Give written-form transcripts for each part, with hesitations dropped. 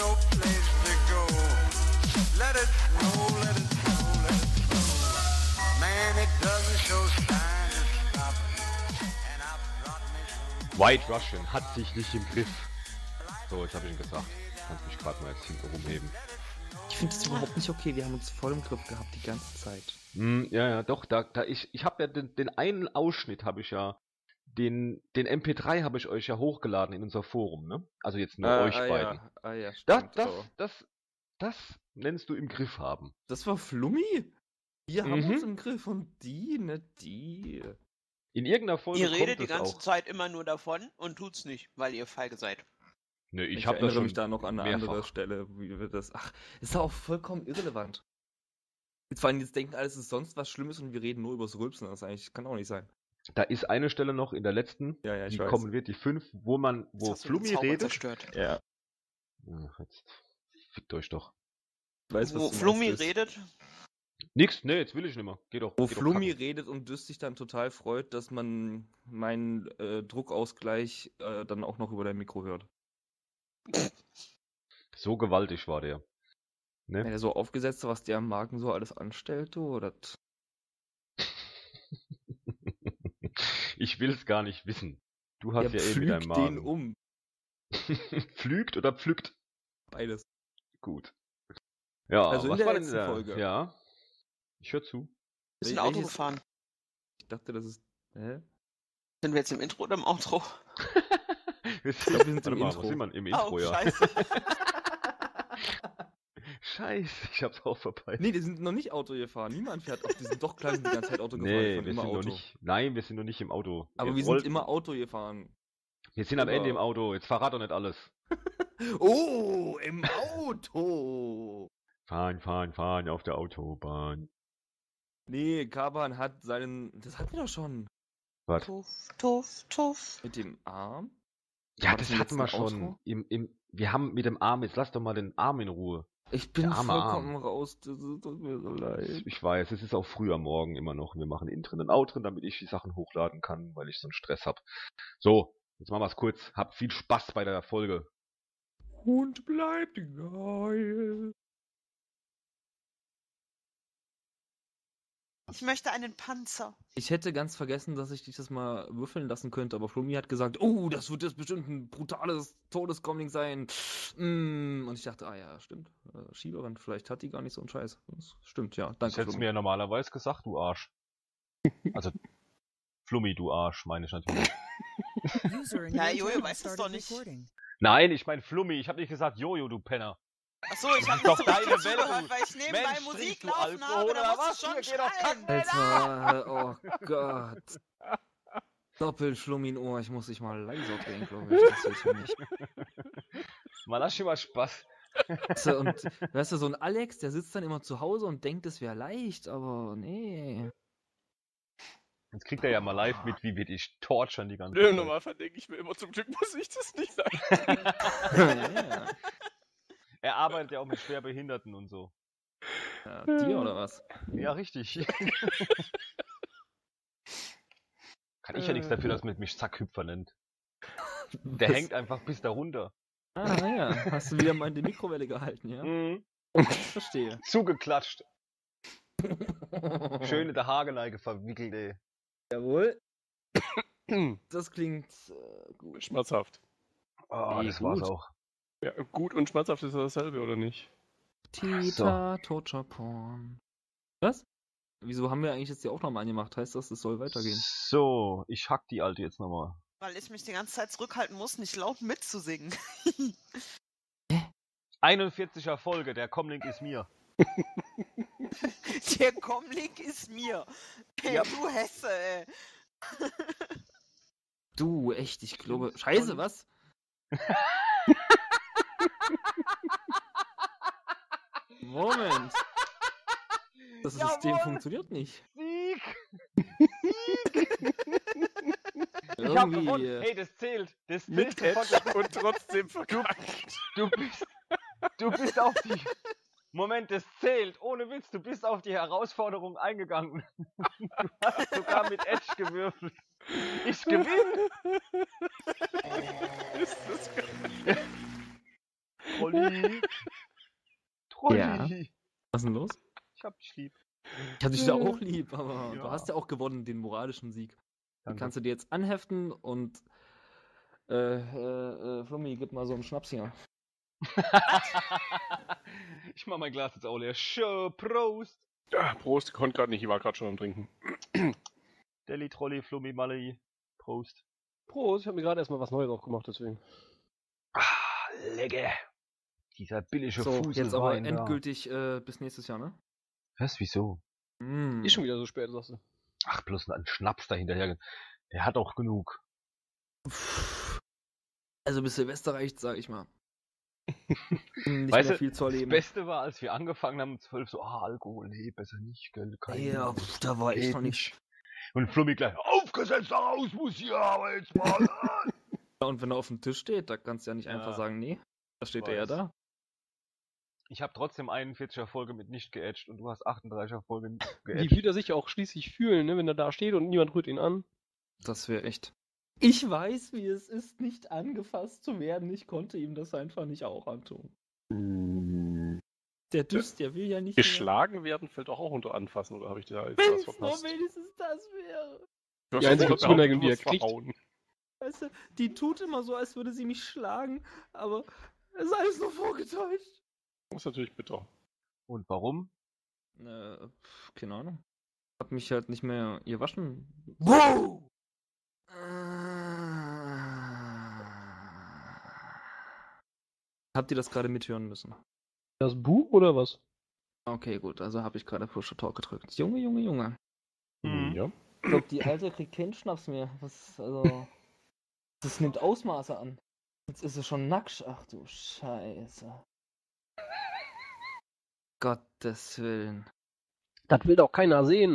no place to go. Let it snow, let it snow, let it snow. Man, it doesn't show signs of stopping. And I brought me some. White Russian hat sich nicht im Griff. So, jetzt habe ich ihn gesagt. Kannst mich gerade mal jetzt hinten rumheben. Ich finde das überhaupt nicht okay. Wir haben uns voll im Griff gehabt die ganze Zeit. Ja, doch, ich habe ja den einen Ausschnitt habe ich ja, den MP3 habe ich euch ja hochgeladen in unser Forum, ne? Also jetzt nur euch beiden. Ja, stimmt. Das nennst du im Griff haben. Das war Flummi? Wir haben uns im Griff und die, nicht die. In irgendeiner Folge Ihr kommt redet die es ganze auch. Zeit immer nur davon und tut's nicht, weil ihr feige seid. Ne, Ich habe das erinnere schon mich da noch an eine mehrfach. andere Stelle, wie wir das. Ach, ist doch auch vollkommen irrelevant. Jetzt vor allem jetzt denken alles ist sonst was Schlimmes und wir reden nur übers Rülpsen. Das eigentlich kann auch nicht sein. Da ist eine Stelle noch in der letzten, Ja, ich die weiß. kommen wird, die 5, wo Jetzt hast du den Flummi Zauber redet. zerstört. Ja. Ach, jetzt fickt euch doch. Ich weiß, was Wo du Flummi meinst. redet, Nix, ne, jetzt will ich nicht mehr. Geh doch. Wo geh doch Flummi kacken. redet und Düss sich dann total freut, dass man meinen Druckausgleich dann auch noch über dein Mikro hört. So gewaltig war der. Ja, Ne? der so aufgesetzt, was der am Magen so alles anstellt, du, oder? Ich will's gar nicht wissen. Du hast Der ja mit deinem pflügt Magen. den um. Pflügt oder pflückt? Beides. Gut. Ja, Also in was der war denn letzten da? Folge. Ja. Ich hör zu. wir sind Wel- Auto welches- gefahren. Ich dachte, das ist. Hä? Sind wir jetzt im Intro oder im Outro? Wir glaub, wir sind warte im mal, Intro. wo sind wir? Im Intro, Oh, ja. scheiße. Scheiße, ich hab's auch verpeilt. Nee, die sind noch nicht Auto gefahren. Niemand fährt Auto. Die sind doch klar, die ganze Zeit Auto gefahren. Die Nee, fahren wir immer sind Auto. noch nicht. Nein, wir sind noch nicht im Auto. Aber wir sind immer Auto gefahren. Wir sind am Ende im immer. Auto. Jetzt verrat doch nicht alles. Oh, im Auto! Fahren auf der Autobahn. Nee, Kaban hat seinen. Das hatten wir doch schon. Was? Tuff, tuff, tuff. Mit dem Arm. Ja, War das das im hatten wir letzten schon. Outro? Wir haben mit dem Arm, jetzt lass doch mal den Arm in Ruhe. Ich bin Der arme vollkommen raus. Das tut mir so leid. Ich weiß, es ist auch früh am Morgen immer noch. Wir machen Intro und Outro, damit ich die Sachen hochladen kann, weil ich so einen Stress hab. So, jetzt machen wir es kurz. Habt viel Spaß bei der Folge. Und bleibt geil. Ich möchte einen Panzer. Ich hätte ganz vergessen, dass ich dich das mal würfeln lassen könnte, aber Flummi hat gesagt, oh, das wird jetzt bestimmt ein brutales Todescomic sein. Und ich dachte, ah ja, stimmt. Schieberin, vielleicht hat die gar nicht so einen Scheiß. Das stimmt, ja. Das Danke, hättest du mir ja normalerweise gesagt, du Arsch. Also, Flummi, du Arsch, meine ich natürlich. Ja, Jojo weiß es doch nicht. Nein, ich meine Flummi. Ich hab nicht gesagt, Jojo, du Penner. Achso, ich habe doch nicht so deine richtig Welt, zugehört, du weil ich nebenbei Mensch, Musik trinkst du laufen Alkohol habe. Da oder muss was? ich schon Hier, geh doch schreien. Alter, oh Gott. Doppelschlummi in Ohr, ich muss dich mal leiser drehen, glaube ich. Das will ich ja nicht. Mal lass schon mal Spaß. So, und weißt du, so ein Alex, der sitzt dann immer zu Hause und denkt, es wäre leicht, aber nee. Jetzt kriegt er ja mal live mit, wie wir dich torturen die ganze Nö, im Zeit. Normalfall denke ich mir immer, zum Glück muss ich das nicht sagen. Ja. Er arbeitet ja auch mit Schwerbehinderten und so. Ja, dir oder was? Ja, richtig. Kann ich ja nichts dafür, dass man mich Zackhüpfer nennt. Der Das- hängt einfach bis da runter. Ah, ja. Hast du wieder mal in die Mikrowelle gehalten, ja? Verstehe. Zugeklatscht. Schön in der Haargeneige verwickelt, ey. Jawohl. Das klingt gut. Schmerzhaft. Oh, Nee, das war's gut. auch. Ja, gut und schmerzhaft ist das dasselbe, oder nicht? Tita, Torture Porn. Was? Wieso haben wir eigentlich jetzt die Aufnahme angemacht? Heißt das, es soll weitergehen? So, ich hack die alte jetzt nochmal. Weil ich mich die ganze Zeit zurückhalten muss, nicht laut mitzusingen. 41er Folge, der Comlink ist mir. Der Comlink ist mir. Ey, Ja. du Hesse, ey. Du, echt, ich glaube. Scheiße, was? Moment. Das System Jawohl. funktioniert nicht. Sieg! Ich hab Irgendwie. gewonnen. Hey, das zählt. Das Mit zählt sofort. Edge und trotzdem verkackt. Du bist auf die... Moment, das zählt. Ohne Witz, du bist auf die Herausforderung eingegangen. Du hast sogar mit Edge gewürfelt. Ich gewinne. Ist das geil. Trolli. Trolli. Ja. Was ist denn los? Ich hab dich lieb. Ich hab dich da auch lieb, aber Ja. du hast ja auch gewonnen, den moralischen Sieg. Den Danke. kannst du dir jetzt anheften und Flummi, gib mal so einen Schnaps hier. Ich mach mein Glas jetzt auch leer. Prost. Ja, Prost, ich konnte gerade nicht, ich war gerade schon am Trinken. Deli, Trolli, Flummi, Malli. Prost. Prost, ich habe mir gerade erstmal was Neues aufgemacht, deswegen. Ah, lecker. Dieser billige So, Fußelwein jetzt aber da. endgültig bis nächstes Jahr, ne? Was, wieso? Mm. Ist schon wieder so spät, sagst du. Ach, bloß ein Schnaps dahinterher. Der hat auch genug. Also bis Silvester reicht, sag ich mal. Nicht Weißt mehr du, viel zu Das erleben. Beste war, als wir angefangen haben, um 12 so, Alkohol, nee, besser nicht, gell, Ja, da war echt geht noch nichts. nicht. Und Flummi gleich, aufgesetzt, raus muss hier, aber jetzt mal. Ja, und wenn er auf dem Tisch steht, da kannst du ja nicht Ja. einfach sagen, nee, da steht er ja Weiß. da. Ich habe trotzdem 41er Folge mit nicht geedged und du hast 38er Folge mit Wie geedged. wird er sich auch schließlich fühlen, ne, wenn er da steht und niemand rührt ihn an? Das wäre echt. Ich weiß, wie es ist, nicht angefasst zu werden. Ich konnte ihm das einfach nicht auch antun. Der Düst, der will ja nicht Geschlagen werden fällt doch auch unter Anfassen, oder habe ich da jetzt mehr. was Wenn's nur verpasst? wenigstens das wäre. Du hast Die doch einzige behauptet, Zuneigung, du die er wirst kriegt. verhauen. Weißt du, die tut immer so, als würde sie mich schlagen, aber es ist alles nur vorgetäuscht. Das ist natürlich bitter. Und warum? Keine Ahnung. Hab mich halt nicht mehr gewaschen. Wow! Habt ihr das gerade mithören müssen? Das Buch oder was? Okay, gut, also habe ich gerade Push to Talk gedrückt. Junge, Junge, Junge. Mhm. Ja. Ich glaube, die Alte kriegt keinen Schnaps mehr. Das nimmt Ausmaße an. Jetzt ist sie schon nackt. Ach du Scheiße. Gottes Willen. Das will doch keiner sehen.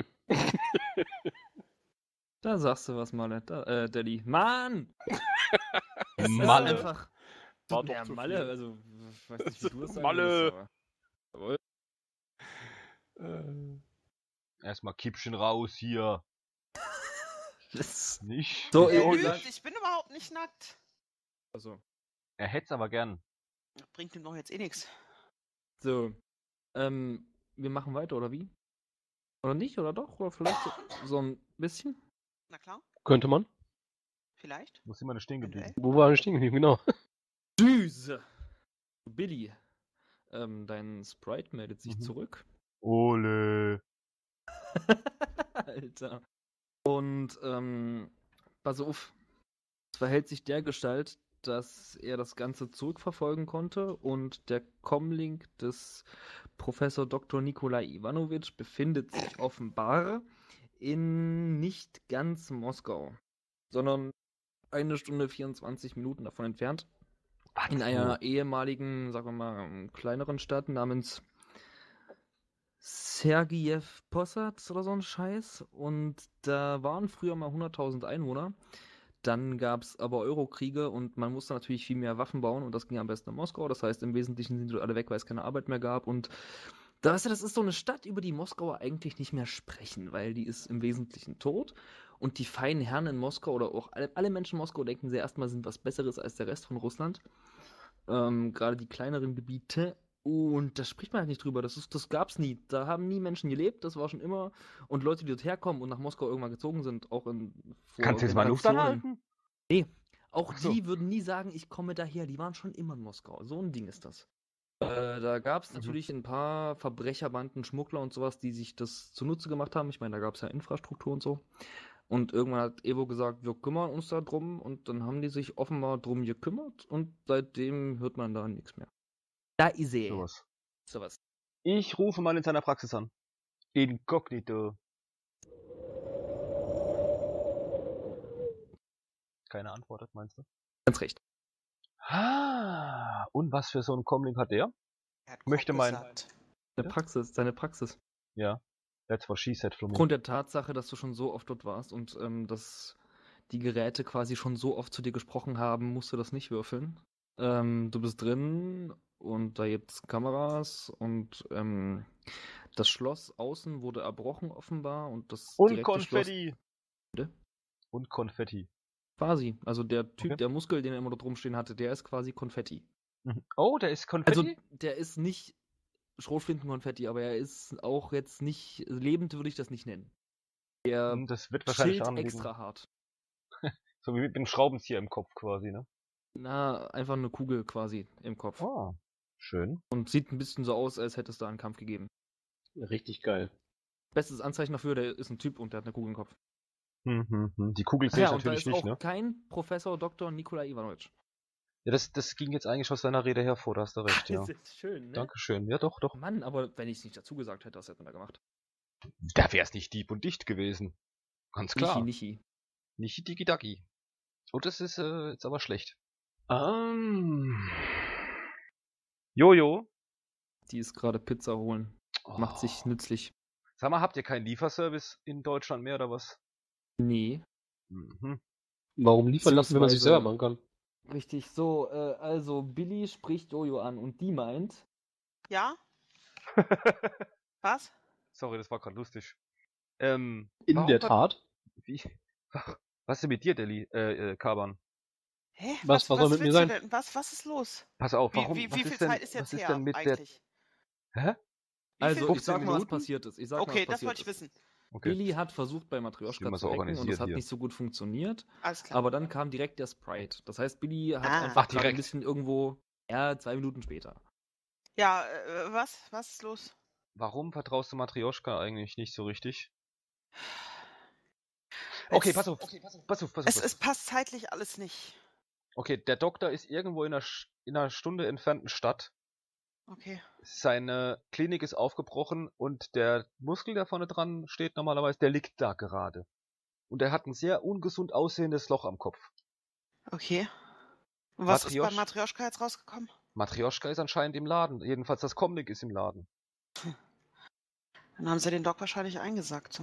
Da sagst du was, Malle. Daddy. Mann! Es ist Malle. einfach. War doch Ja, zu Malle, viel. also, ich weiß nicht, wie du das sagen Malle. würdest, aber- Jawohl. Erstmal Kippchen raus hier. Das- Nicht? So, Wieso ihr nicht? sagt- Ich bin überhaupt nicht nackt. Also, Er hätt's aber gern. Bringt ihm doch jetzt eh nichts. so. Wir machen weiter, oder wie? Oder nicht, oder doch? Oder vielleicht so ein bisschen? Na klar, Könnte man. vielleicht. Wo sind wir denn stehen geblieben? Eventuell. Wo war ich stehen geblieben? Genau. Düse! Billy. Dein Sprite meldet sich Mhm. zurück. Ole. Alter. Und, pass auf. Es verhält sich dergestalt, dass er das Ganze zurückverfolgen konnte und der Comlink des Professor Dr. Nikolai Ivanovic befindet sich offenbar in nicht ganz Moskau, sondern 1 Stunde 24 Minuten davon entfernt. In einer ehemaligen, sagen wir mal, kleineren Stadt namens Sergejew Posad oder so ein Scheiß. Und da waren früher mal 100.000 Einwohner. Dann gab es aber Eurokriege und man musste natürlich viel mehr Waffen bauen und das ging am besten in Moskau. Das heißt, im Wesentlichen sind die alle weg, weil es keine Arbeit mehr gab. Und da weißt du, das ist so eine Stadt, über die Moskauer eigentlich nicht mehr sprechen, weil die ist im Wesentlichen tot. Und die feinen Herren in Moskau oder auch alle Menschen in Moskau denken sie erstmal sind was Besseres als der Rest von Russland. Gerade die kleineren Gebiete. Und da spricht man halt nicht drüber. Das gab's nie. Da haben nie Menschen gelebt. Das war schon immer. Und Leute, die dort herkommen und nach Moskau irgendwann gezogen sind, auch vor Kannst du jetzt mal Luft Generationen. anhalten? Auch Ach so. die würden nie sagen, ich komme daher. Die waren schon immer in Moskau. So ein Ding ist das. Da gab es natürlich ein paar Verbrecherbanden, Schmuggler und sowas, die sich das zunutze gemacht haben. Ich meine, da gab es ja Infrastruktur und so. Und irgendwann hat Evo gesagt, wir kümmern uns da drum. Und dann haben die sich offenbar drum gekümmert. Und seitdem hört man da nichts mehr. Da ist er. Sowas. Ich rufe mal in seiner Praxis an. Inkognito. Keine Antwort, meinst du? Ganz recht. Und was für so ein Comlink hat der? Er hat Möchte Kopf mein- gesagt. Seine Praxis. Ja. That's what she said, Flummi. Aufgrund der Tatsache, dass du schon so oft dort warst und dass die Geräte quasi schon so oft zu dir gesprochen haben, musst du das nicht würfeln. Du bist drin und da gibt's Kameras und das Schloss außen wurde erbrochen offenbar und das Und direkte Konfetti. Bitte? Und Konfetti. Quasi. Also der Typ, Okay. der Muskel, den er immer dort rumstehen hatte, der ist quasi Konfetti. Oh, der ist Also, Konfetti? der ist nicht Schrotflintenkonfetti, aber er ist auch jetzt nicht, lebend würde ich das nicht nennen. Der Das wird wahrscheinlich chillt daran liegen. extra hart. So wie mit dem Schraubenzieher im Kopf quasi, ne? Na, einfach eine Kugel quasi im Kopf. Oh, schön. Und sieht ein bisschen so aus, als hätte es da einen Kampf gegeben. Richtig geil. Bestes Anzeichen dafür, der ist ein Typ und der hat eine Kugel im Kopf. Die Kugel Ach sehe ja, ich und da natürlich ist nicht, auch ne? kein Professor Dr. Nikolai Ivanovic. Ja, das ging jetzt eigentlich aus deiner Rede hervor, da hast du recht, ja. Das ist schön, ne? Dankeschön. Ja, doch. Mann, aber wenn ich es nicht dazu gesagt hätte, was hätte man da gemacht? Da wär's nicht dieb und dicht gewesen. Ganz klar. Nichi. Nicht Digi-Dagi. Oh, das ist jetzt aber schlecht. Jojo. Die ist gerade Pizza holen. Macht sich Oh. nützlich. Sag mal, habt ihr keinen Lieferservice in Deutschland mehr oder was? Nee. Mhm. Warum liefern lassen, wenn man sich selber machen kann? Richtig, so, also Billy spricht Jojo an und die meint, Ja? Was? Sorry, das war gerade lustig. In warum der hat- Tat. Wie? Was ist denn mit dir, Deli, Kaban? Hä? Was soll mit mir willst sein? du denn? Was ist los? Pass auf, warum? Wie was viel ist denn, Zeit ist jetzt was ist her denn mit eigentlich? der... Hä? Wie also viel? ich sag mal, was Minuten? passiert ist. Ich sag mal, Okay, was das passiert wollte ich ist. wissen. Okay. Billy hat versucht bei Ist Matryoshka immer zu so hacken und das organisiert hat hier. nicht so gut funktioniert. Alles klar. Aber dann kam direkt der Sprite. Das heißt, Billy hat Ah. einfach Ach, gerade ein direkt. bisschen irgendwo, ja, 2 Minuten später. Ja, was? Was ist los? Warum vertraust du Matryoshka eigentlich nicht so richtig? Okay, pass auf. Es passt zeitlich alles nicht. Okay, der Doktor ist irgendwo in einer Stunde entfernten Stadt. Okay. Seine Klinik ist aufgebrochen und der Muskel, der vorne dran steht normalerweise, der liegt da gerade. Und er hat ein sehr ungesund aussehendes Loch am Kopf. Okay. Und was ist bei Matryosh- Matryoshka jetzt rausgekommen? Matryoshka ist anscheinend im Laden. Jedenfalls das Comlink ist im Laden. Dann haben sie den Doc wahrscheinlich eingesackt.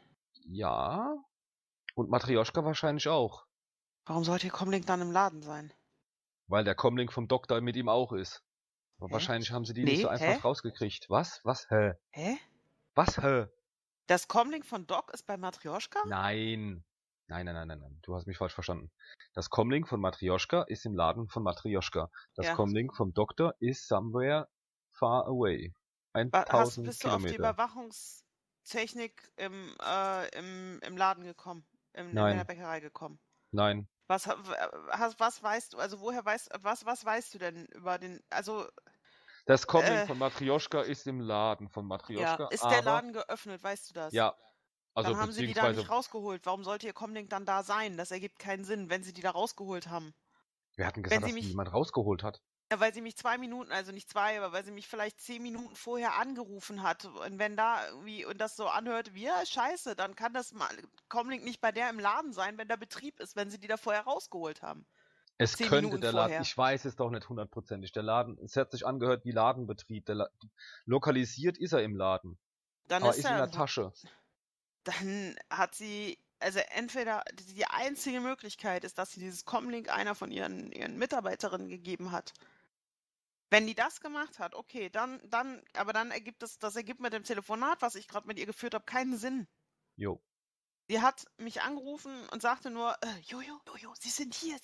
Ja. Und Matryoshka wahrscheinlich auch. Warum sollte ihr Comlink dann im Laden sein? Weil der Comlink vom Doktor mit ihm auch ist. Aber Hä? wahrscheinlich haben sie die Nee, nicht so einfach hä? rausgekriegt. Was? Was? Hä? Hä? Was? Hä? Das Comlink von Doc ist bei Matryoshka? Nein. Nein. Du hast mich falsch verstanden. Das Comlink von Matryoshka ist im Laden von Matryoshka. Das Ja. Comlink vom Doktor ist somewhere far away. 1000 Bist du auf die Kilometer. Überwachungstechnik im Laden gekommen? In Nein. der Bäckerei gekommen? Nein. Was weißt du, also was weißt du denn über den, also, Das Comlink Äh. von Matryoshka ist im Laden von Matryoshka. ja, ist aber, der Laden geöffnet, weißt du das? Ja. Also Dann haben sie die da beziehungsweise, nicht rausgeholt. Warum sollte ihr Comlink dann da sein? Das ergibt keinen Sinn, wenn sie die da rausgeholt haben. wir hatten wenn gesagt, sie dass mich- die jemand rausgeholt hat. Ja, weil sie mich 2 Minuten, also nicht 2, aber weil sie mich vielleicht 10 Minuten vorher angerufen hat. Und wenn da irgendwie und das so anhört, wie, ja, scheiße, dann kann das Comlink nicht bei der im Laden sein, wenn der Betrieb ist, wenn sie die da vorher rausgeholt haben. Es 10 könnte Minuten der Laden, vorher. ich weiß es doch nicht hundertprozentig. Der Laden, es hat sich angehört wie Ladenbetrieb. Lokalisiert ist er im Laden, Dann aber ist ist in er, der Tasche. dann hat sie, also entweder die einzige Möglichkeit ist, dass sie dieses Comlink einer von ihren Mitarbeiterinnen gegeben hat. Wenn die das gemacht hat, okay, aber dann ergibt das ergibt mit dem Telefonat, was ich gerade mit ihr geführt habe, keinen Sinn. Jo. Sie hat mich angerufen und sagte nur, Jojo, Sie sind hier.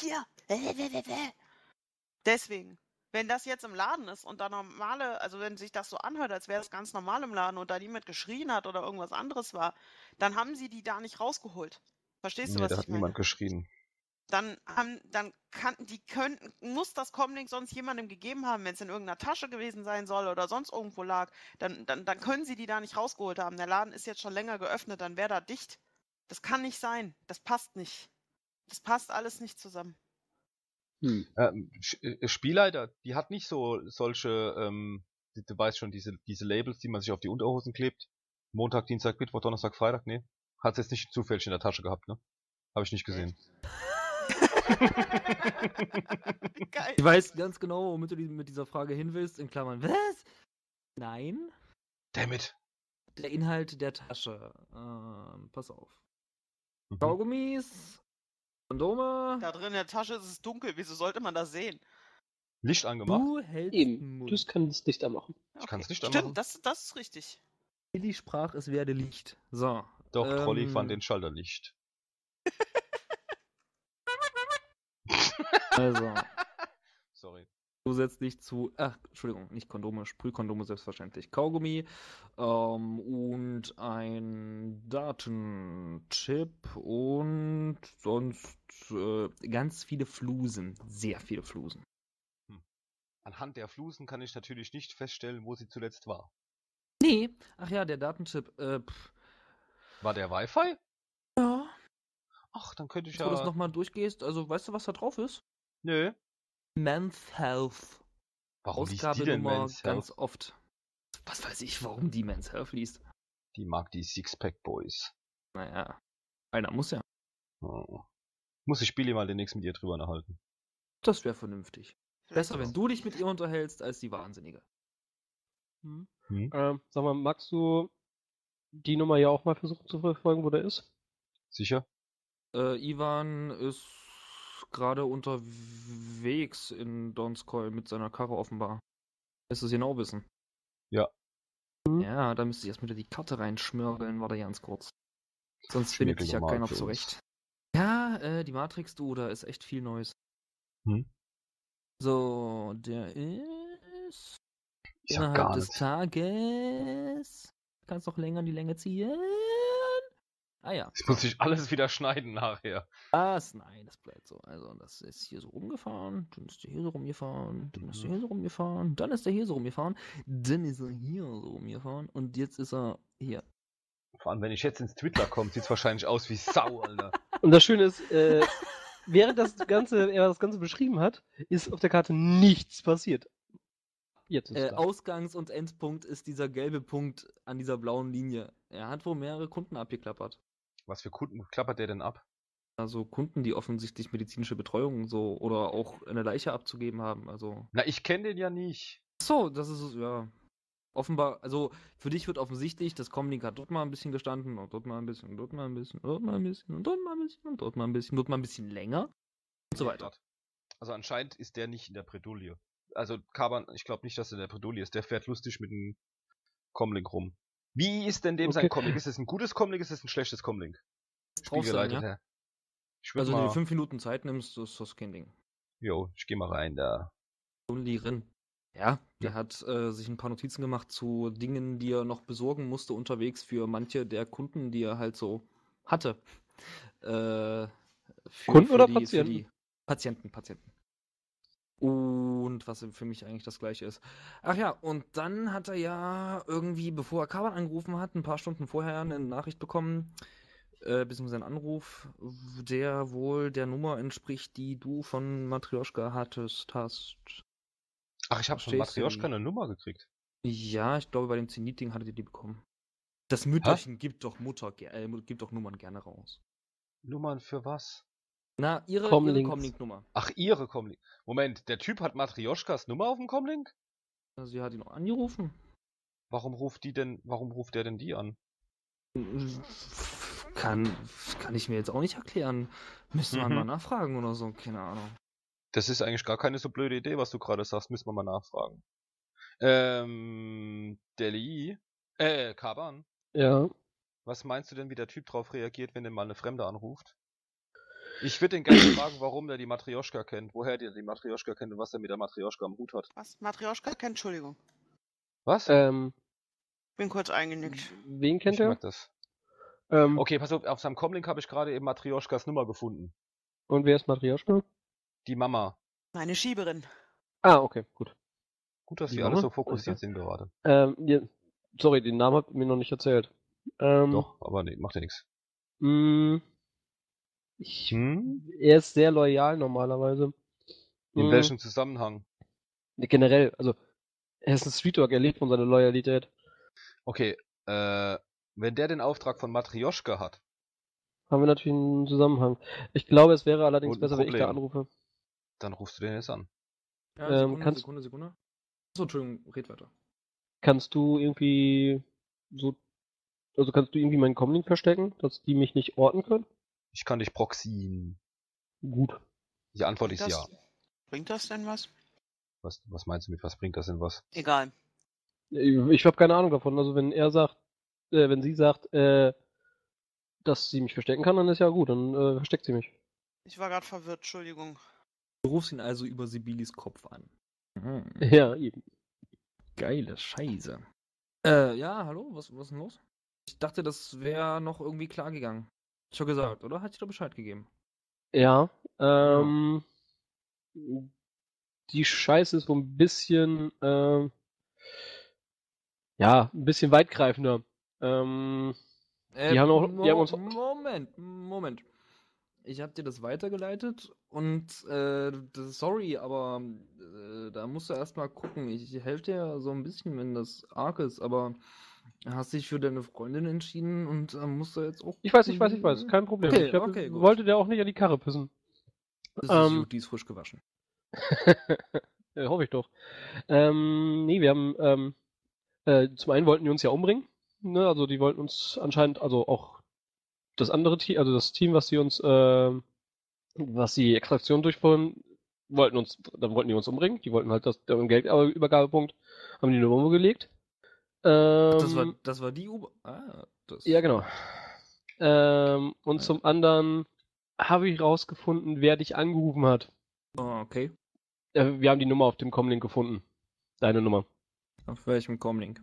Deswegen, wenn das jetzt im Laden ist und da also wenn sich das so anhört, als wäre es ganz normal im Laden und da niemand geschrien hat oder irgendwas anderes war, dann haben sie die da nicht rausgeholt. Verstehst du, Nee, was da ich hat meine? niemand geschrien. Muss das Comlink sonst jemandem gegeben haben, wenn es in irgendeiner Tasche gewesen sein soll oder sonst irgendwo lag, dann können sie die da nicht rausgeholt haben. Der Laden ist jetzt schon länger geöffnet, dann wäre da dicht. Das kann nicht sein. Das passt nicht. Das passt alles nicht zusammen. Spielleiter, die hat nicht solche, du weißt schon, diese Labels, die man sich auf die Unterhosen klebt. Montag, Dienstag, Mittwoch, Donnerstag, Freitag, nee. Hat sie jetzt nicht zufällig in der Tasche gehabt, ne? Habe ich nicht gesehen. Geil. Ich weiß ganz genau, womit du mit dieser Frage hin willst. In Klammern, was? Nein. Dammit. Der Inhalt der Tasche. Pass auf. Mhm. Kaugummis, Kondome. Da drin in der Tasche ist es dunkel. Wieso sollte man das sehen? Licht angemacht. Du hältst den Eben. Mund. Das kann das Licht anmachen. Ich kann's nicht Stimmt, anmachen. das ist richtig. Billy sprach, es werde Licht. So. Doch, Trolli fand den Schalter nicht. Also, Sorry. Zusätzlich zu, Entschuldigung, nicht Kondome, Sprühkondome selbstverständlich, Kaugummi und ein Datenchip und sonst ganz viele Flusen, sehr viele Flusen. Anhand der Flusen kann ich natürlich nicht feststellen, wo sie zuletzt war. Nee, ach ja, der Datenchip, War der Wi-Fi? ja, Ach, dann könnte ich wo du das ja... nochmal durchgehst, also weißt du, was da drauf ist? Nö. Men's Health. Warum liest die denn Ausgabenummer Men's ganz Health? oft. Was weiß ich, warum die Men's Health liest. Die mag die Sixpack Boys. Naja, einer muss ja. Oh. Muss ich Billy mal demnächst mit ihr drüber nachhalten. Das wäre vernünftig. Vielleicht Besser, wenn du dich mit ihr unterhältst, als die Wahnsinnige. Hm? Sag mal, magst du die Nummer ja auch mal versuchen zu verfolgen, wo der ist? Sicher? Ivan ist gerade unterwegs in Donskoy mit seiner Karre offenbar. Lässt du es genau wissen? Ja. Ja, da müsste ich erst wieder die Karte reinschmörgeln, warte ganz kurz. Sonst findet sich ja Schmiergel keiner normal für zurecht. Ja, die Matrix, du, da ist echt viel Neues. Hm? So, der ist Ich hab innerhalb gar des nichts. Tages. Kannst noch länger in die Länge ziehen. Ah ja. Das muss ich alles wieder schneiden nachher. Nein, das bleibt so. Also, das ist hier so rumgefahren, dann ist der hier so rumgefahren, dann ist der Mhm. hier so rumgefahren, dann ist der hier so rumgefahren, dann ist er hier so rumgefahren und jetzt ist er hier. Vor allem, wenn ich jetzt ins Twitter komme, sieht's wahrscheinlich aus wie Sau, Alter. Und das Schöne ist, während er das Ganze beschrieben hat, ist auf der Karte nichts passiert. Jetzt ist da. Ausgangs- und Endpunkt ist dieser gelbe Punkt an dieser blauen Linie. Er hat wohl mehrere Kunden abgeklappert. Was für Kunden klappert der denn ab? Also Kunden, die offensichtlich medizinische Betreuung so oder auch eine Leiche abzugeben haben. Also. Na, ich kenne den ja nicht. So, das ist ja. Offenbar, also für dich wird offensichtlich, das Comlink hat dort mal ein bisschen gestanden und dort mal ein bisschen und dort mal ein bisschen und dort mal ein bisschen und dort mal ein bisschen und dort mal ein bisschen, dort mal ein bisschen länger und so weiter. Also anscheinend ist der nicht in der Bredouille. Also Kaban, ich glaube nicht, dass er in der Bredouille ist. Der fährt lustig mit dem Comlink rum. Wie ist denn dem sein Okay. Comlink? Ist es ein gutes Comlink, ist es ein schlechtes Comlink? Drauf sein, ja? Herr. Ich würd Also wenn du mal... dir 5 Minuten Zeit nimmst, ist das kein Ding. Jo, ich geh mal rein da. Rin. Ja, der hat sich ein paar Notizen gemacht zu Dingen, die er noch besorgen musste unterwegs für manche der Kunden, die er halt so hatte. Kunden oder Für Patienten? die Patienten. Und was für mich eigentlich das gleiche ist. Ach ja, und dann hat er ja irgendwie, bevor er Kaban angerufen hat, ein paar Stunden vorher eine Nachricht bekommen, beziehungsweise einen Anruf, der wohl der Nummer entspricht, die du von Matrioschka hast. Ach, ich habe von Verstehst du Matrioschka die? eine Nummer gekriegt. Ja, ich glaube, bei dem Zenit-Ding hattet ihr die bekommen. Das Mütterchen gibt doch Nummern gerne raus. Nummern für was? Na, ihre Comlinks. Comlink-Nummer. Ach, ihre Comlink. Moment, der Typ hat Matrioschkas Nummer auf dem Comlink? Also, sie hat ihn auch angerufen. Warum ruft der denn die an? Kann ich mir jetzt auch nicht erklären. Müsste man Mhm. mal nachfragen oder so, keine Ahnung. Das ist eigentlich gar keine so blöde Idee, was du gerade sagst, müssen wir mal nachfragen. Deli, Kaban, Ja. was meinst du denn, wie der Typ drauf reagiert, wenn den mal eine Fremde anruft? Ich würde den gerne fragen, warum der die Matrioschka kennt, woher der die Matrioschka kennt und was er mit der Matrioschka am Hut hat. Was? Matrioschka kennt? Entschuldigung. Was? Bin kurz eingenickt. Wen kennt Ich er? mag das. Ähm, Okay, pass auf seinem Comlink habe ich gerade eben Matrioschkas Nummer gefunden. Und wer ist Matrioschka? Die Mama. Meine Schieberin. Ah, okay, gut. Gut, dass Die wir alle Mama? so fokussiert sind gerade. Ja, sorry, den Namen habt ihr mir noch nicht erzählt. Doch, aber nee, macht ja nichts. Er ist sehr loyal normalerweise. In welchem Zusammenhang? Generell, also er ist ein Street Dog, er lebt von seiner Loyalität. Okay, wenn der den Auftrag von Matrioschka hat, Haben wir natürlich einen Zusammenhang. Ich glaube, es wäre allerdings Und ein besser, wenn ich da Problem. anrufe. dann rufst du den jetzt an. Ja, kannst- Sekunde. Achso, Entschuldigung, red weiter. Kannst du irgendwie meinen Comlink verstecken, dass die mich nicht orten können? Ich kann dich proxyen. Gut. Die Antwort ist ja. Bringt das denn was? Was meinst du mit, was bringt das denn was? Egal. Ich habe keine Ahnung davon. Also wenn sie sagt, dass sie mich verstecken kann, dann ist ja gut, dann versteckt sie mich. Ich war gerade verwirrt, Entschuldigung. Du rufst ihn also über Sibilis Kopf an. Mhm. Ja, eben. Geile Scheiße. Ja, hallo, was ist denn los? Ich dachte, das wäre noch irgendwie klar gegangen. Schon gesagt, oder? Hat ich doch Bescheid gegeben. Ja, die Scheiße ist so ein bisschen, ja, ein bisschen weitgreifender. Die haben uns, Moment. Ich habe dir das weitergeleitet und sorry, aber da musst du erstmal gucken. Ich helfe dir so ein bisschen, wenn das arg ist, aber hast dich für deine Freundin entschieden und musst du jetzt auch ich weiß, kein Problem. Okay, Ich okay, gut. wollte dir auch nicht an die Karre pissen. Das ist gut, die ist frisch gewaschen. Hoffe ich doch. Nee, wir haben, zum einen wollten die uns ja umbringen, ne? Also die wollten uns anscheinend, also auch das andere Team, also das Team, was was die Extraktion durchführen, dann wollten die uns umbringen. Die wollten halt den Geldübergabepunkt, haben die eine Bombe gelegt. Das war die Ja, genau. Und zum anderen habe ich rausgefunden, wer dich angerufen hat. Oh, okay. Wir haben die Nummer auf dem Comlink gefunden. Deine Nummer. Auf welchem Comlink?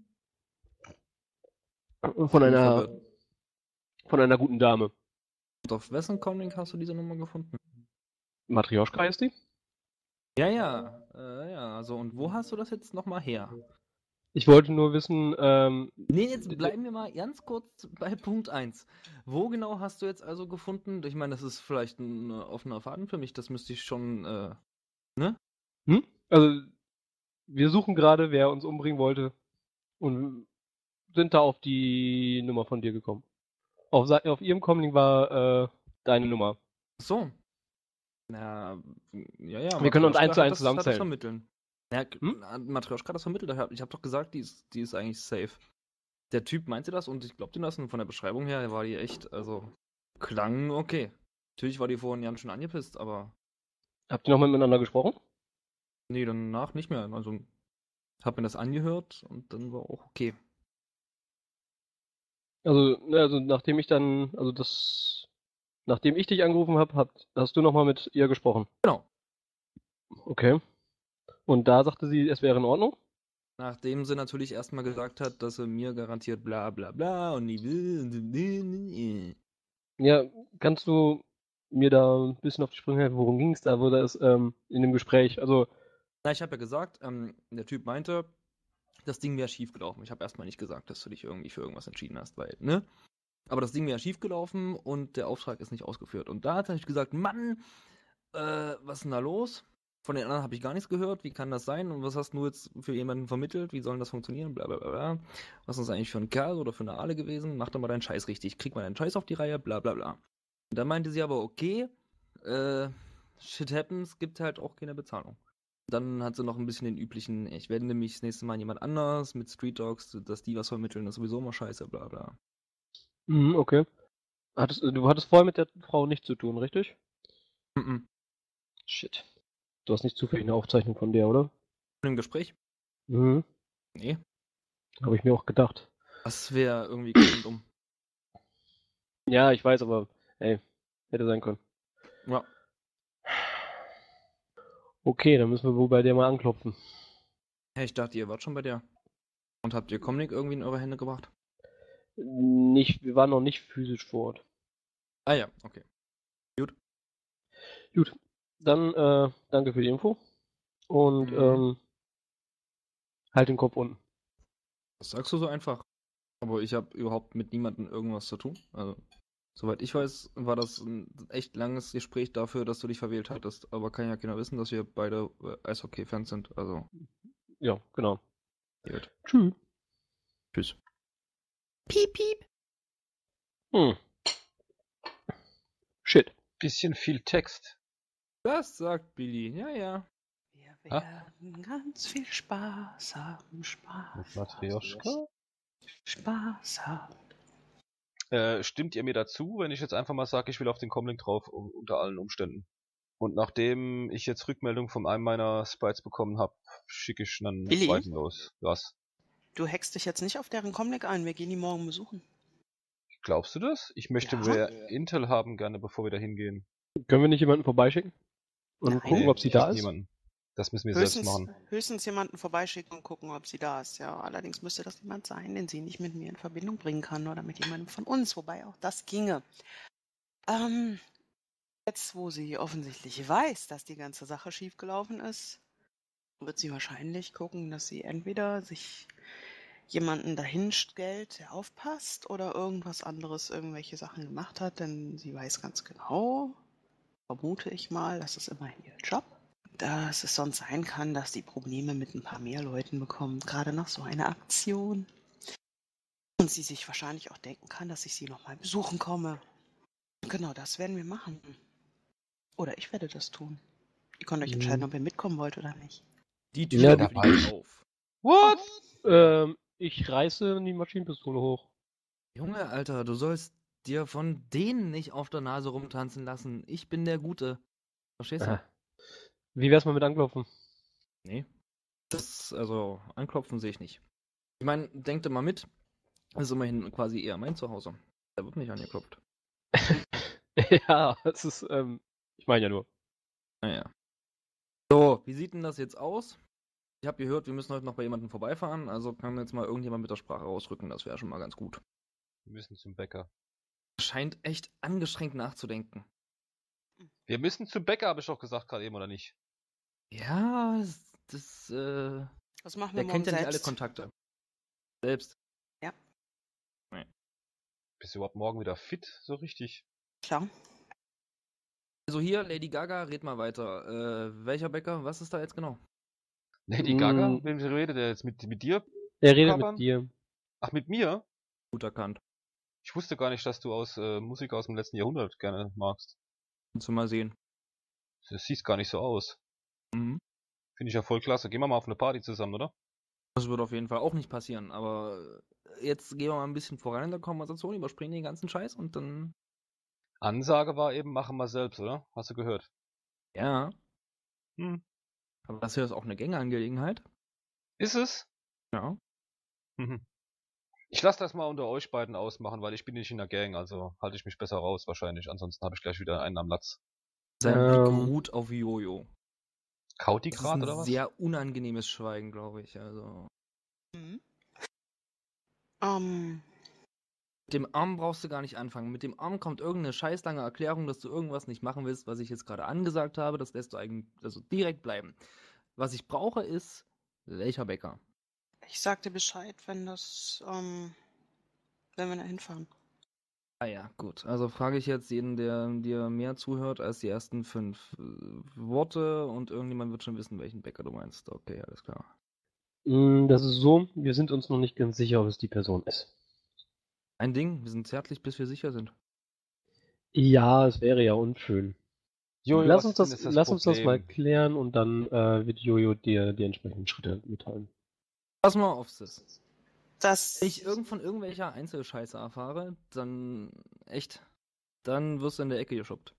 Von einer guten Dame. Und auf wessen Comlink hast du diese Nummer gefunden? Matrioschka heißt die? Ja. Also, und wo hast du das jetzt nochmal her? Ich wollte nur wissen, Nee, jetzt bleiben wir mal ganz kurz bei Punkt 1. Wo genau hast du jetzt also gefunden? Ich meine, das ist vielleicht ein offener Faden für mich, das müsste ich schon, ne? Also, wir suchen gerade, wer uns umbringen wollte und sind da auf die Nummer von dir gekommen. Auf ihrem Comlink war deine Nummer. So. Ja. Wir können uns Matrioschka 1 zu 1 hat das zusammenzählen. vermitteln. Ja, Matrioschka hat das vermittelt. Ich habe doch gesagt, die ist eigentlich safe. Der Typ meinte das und ich glaubte das und von der Beschreibung her war die echt, also klang okay. Natürlich war die vorhin ganz schön angepisst, aber Habt ihr noch miteinander gesprochen? nee, danach nicht mehr. Also hab mir das angehört und dann war auch okay. Also nachdem ich dich angerufen habe, hast du nochmal mit ihr gesprochen. Genau. Okay. Und da sagte sie, es wäre in Ordnung? Nachdem sie natürlich erstmal gesagt hat, dass sie mir garantiert bla bla bla und nie will. Ja, kannst du mir da ein bisschen auf die Sprünge helfen? Worum ging es da? Wurde es in dem Gespräch? Also, Na, ich habe ja gesagt, der Typ meinte, das Ding wäre schief gelaufen. Ich habe erstmal nicht gesagt, dass du dich irgendwie für irgendwas entschieden hast, weil, ne? Aber das Ding wäre schief gelaufen und der Auftrag ist nicht ausgeführt. Und da hat er gesagt, Mann, was ist denn da los? Von den anderen habe ich gar nichts gehört. Wie kann das sein? Und was hast du jetzt für jemanden vermittelt? Wie soll das funktionieren? Blablabla. Was ist das eigentlich für ein Kerl oder für eine Aale gewesen? Mach doch mal deinen Scheiß richtig. Krieg mal deinen Scheiß auf die Reihe. Blablabla. Und dann meinte sie aber, okay, shit happens, gibt halt auch keine Bezahlung. Dann hat sie noch ein bisschen den üblichen, ich werde nämlich das nächste Mal jemand anders mit Street Dogs, dass die was vermitteln, ist sowieso immer scheiße, bla bla. okay. Du hattest vorher mit der Frau nichts zu tun, richtig? Mhm. Shit. Du hast nicht zufällig eine Aufzeichnung von der, oder? Im Gespräch? Mhm. Nee. Habe ich mir auch gedacht. Das wäre irgendwie ganz dumm. Ja, ich weiß, aber ey, hätte sein können. Ja. Okay, dann müssen wir wohl bei der mal anklopfen. Hey, ich dachte, ihr wart schon bei der. Und habt ihr Comlink irgendwie in eure Hände gebracht? Wir waren noch nicht physisch vor Ort. Ah ja, okay. Gut, dann danke für die Info und halt den Kopf unten. Das sagst du so einfach. Aber ich habe überhaupt mit niemandem irgendwas zu tun. Also, soweit ich weiß, war das ein echt langes Gespräch dafür, dass du dich verwählt hattest. Aber kann ja keiner wissen, dass wir beide Eishockey-Fans sind. Also, Ja, genau. gut. Tschüss. Tschüss. Piep, piep. Shit. Bisschen viel Text. Das sagt Billy. Ja, ja. Wir werden ganz viel Spaß haben, Spaß. Mit Matrioschka? Spaß haben. Stimmt ihr mir dazu, wenn ich jetzt einfach mal sage, ich will auf den Comlink drauf, unter allen Umständen? Und nachdem ich jetzt Rückmeldung von einem meiner Sprites bekommen habe, schicke ich einen Billy? zweiten los. Was? Du hackst dich jetzt nicht auf deren Comlink ein, wir gehen die morgen besuchen. Glaubst du das? Ich möchte Ja. mehr Intel haben, gerne, bevor wir da hingehen. Können wir nicht jemanden vorbeischicken? Und Nein. gucken, ob sie da ist? Niemanden. Das müssen wir selbst Höchstens, machen. höchstens jemanden vorbeischicken und gucken, ob sie da ist. Ja, allerdings müsste das jemand sein, den sie nicht mit mir in Verbindung bringen kann oder mit jemandem von uns, wobei auch das ginge. Jetzt, wo sie offensichtlich weiß, dass die ganze Sache schiefgelaufen ist, wird sie wahrscheinlich gucken, dass sie entweder sich jemanden dahin stellt, der aufpasst, oder irgendwas anderes, irgendwelche Sachen gemacht hat, denn sie weiß ganz genau, vermute ich mal, das ist immerhin ihr Job, dass es sonst sein kann, dass die Probleme mit ein paar mehr Leuten bekommt, gerade nach so einer Aktion. Und sie sich wahrscheinlich auch denken kann, dass ich sie nochmal besuchen komme. Genau, das werden wir machen. Oder ich werde das tun. Ihr könnt euch entscheiden, ob ihr mitkommen wollt oder nicht. Die Ja, Tür dabei. fliegt auf. What? Ich reiße die Maschinenpistole hoch. Junge, Alter, du sollst dir von denen nicht auf der Nase rumtanzen lassen. Ich bin der Gute. Verstehst du? Aha. Wie wär's mal mit Anklopfen? Nee. Also, anklopfen sehe ich nicht. Ich meine, denkt mal mit. Das ist immerhin quasi eher mein Zuhause. Da wird nicht angeklopft. Ja, es ist, ich meine ja nur. Naja. So, wie sieht denn das jetzt aus? Ich habe gehört, wir müssen heute noch bei jemandem vorbeifahren, also kann jetzt mal irgendjemand mit der Sprache rausrücken, das wäre schon mal ganz gut. Wir müssen zum Bäcker. Scheint echt angestrengt nachzudenken. Wir müssen zum Bäcker, habe ich doch gesagt gerade eben, oder nicht? Ja, Was machen wir der kennt morgen ja nicht alle selbst? Kontakte. Selbst. Bist du überhaupt morgen wieder fit, so richtig? Klar. Also hier, Lady Gaga, red mal weiter. Welcher Bäcker? Was ist da jetzt genau? Lady Gaga? Wem redet er jetzt? Mit dir? Er redet Kapern? mit dir. Ach, mit mir? Gut erkannt. Ich wusste gar nicht, dass du aus Musik aus dem letzten Jahrhundert gerne magst. Kannst du mal sehen. Das sieht gar nicht so aus. Mhm. Finde ich ja voll klasse. Gehen wir mal auf eine Party zusammen, oder? Das wird auf jeden Fall auch nicht passieren, aber jetzt gehen wir mal ein bisschen voran in der Konversation, überspringen den ganzen Scheiß und dann... Ansage war eben, machen wir selbst, oder? Hast du gehört? Ja, Hm. aber das hier ist auch eine Gängeangelegenheit. Ist es? Ja. Mhm. Ich lasse das mal unter euch beiden ausmachen, weil ich bin nicht in der Gang, also halte ich mich besser raus wahrscheinlich. Ansonsten habe ich gleich wieder einen am Latz. Sein Blick Ähm. ruht auf Jojo. Kaut die Das ist grad, ein oder was? sehr unangenehmes Schweigen, glaube ich. Also Mhm. mit dem Arm brauchst du gar nicht anfangen. Mit dem Arm kommt irgendeine scheißlange Erklärung, dass du irgendwas nicht machen willst, was ich jetzt gerade angesagt habe. Das lässt du eigentlich also direkt bleiben. Was ich brauche ist, welcher Bäcker? Ich sag dir Bescheid, wenn wir da hinfahren. Ah ja, gut. Also frage ich jetzt jeden, der dir mehr zuhört als die ersten 5 Worte und irgendjemand wird schon wissen, welchen Bäcker du meinst. Okay, alles klar. Das ist so, wir sind uns noch nicht ganz sicher, ob es die Person ist. Ein Ding, wir sind zärtlich, bis wir sicher sind. Ja, es wäre ja unschön. Jojo, Lass was uns ist denn das, lass uns das mal Problem? klären und dann wird Jojo dir die entsprechenden Schritte mitteilen. Pass mal auf, Sis. Das. Wenn ich von irgendwelcher Einzelscheiße erfahre, dann dann wirst du in der Ecke geschubbt.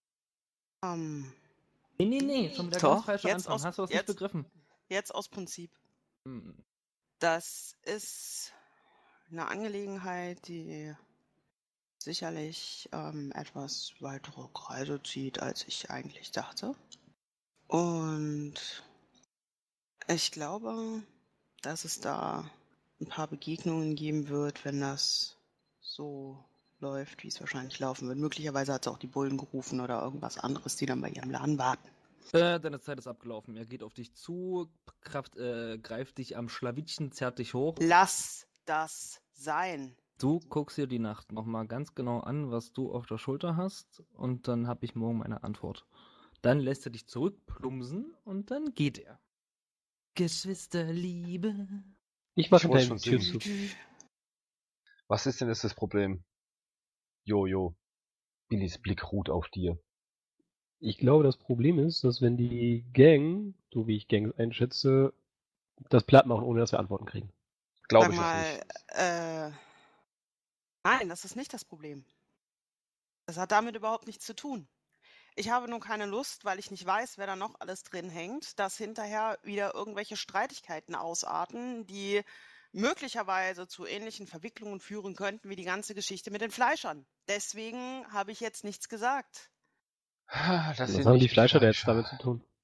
Nee, schon wieder Doch, ganz falscher jetzt Anfang. Hast du das nicht begriffen? Jetzt aus Prinzip. Hm. Das ist eine Angelegenheit, die sicherlich etwas weitere Kreise zieht, als ich eigentlich dachte. Und ich glaube, dass es da ein paar Begegnungen geben wird, wenn das so läuft, wie es wahrscheinlich laufen wird. Möglicherweise hat sie auch die Bullen gerufen oder irgendwas anderes, die dann bei ihrem Laden warten. Deine Zeit ist abgelaufen. Er geht auf dich zu, greift dich am Schlawittchen, zerrt dich hoch. Lass das sein. Du guckst dir die Nacht nochmal ganz genau an, was du auf der Schulter hast, und dann habe ich morgen meine Antwort. Dann lässt er dich zurückplumsen und dann geht er. Geschwisterliebe. Ich mache Ich wollte hinter schon die Tür singen. zu. Was ist denn jetzt das Problem? Jojo. Billys Blick ruht auf dir. Ich glaube, das Problem ist, dass wenn die Gang, so wie ich Gangs einschätze, das platt machen, ohne dass wir Antworten kriegen. Glaube Sag ich mal, jetzt nicht. nein, das ist nicht das Problem. Das hat damit überhaupt nichts zu tun. Ich habe nur keine Lust, weil ich nicht weiß, wer da noch alles drin hängt, dass hinterher wieder irgendwelche Streitigkeiten ausarten, die möglicherweise zu ähnlichen Verwicklungen führen könnten wie die ganze Geschichte mit den Fleischern. Deswegen habe ich jetzt nichts gesagt. Das Was sind haben nicht die Fleischer da jetzt Fleischer. damit zu tun?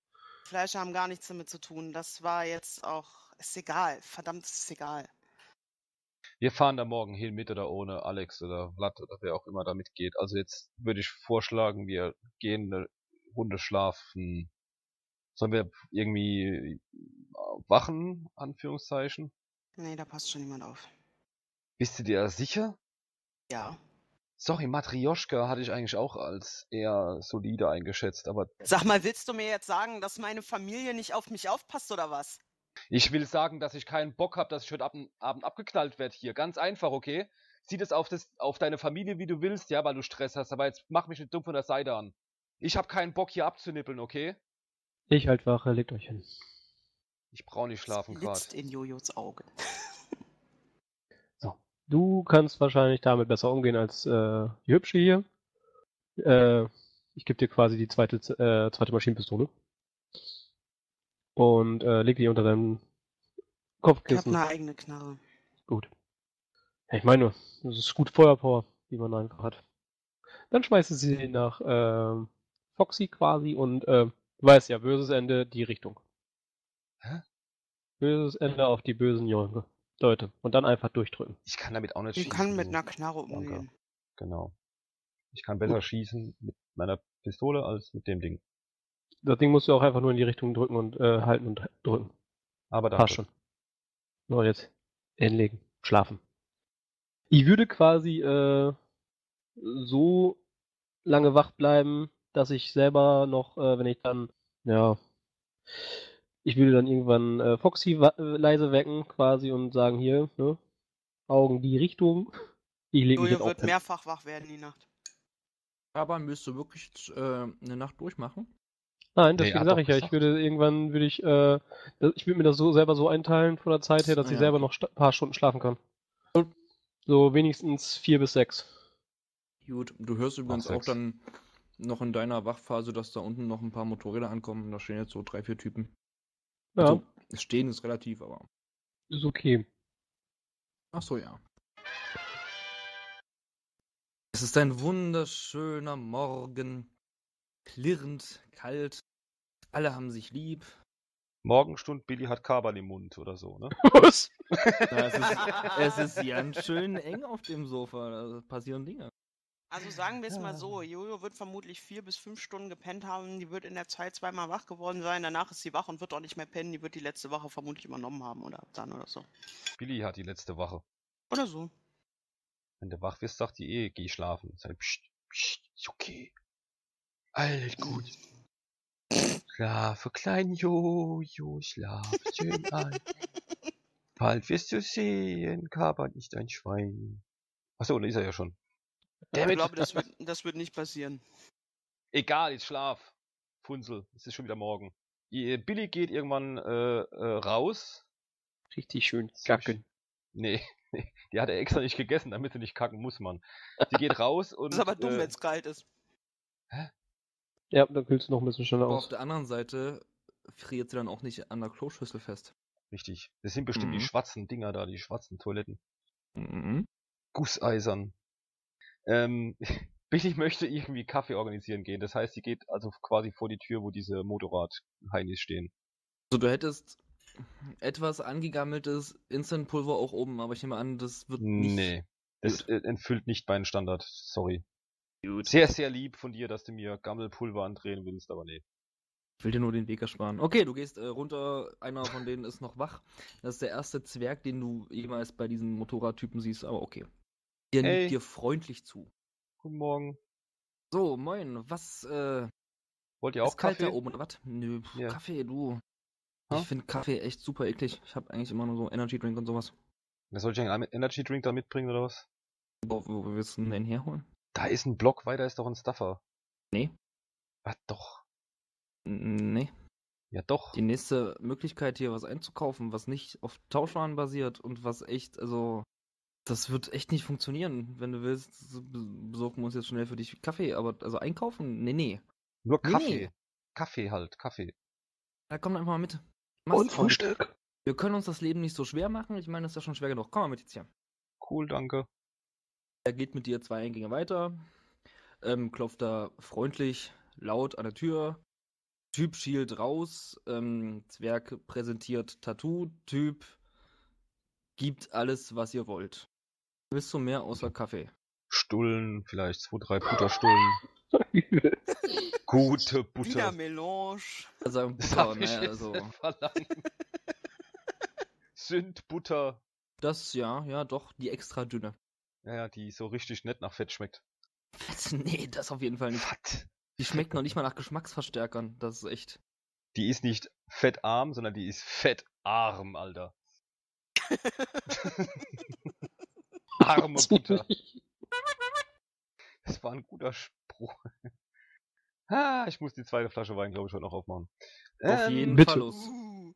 Fleischer haben gar nichts damit zu tun. Das war jetzt auch, ist egal. Verdammt, ist egal. Wir fahren da morgen hin, mit oder ohne Alex oder Vlad oder wer auch immer da mitgeht. Also jetzt würde ich vorschlagen, wir gehen eine Runde schlafen. Sollen wir irgendwie wachen, Anführungszeichen? Nee, da passt schon niemand auf. Bist du dir sicher? Ja. Sorry, Matrioschka hatte ich eigentlich auch als eher solide eingeschätzt, aber Sag mal, willst du mir jetzt sagen, dass meine Familie nicht auf mich aufpasst oder was? ich will sagen, dass ich keinen Bock habe, dass ich heute Abend abgeknallt werde hier. Ganz einfach, okay? Sieh das auf deine Familie, wie du willst, ja, weil du Stress hast, aber jetzt mach mich nicht dumm von der Seite an. Ich habe keinen Bock hier abzunippeln, okay? Ich halt Wache, legt euch hin. Ich brauche nicht schlafen Es gerade. blitzt in Jojos Auge. So. Du kannst wahrscheinlich damit besser umgehen als die Hübsche hier. Ich gebe dir quasi die zweite Maschinenpistole. Und leg die unter deinem Ich habe Kopfkissen. eine eigene Knarre. Gut. Ja, ich meine, das ist gut Feuerpower, die man einfach hat. Dann schmeißt sie nach Foxy quasi und du weißt ja, böses Ende, die Richtung. Hä? Böses Ende auf die bösen Junge. Leute. Und dann einfach durchdrücken. Ich kann damit auch nicht Ich schießen. kann mit so. einer Knarre Danke. umgehen. Genau. Ich kann besser Gut. schießen mit meiner Pistole als mit dem Ding. Das Ding musst du auch einfach nur in die Richtung drücken und halten und drücken. Aber danke. Passt schon. So, jetzt hinlegen. Schlafen. Ich würde quasi so lange wach bleiben, dass ich selber noch, wenn ich dann, ja, ich würde dann irgendwann Foxy leise wecken quasi und sagen, hier, ne, Augen die Richtung. Ich lege mich jetzt Jojo auch wird pennen. mehrfach wach werden die Nacht. Aber willst du wirklich eine Nacht durchmachen? Nein, Nee, deswegen hat sage doch ich ja, ich gesagt. würde irgendwann, ich würde mir das so selber so einteilen von der Zeit her, dass Ah, ich ja, selber okay. noch ein paar Stunden schlafen kann. So wenigstens 4 bis 6. Gut, du hörst übrigens auch 6. dann noch in deiner Wachphase, dass da unten noch ein paar Motorräder ankommen. Da stehen jetzt so 3, 4 Typen. Ja, Also, es stehen ist relativ, aber. ist okay. Ach so, ja. Es ist ein wunderschöner Morgen. Klirrend, kalt. Alle haben sich lieb. Morgenstund, Billy hat Kabel im Mund oder so, ne? Was? Es ist ganz schön eng auf dem Sofa. Da passieren Dinge. Also sagen wir es mal so, Jojo wird vermutlich 4 bis 5 Stunden gepennt haben. Die wird in der Zeit zweimal wach geworden sein. Danach ist sie wach und wird auch nicht mehr pennen. Die wird die letzte Woche vermutlich übernommen haben oder dann oder so. Billy hat die letzte Wache. Oder so. Wenn du wach wirst, sagt die geh schlafen. Sag, pst, ist okay. Alles gut. Schlafe, klein Jojo, schlaf schön ein. Bald wirst du sehen, Kaban ist ein Schwein. Achso, da ist er ja schon. Ich Damit. glaube, das wird nicht passieren. Egal, jetzt schlaf. Funzel, es ist schon wieder morgen. Billy geht irgendwann raus. Richtig schön kacken. Nee, die hat er extra nicht gegessen, damit sie nicht kacken muss, man. Sie geht raus und... Das ist aber dumm, wenn es kalt ist. Ja, dann kühlst du noch ein bisschen schneller Aber aus. auf der anderen Seite friert sie dann auch nicht an der Kloschüssel fest. Richtig. Das sind bestimmt die Mhm. schwarzen Dinger da, die schwarzen Toiletten. Mhm. Gusseisern. Billy möchte irgendwie Kaffee organisieren gehen. Das heißt, sie geht also quasi vor die Tür, wo diese Motorrad-Heinis stehen. Also du hättest etwas angegammeltes Instant-Pulver auch oben, aber ich nehme an, das wird nicht... Nee. Das entfüllt nicht meinen Standard. Sorry. Gut. Sehr, sehr lieb von dir, dass du mir Gammelpulver andrehen willst, aber nee. Ich will dir nur den Weg ersparen. Okay, du gehst runter, einer von denen ist noch wach. Das ist der erste Zwerg, den du jemals bei diesen Motorradtypen siehst, aber okay. Der Hey. nickt dir freundlich zu. Guten Morgen. So, moin, was, Wollt ihr auch ist kalt Kaffee? da oben, oder was? Nö, Ja. Kaffee, du. Ha? Ich finde Kaffee echt super eklig. Ich habe eigentlich immer nur so Energy Drink und sowas. Soll ich einen Energy Drink da mitbringen oder was? Wo willst du denn herholen? Da ist ein Block weiter, ist doch ein Stuffer. Nee. Was doch? Nee. Ja doch. Die nächste Möglichkeit, hier was einzukaufen, was nicht auf Tauschwaren basiert und was echt, also, das wird echt nicht funktionieren. Wenn du willst, besorgen wir uns jetzt schnell für dich Kaffee, aber, also einkaufen? Nee. Nur Nee, Kaffee. nee. Kaffee halt, Kaffee. Da komm einfach mal mit. Und Frühstück. Wir können uns das Leben nicht so schwer machen. Ich meine, das ist ja schon schwer genug. Komm mal mit jetzt hier. Cool, danke. Er geht mit dir 2 Eingänge weiter, klopft da freundlich, laut an der Tür. Typ schielt raus, Zwerg präsentiert Tattoo, Typ gibt alles, was ihr wollt. Willst du mehr außer Kaffee? Stullen, vielleicht 2, 3 Butterstullen. Gute Wieder Butter. Melange. Also Das Butter, hab ich naja, jetzt also nicht verlangt. Sündbutter. das ja, doch, die extra dünne. Ja, die so richtig nett nach Fett schmeckt. Was? Nee, das auf jeden Fall nicht. Was? Die schmeckt noch nicht mal nach Geschmacksverstärkern. Das ist echt. Die ist nicht fettarm, sondern die ist fettarm, Alter. Arme Butter. Das war ein guter Spruch. Ich muss die zweite Flasche Wein, glaube ich, heute noch aufmachen. Auf jeden bitte. Fall los.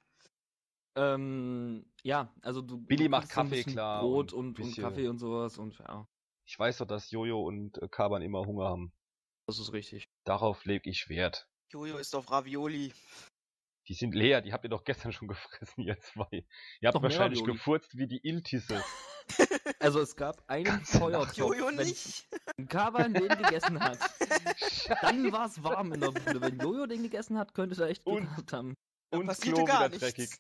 Ja, also Billy du macht kriegst so ein Kaffee, bisschen klar, Brot und und bisschen- Kaffee und sowas und ja, Ich weiß doch, dass Jojo und Kaban immer Hunger haben. das ist richtig. Darauf lege ich Wert. Jojo ist auf Ravioli. Die sind leer, die habt ihr doch gestern schon gefressen, ihr zwei. Ihr habt Doch mehr wahrscheinlich Ravioli. gefurzt wie die Iltisse. Also es gab einen Ganze Feuertopf, Jojo wenn nicht. Kaban den gegessen hat, dann war es warm in der Bude. Wenn Jojo den gegessen hat, könnte er echt Glück Und- gehabt haben. Da Und passierte Klo gar wieder dreckig. nichts.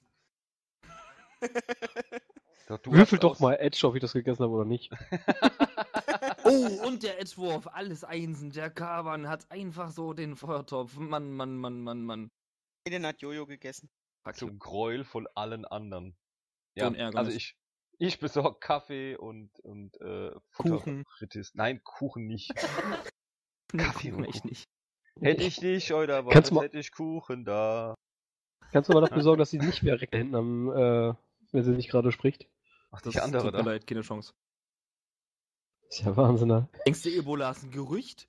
Doch, du Würfel hast doch aus- mal Edge, ob ich das gegessen habe oder nicht. Oh, und der Edgewurf, alles Einsen. Der Kaban hat einfach so den Feuertopf. Mann. Den hat Jojo gegessen. Zum Gräuel von allen anderen. So Ja, ein Ärgernis. also ich besorge Kaffee und Kuchen. Futterfrittis. Nein, Kuchen nicht. Nee, Kaffee Kuchen und echt Kuchen. nicht. Hätte ich nicht heute Kannst erwartet, du mal- hätte ich Kuchen da. Kannst du aber dafür sorgen, dass sie nicht mehr direkt da hinten am, wenn sie nicht gerade spricht? Ach, Das die andere tut mir da. leid, keine Chance. Ist ja Wahnsinn, ne? Denkst du, Ebola ist ein Gerücht?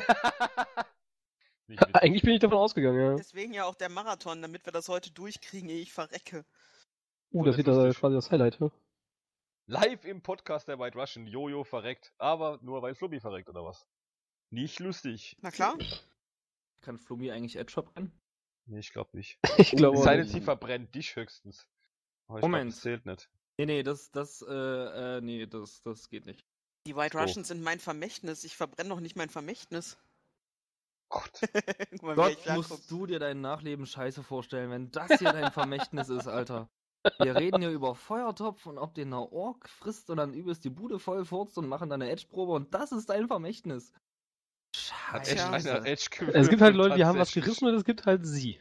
Nicht witzig. Eigentlich bin ich davon ausgegangen, ja. Deswegen ja auch der Marathon, damit wir das heute durchkriegen, ehe ich verrecke. Oh, Das das wird ist da lustig. quasi das Highlight, ne? Live im Podcast der White Russian. Jojo verreckt. Aber nur weil Flubby verreckt, oder was? Nicht lustig. Na klar. Kann Flummi eigentlich Edge rennen? Nee, ich glaube nicht. Ich glaube Es auch sei denn, nicht. sie verbrennt dich höchstens. Aber ich glaub, Moment. das zählt nicht. Nee, das geht nicht. Die White So. Russians sind mein Vermächtnis. Ich verbrenne doch nicht mein Vermächtnis. Gott. Guck mal, wie Gott, ich anguck. musst du dir dein Nachleben scheiße vorstellen, wenn das hier dein Vermächtnis ist, Alter. Wir reden hier über Feuertopf und ob den einer Ork frisst und dann übelst die Bude voll furzt und machen dann eine Edge-Probe und das ist dein Vermächtnis. Hat echt Scheiße. einer Edge Es gibt halt Leute, die haben was tatsächlich. gerissen und es gibt halt sie.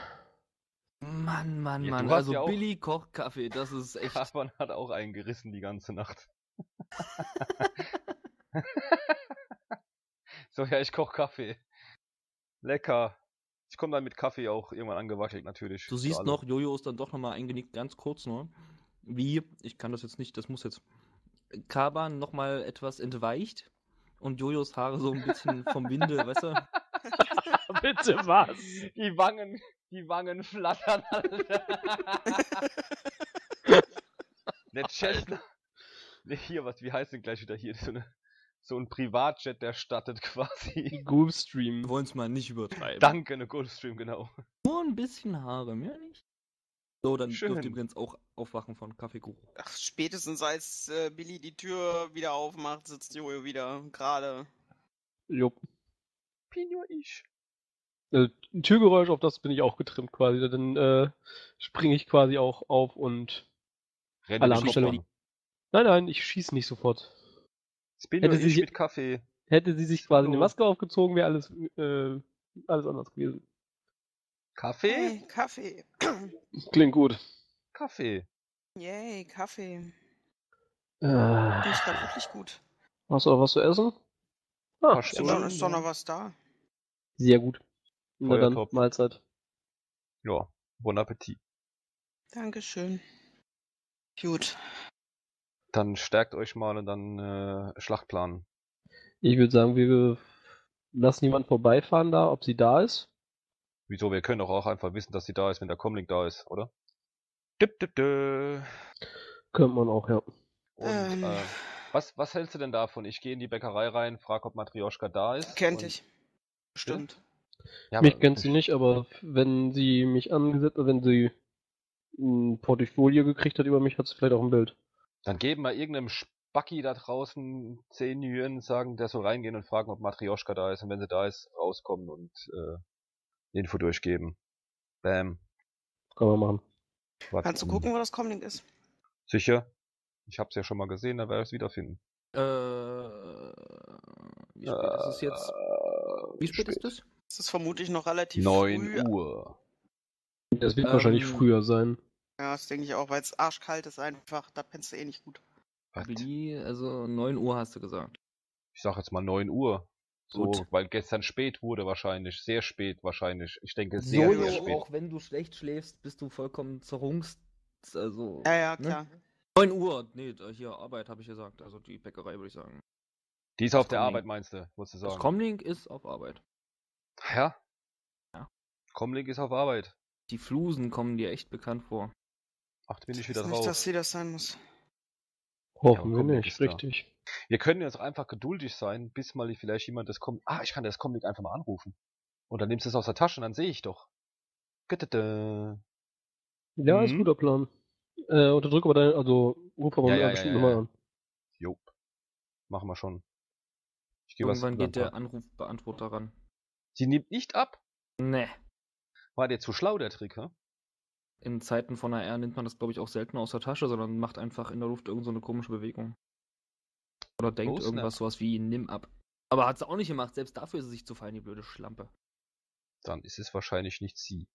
Mann. Ja, du hast Also ja auch- Billy kocht Kaffee, das ist echt. Kaffern hat auch einen gerissen die ganze Nacht. So, ja, ich koch Kaffee. Lecker. Ich komme dann mit Kaffee auch irgendwann angewackelt, natürlich. Du Für siehst alle. noch, Jojo ist dann doch nochmal eingenickt, ganz kurz nur. Wie, ich kann das jetzt nicht, das muss jetzt. Kaban nochmal etwas entweicht und Jojos Haare so ein bisschen vom Winde, weißt du? Bitte was? Die Wangen flattern, Alter. Der Cessna. Ne, hier, wie heißt denn gleich wieder hier? So ein Privatjet, der startet quasi. Gulfstream. Wir wollen es mal nicht übertreiben. Danke, eine Gulfstream, genau. Nur ein bisschen Haare, mehr nicht. So, dann Schön. dürft ihr übrigens auch aufwachen von Kaffeekuchen. Ach, spätestens als Billy die Tür wieder aufmacht, sitzt Jojo wieder gerade. Jupp. Bin nur ich. Türgeräusch, auf das bin ich auch getrimmt quasi. Dann springe ich quasi auch auf und. Renne Alarmstellung. Nein, ich schieße nicht sofort. Ich bin Hätte nur sie ich sie- mit Kaffee. Hätte sie sich quasi eine Hallo. Maske aufgezogen, wäre alles anders gewesen. Kaffee? Hey, Kaffee. Klingt gut. Kaffee. Yay, Kaffee. Äh, Finde ich gerade wirklich gut. hast du auch was zu essen? Ah, Hast du? Ist doch noch was da. sehr gut. Na dann, Feuertopf. Mahlzeit. Ja, bon Appetit. Dankeschön. Gut. Dann stärkt euch mal und dann Schlachtplan. Ich würde sagen, wir lassen jemanden vorbeifahren da, ob sie da ist. Wieso? Wir können doch auch einfach wissen, dass sie da ist, wenn der Comlink da ist, oder? Dü. Könnte man auch, ja. Und was hältst du denn davon? Ich gehe in die Bäckerei rein, frage, ob Matrioschka da ist. Kennt und- dich. Bestimmt. Ja, Mich aber- kennt sie nicht, aber wenn sie mich wenn sie ein Portfolio gekriegt hat über mich, hat sie vielleicht auch ein Bild. Dann geben wir irgendeinem Spacki da draußen 10 Yuan, sagen, der soll reingehen und fragen, ob Matrioschka da ist. Und wenn sie da ist, rauskommen und Info durchgeben. Bam. Kann man machen. Was? Kannst du gucken, wo das Comlink ist? Sicher? Ich hab's ja schon mal gesehen, dann werde ich es wiederfinden. Wie spät ist es jetzt? Wie spät ist es? Das ist vermutlich noch relativ 9 früh. Uhr. Das wird wahrscheinlich früher sein. Ja, das denke ich auch, weil es arschkalt ist einfach. Da pennst du eh nicht gut. Was? Billy, also 9 Uhr hast du gesagt. Ich sag jetzt mal 9 Uhr. So, Gut. weil gestern spät wurde wahrscheinlich. Sehr spät wahrscheinlich. Ich denke So, sehr, sehr Jojo, spät. auch wenn du schlecht schläfst, bist du vollkommen zerrungst. Also, Ja, ja, ne? klar. 9 Uhr. Nee, hier Arbeit habe ich gesagt. Also die Bäckerei würde ich sagen. Die ist auf Das der Comlink. Arbeit, meinst du? Wolltest du Das sagen? Comlink ist auf Arbeit. Ja? Ja. Comlink ist auf Arbeit. Die Flusen kommen dir echt bekannt vor. Ach, bin ich Ich wieder weiß nicht, drauf. dass sie das sein muss. Hoffen Ja, wir Comlink nicht, ist da. richtig. Wir können jetzt auch einfach geduldig sein, bis mal vielleicht jemand das kommt. Ah, ich kann das Comlink einfach mal anrufen. Und dann nimmst du es aus der Tasche und dann sehe ich doch. Göttete. Ja, ist ein guter Plan. Unterdrück aber deine, also ruf aber Ja, mit ja, einer bestimmten ja, Nummer ja. an. Jo. Machen wir schon. Ich gehe was Irgendwann geht der geplant hab. Anrufbeantworter ran. Sie nimmt nicht ab. Nee. War der zu schlau, der Trick, hä? In Zeiten von AR nimmt man das, glaube ich, auch selten aus der Tasche, sondern macht einfach in der Luft irgend so eine komische Bewegung. Oder denkt Oh, snap. irgendwas sowas wie nimm ab. Aber hat sie auch nicht gemacht, selbst dafür ist sie sich zu fein, die blöde Schlampe. Dann ist es wahrscheinlich nicht sie.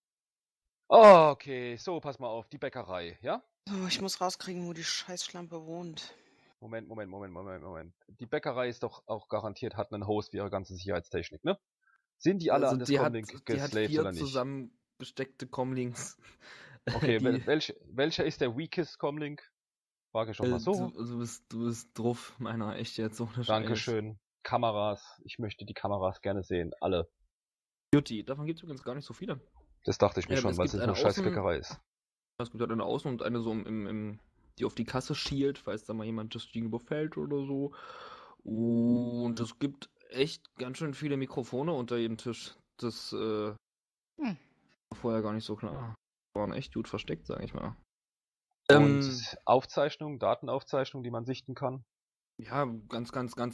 Okay, so, pass mal auf. Die Bäckerei, ja? So, ich muss rauskriegen, wo die Scheißschlampe wohnt. Moment. Die Bäckerei ist doch auch garantiert, hat einen Host wie ihre ganze Sicherheitstechnik, ne? Sind die alle Also an das die hat Comlink geslaved 4 oder nicht? zusammengesteckte Comlinks. Okay, Die- welcher ist der weakest Comlink? Frage ich schon mal so. Du bist drauf, meiner, echt jetzt, ohne Scheiß. Dankeschön. Kameras. Ich möchte die Kameras gerne sehen. Alle. Beauty, davon gibt es übrigens gar nicht so viele. Das dachte ich mir Ja, schon, es weil es gibt eine eine scheiß Außen- Bäckerei ist. Es gibt halt eine Außen- und eine so die auf die Kasse schielt, falls da mal jemand das Ding überfällt oder so. Und es gibt echt ganz schön viele Mikrofone unter jedem Tisch. Das war vorher gar nicht so klar. Waren echt gut versteckt, sag ich mal. Und Aufzeichnungen, Datenaufzeichnungen, die man sichten kann. Ja, ganz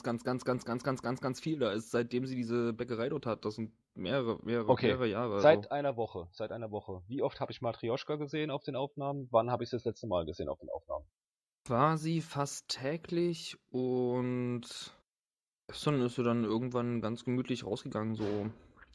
viel. Da ist, seitdem sie diese Bäckerei dort hat, das sind mehrere Jahre. Seit einer Woche. Wie oft habe ich Matrioschka gesehen auf den Aufnahmen? Wann habe ich sie das letzte Mal gesehen auf den Aufnahmen? Quasi fast täglich und gestern ist sie dann irgendwann ganz gemütlich rausgegangen, so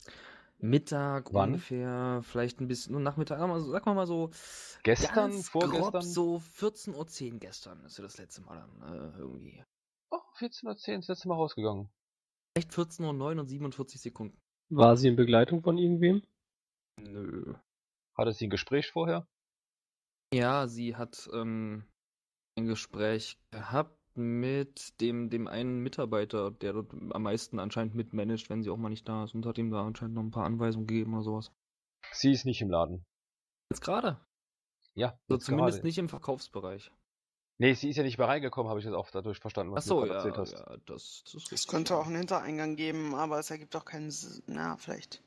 Mittag Wann? ungefähr, vielleicht ein bisschen, nur Nachmittag, sag mal so Gestern, ganz vorgestern? grob so 14:10 Uhr gestern ist sie das letzte Mal dann irgendwie. Oh, 14:10 Uhr, das letzte Mal rausgegangen. Vielleicht 14:09 Uhr und 47 Sekunden. War sie in Begleitung von irgendwem? Nö. Hatte sie ein Gespräch vorher? Ja, sie hat ein Gespräch gehabt mit dem einen Mitarbeiter, der dort am meisten anscheinend mitmanagt, wenn sie auch mal nicht da ist, und hat ihm da anscheinend noch ein paar Anweisungen gegeben oder sowas. Sie ist nicht im Laden. Jetzt gerade. Ja, Also jetzt zumindest gerade. nicht im Verkaufsbereich. Nee, sie ist ja nicht mehr reingekommen, habe ich jetzt auch dadurch verstanden, was Achso, du gerade erzählt hast. ja, das ist Es richtig. könnte auch einen Hintereingang geben, aber es ergibt auch keinen Sinn. Na, vielleicht.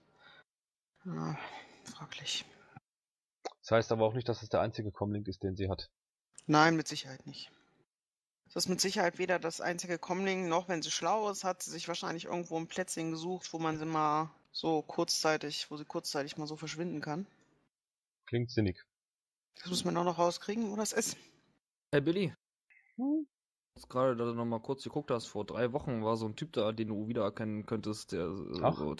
Ja, fraglich. Das heißt aber auch nicht, dass es der einzige Comlink ist, den sie hat. Nein, mit Sicherheit nicht. Das ist mit Sicherheit weder das einzige Comlink, noch wenn sie schlau ist, hat sie sich wahrscheinlich irgendwo ein Plätzchen gesucht, wo man sie mal so kurzzeitig, wo sie kurzzeitig mal so verschwinden kann. Klingt sinnig. Das muss man auch noch rauskriegen, wo das ist. Hey Billy. Jetzt gerade, da du noch mal kurz geguckt hast, vor 3 Wochen war so ein Typ da, den du wiedererkennen könntest, der Ach. so,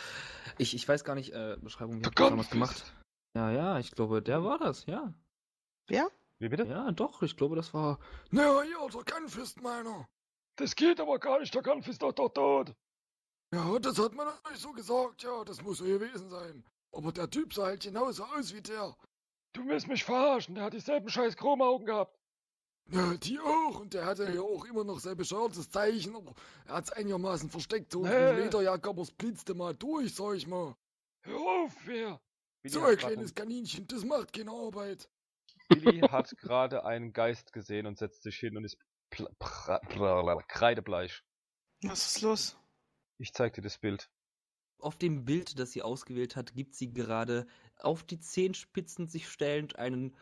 ich weiß gar nicht, Beschreibung, wie Der hat das damals Kampf ist- gemacht? Ja, ich glaube, der war das, ja. Wer? Wie bitte? Ja, doch, ich glaube, das war. Ja, ja, der Kampf meiner. Das geht aber gar nicht, der Kampf ist doch tot. Ja, das hat man euch so gesagt, ja, das muss so gewesen sein. Aber der Typ sah halt genauso aus wie der. Du willst mich verarschen, der hat dieselben scheiß Chromaugen gehabt. Ja, die auch. Und der hatte ja auch immer noch sein bescheuertes Zeichen. Aber er hat's einigermaßen versteckt. So Nee. ein Lederjacke, aber es blitzte mal durch, sag ich mal. Hör auf, wer? So ein kleines Kaninchen, das macht keine Arbeit. Billy hat gerade einen Geist gesehen und setzt sich hin und ist kreidebleich. Was ist los? Ich zeig dir das Bild. Auf dem Bild, das sie ausgewählt hat, gibt sie gerade auf die Zehenspitzen sich stellend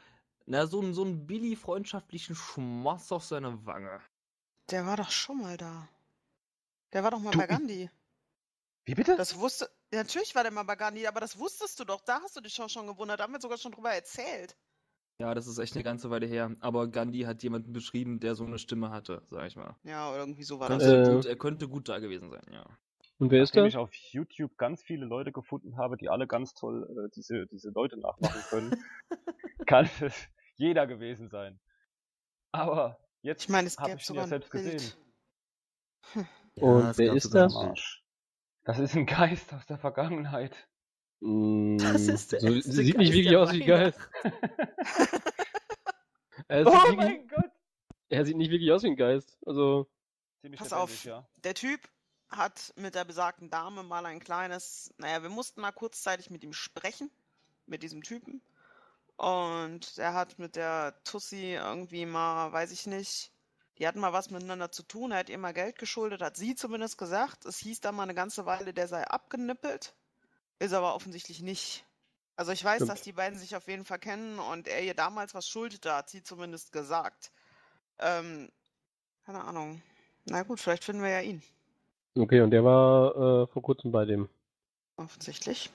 so einen Billy-freundschaftlichen Schmoss auf seine Wange. Der war doch schon mal da. Der war doch mal Du, bei Gandhi. Wie bitte? Das wusste. Ja, natürlich war der mal bei Gandhi, aber das wusstest du doch. Da hast du dich schon gewundert. Da haben wir sogar schon drüber erzählt. Ja, das ist echt eine ganze Weile her. Aber Gandhi hat jemanden beschrieben, der so eine Stimme hatte, sag ich mal. Ja, oder irgendwie so war das. Er könnte gut da gewesen sein, ja. Und wer ist Nachdem das? ich auf YouTube ganz viele Leute gefunden habe, die alle ganz toll diese Leute nachmachen können, kann es jeder gewesen sein. Aber jetzt Ich meine, es habe gäbe ich ihn ja sogar ein selbst Bild. gesehen. Und es wer gab ist sogar ein das? Am Bild. Arsch. Das ist ein Geist aus der Vergangenheit. Das ist der so, erste sieht nicht Geist wirklich der aus wie Geist. Er Oh sieht, nicht, mein Gott! er sieht nicht wirklich aus wie ein Geist. Also, Ziemlich Pass lebendig, auf, ja. der Typ hat mit der besagten Dame mal ein kleines, naja, wir mussten mal kurzzeitig mit ihm sprechen, mit diesem Typen. Und er hat mit der Tussi irgendwie mal, weiß ich nicht, die hatten mal was miteinander zu tun, er hat ihr mal Geld geschuldet, hat sie zumindest gesagt. Es hieß da mal eine ganze Weile, der sei abgenippelt, ist aber offensichtlich nicht. Also ich weiß, Stimmt. dass die beiden sich auf jeden Fall kennen und er ihr damals was schuldete, hat sie zumindest gesagt. Keine Ahnung. Na gut, vielleicht finden wir ja ihn. okay, und der war vor kurzem bei dem. Offensichtlich.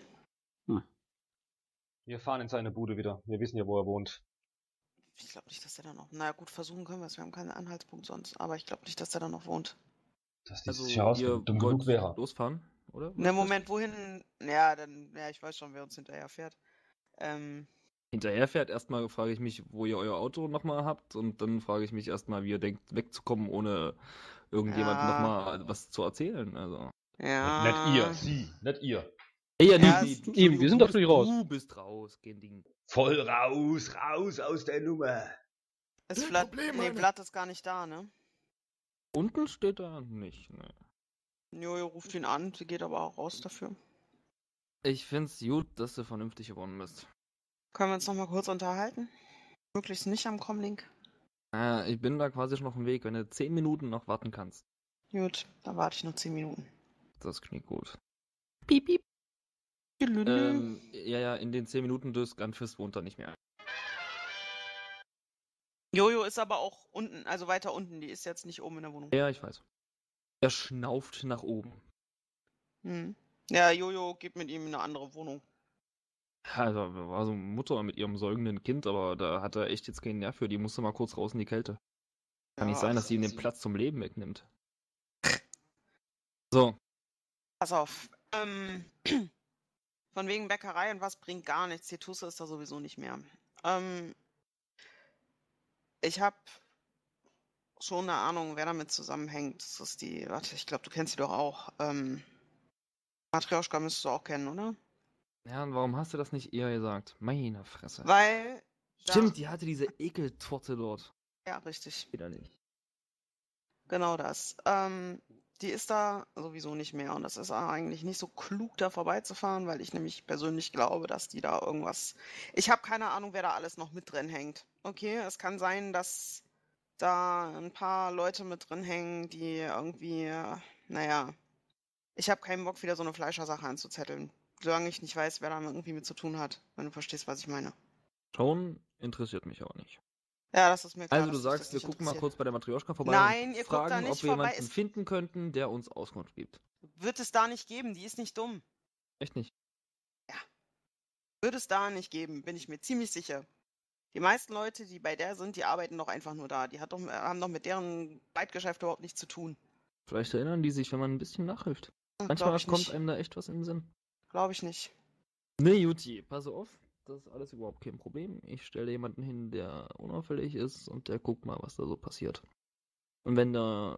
Wir fahren in seine Bude wieder. Wir wissen ja, wo er wohnt. Ich glaube nicht, dass der da noch. Na gut, versuchen können wir es. Wir haben keinen Anhaltspunkt sonst. Aber ich glaube nicht, dass der da noch wohnt. Das Also, sich heraus, wenn ihr er dumm genug wollt wäre. losfahren, oder? Ne, Moment, wohin? Ja, dann. Ja, ich weiß schon, wer uns hinterher fährt. Hinterher fährt, erstmal frage ich mich, wo ihr euer Auto nochmal habt und dann frage ich mich erstmal, wie ihr denkt, wegzukommen, ohne irgendjemand Ja. nochmal was zu erzählen. Also. Ja. Nicht ihr, sie, nicht ihr. Ja, Ja, nee, es- du, Eben, wir sind doch du für die raus. Du bist raus, kein Ding. Voll raus, raus aus der Nummer. Ist Kein Vlad. Problem, Nee, Alter. Vlad ist gar nicht da, ne? Unten steht er nicht, ne. Jojo ruft ihn an, sie geht aber auch raus dafür. Ich find's gut, dass du vernünftig geworden bist. Können wir uns noch mal kurz unterhalten? Möglichst nicht am Comlink. Ich bin da quasi schon auf dem Weg, wenn du 10 Minuten noch warten kannst. Gut, dann warte ich noch 10 Minuten. Das klingt gut. Piep, piep. Tschüss. Ja, in den 10 Minuten des Gunfist wohnt er nicht mehr. Jojo ist aber auch unten, also weiter unten. Die ist jetzt nicht oben in der Wohnung. Ja, ich weiß. Er schnauft nach oben. Hm. Ja, Jojo geht mit ihm in eine andere Wohnung. Also, war so eine Mutter mit ihrem säugenden Kind, aber da hat er echt jetzt keinen Nerv für. Die musste mal kurz raus in die Kälte. Kann nicht sein, dass sie ihm den Platz zum Leben wegnimmt. So, Pass auf. Von wegen Bäckerei und was bringt gar nichts. Die Tusse ist da sowieso nicht mehr. Ich habe schon eine Ahnung, wer damit zusammenhängt. Das ist die, warte, ich glaube, du kennst sie doch auch. Matrioschka müsstest du auch kennen, oder? ja, und warum hast du das nicht eher gesagt? Meine Fresse. Weil. Stimmt, die hatte diese Ekeltorte dort. Ja, richtig. Wieder nicht. Genau das. Die ist da sowieso nicht mehr. Und das ist eigentlich nicht so klug, da vorbeizufahren, weil ich nämlich persönlich glaube, dass die da irgendwas. Ich habe keine Ahnung, wer da alles noch mit drin hängt. Okay, es kann sein, dass da ein paar Leute mit drin hängen, die irgendwie, naja, ich habe keinen Bock, wieder so eine Fleischersache anzuzetteln. Solange ich nicht weiß, wer da irgendwie mit zu tun hat, wenn du verstehst, was ich meine. Schon interessiert mich auch nicht. Ja, das ist mir klar. Also du dass dich sagst, das wir nicht gucken mal interessiert. kurz bei der Matrioschka vorbei Nein, und ihr guckt da fragen, nicht ob wir vorbei. jemanden finden könnten, der uns Auskunft gibt. Wird es da nicht geben, die ist nicht dumm. Echt nicht? Wird es da nicht geben, bin ich mir ziemlich sicher. Die meisten Leute, die bei der sind, die arbeiten doch einfach nur da. Die haben doch mit deren Zweitgeschäft überhaupt nichts zu tun. Vielleicht erinnern die sich, wenn man ein bisschen nachhilft. Manchmal Glaube ich kommt nicht. einem da echt was in den Sinn. Glaube ich nicht. Ne, Juti, pass auf. Das ist alles überhaupt kein Problem. Ich stelle jemanden hin, der unauffällig ist und der guckt mal, was da so passiert. Und wenn du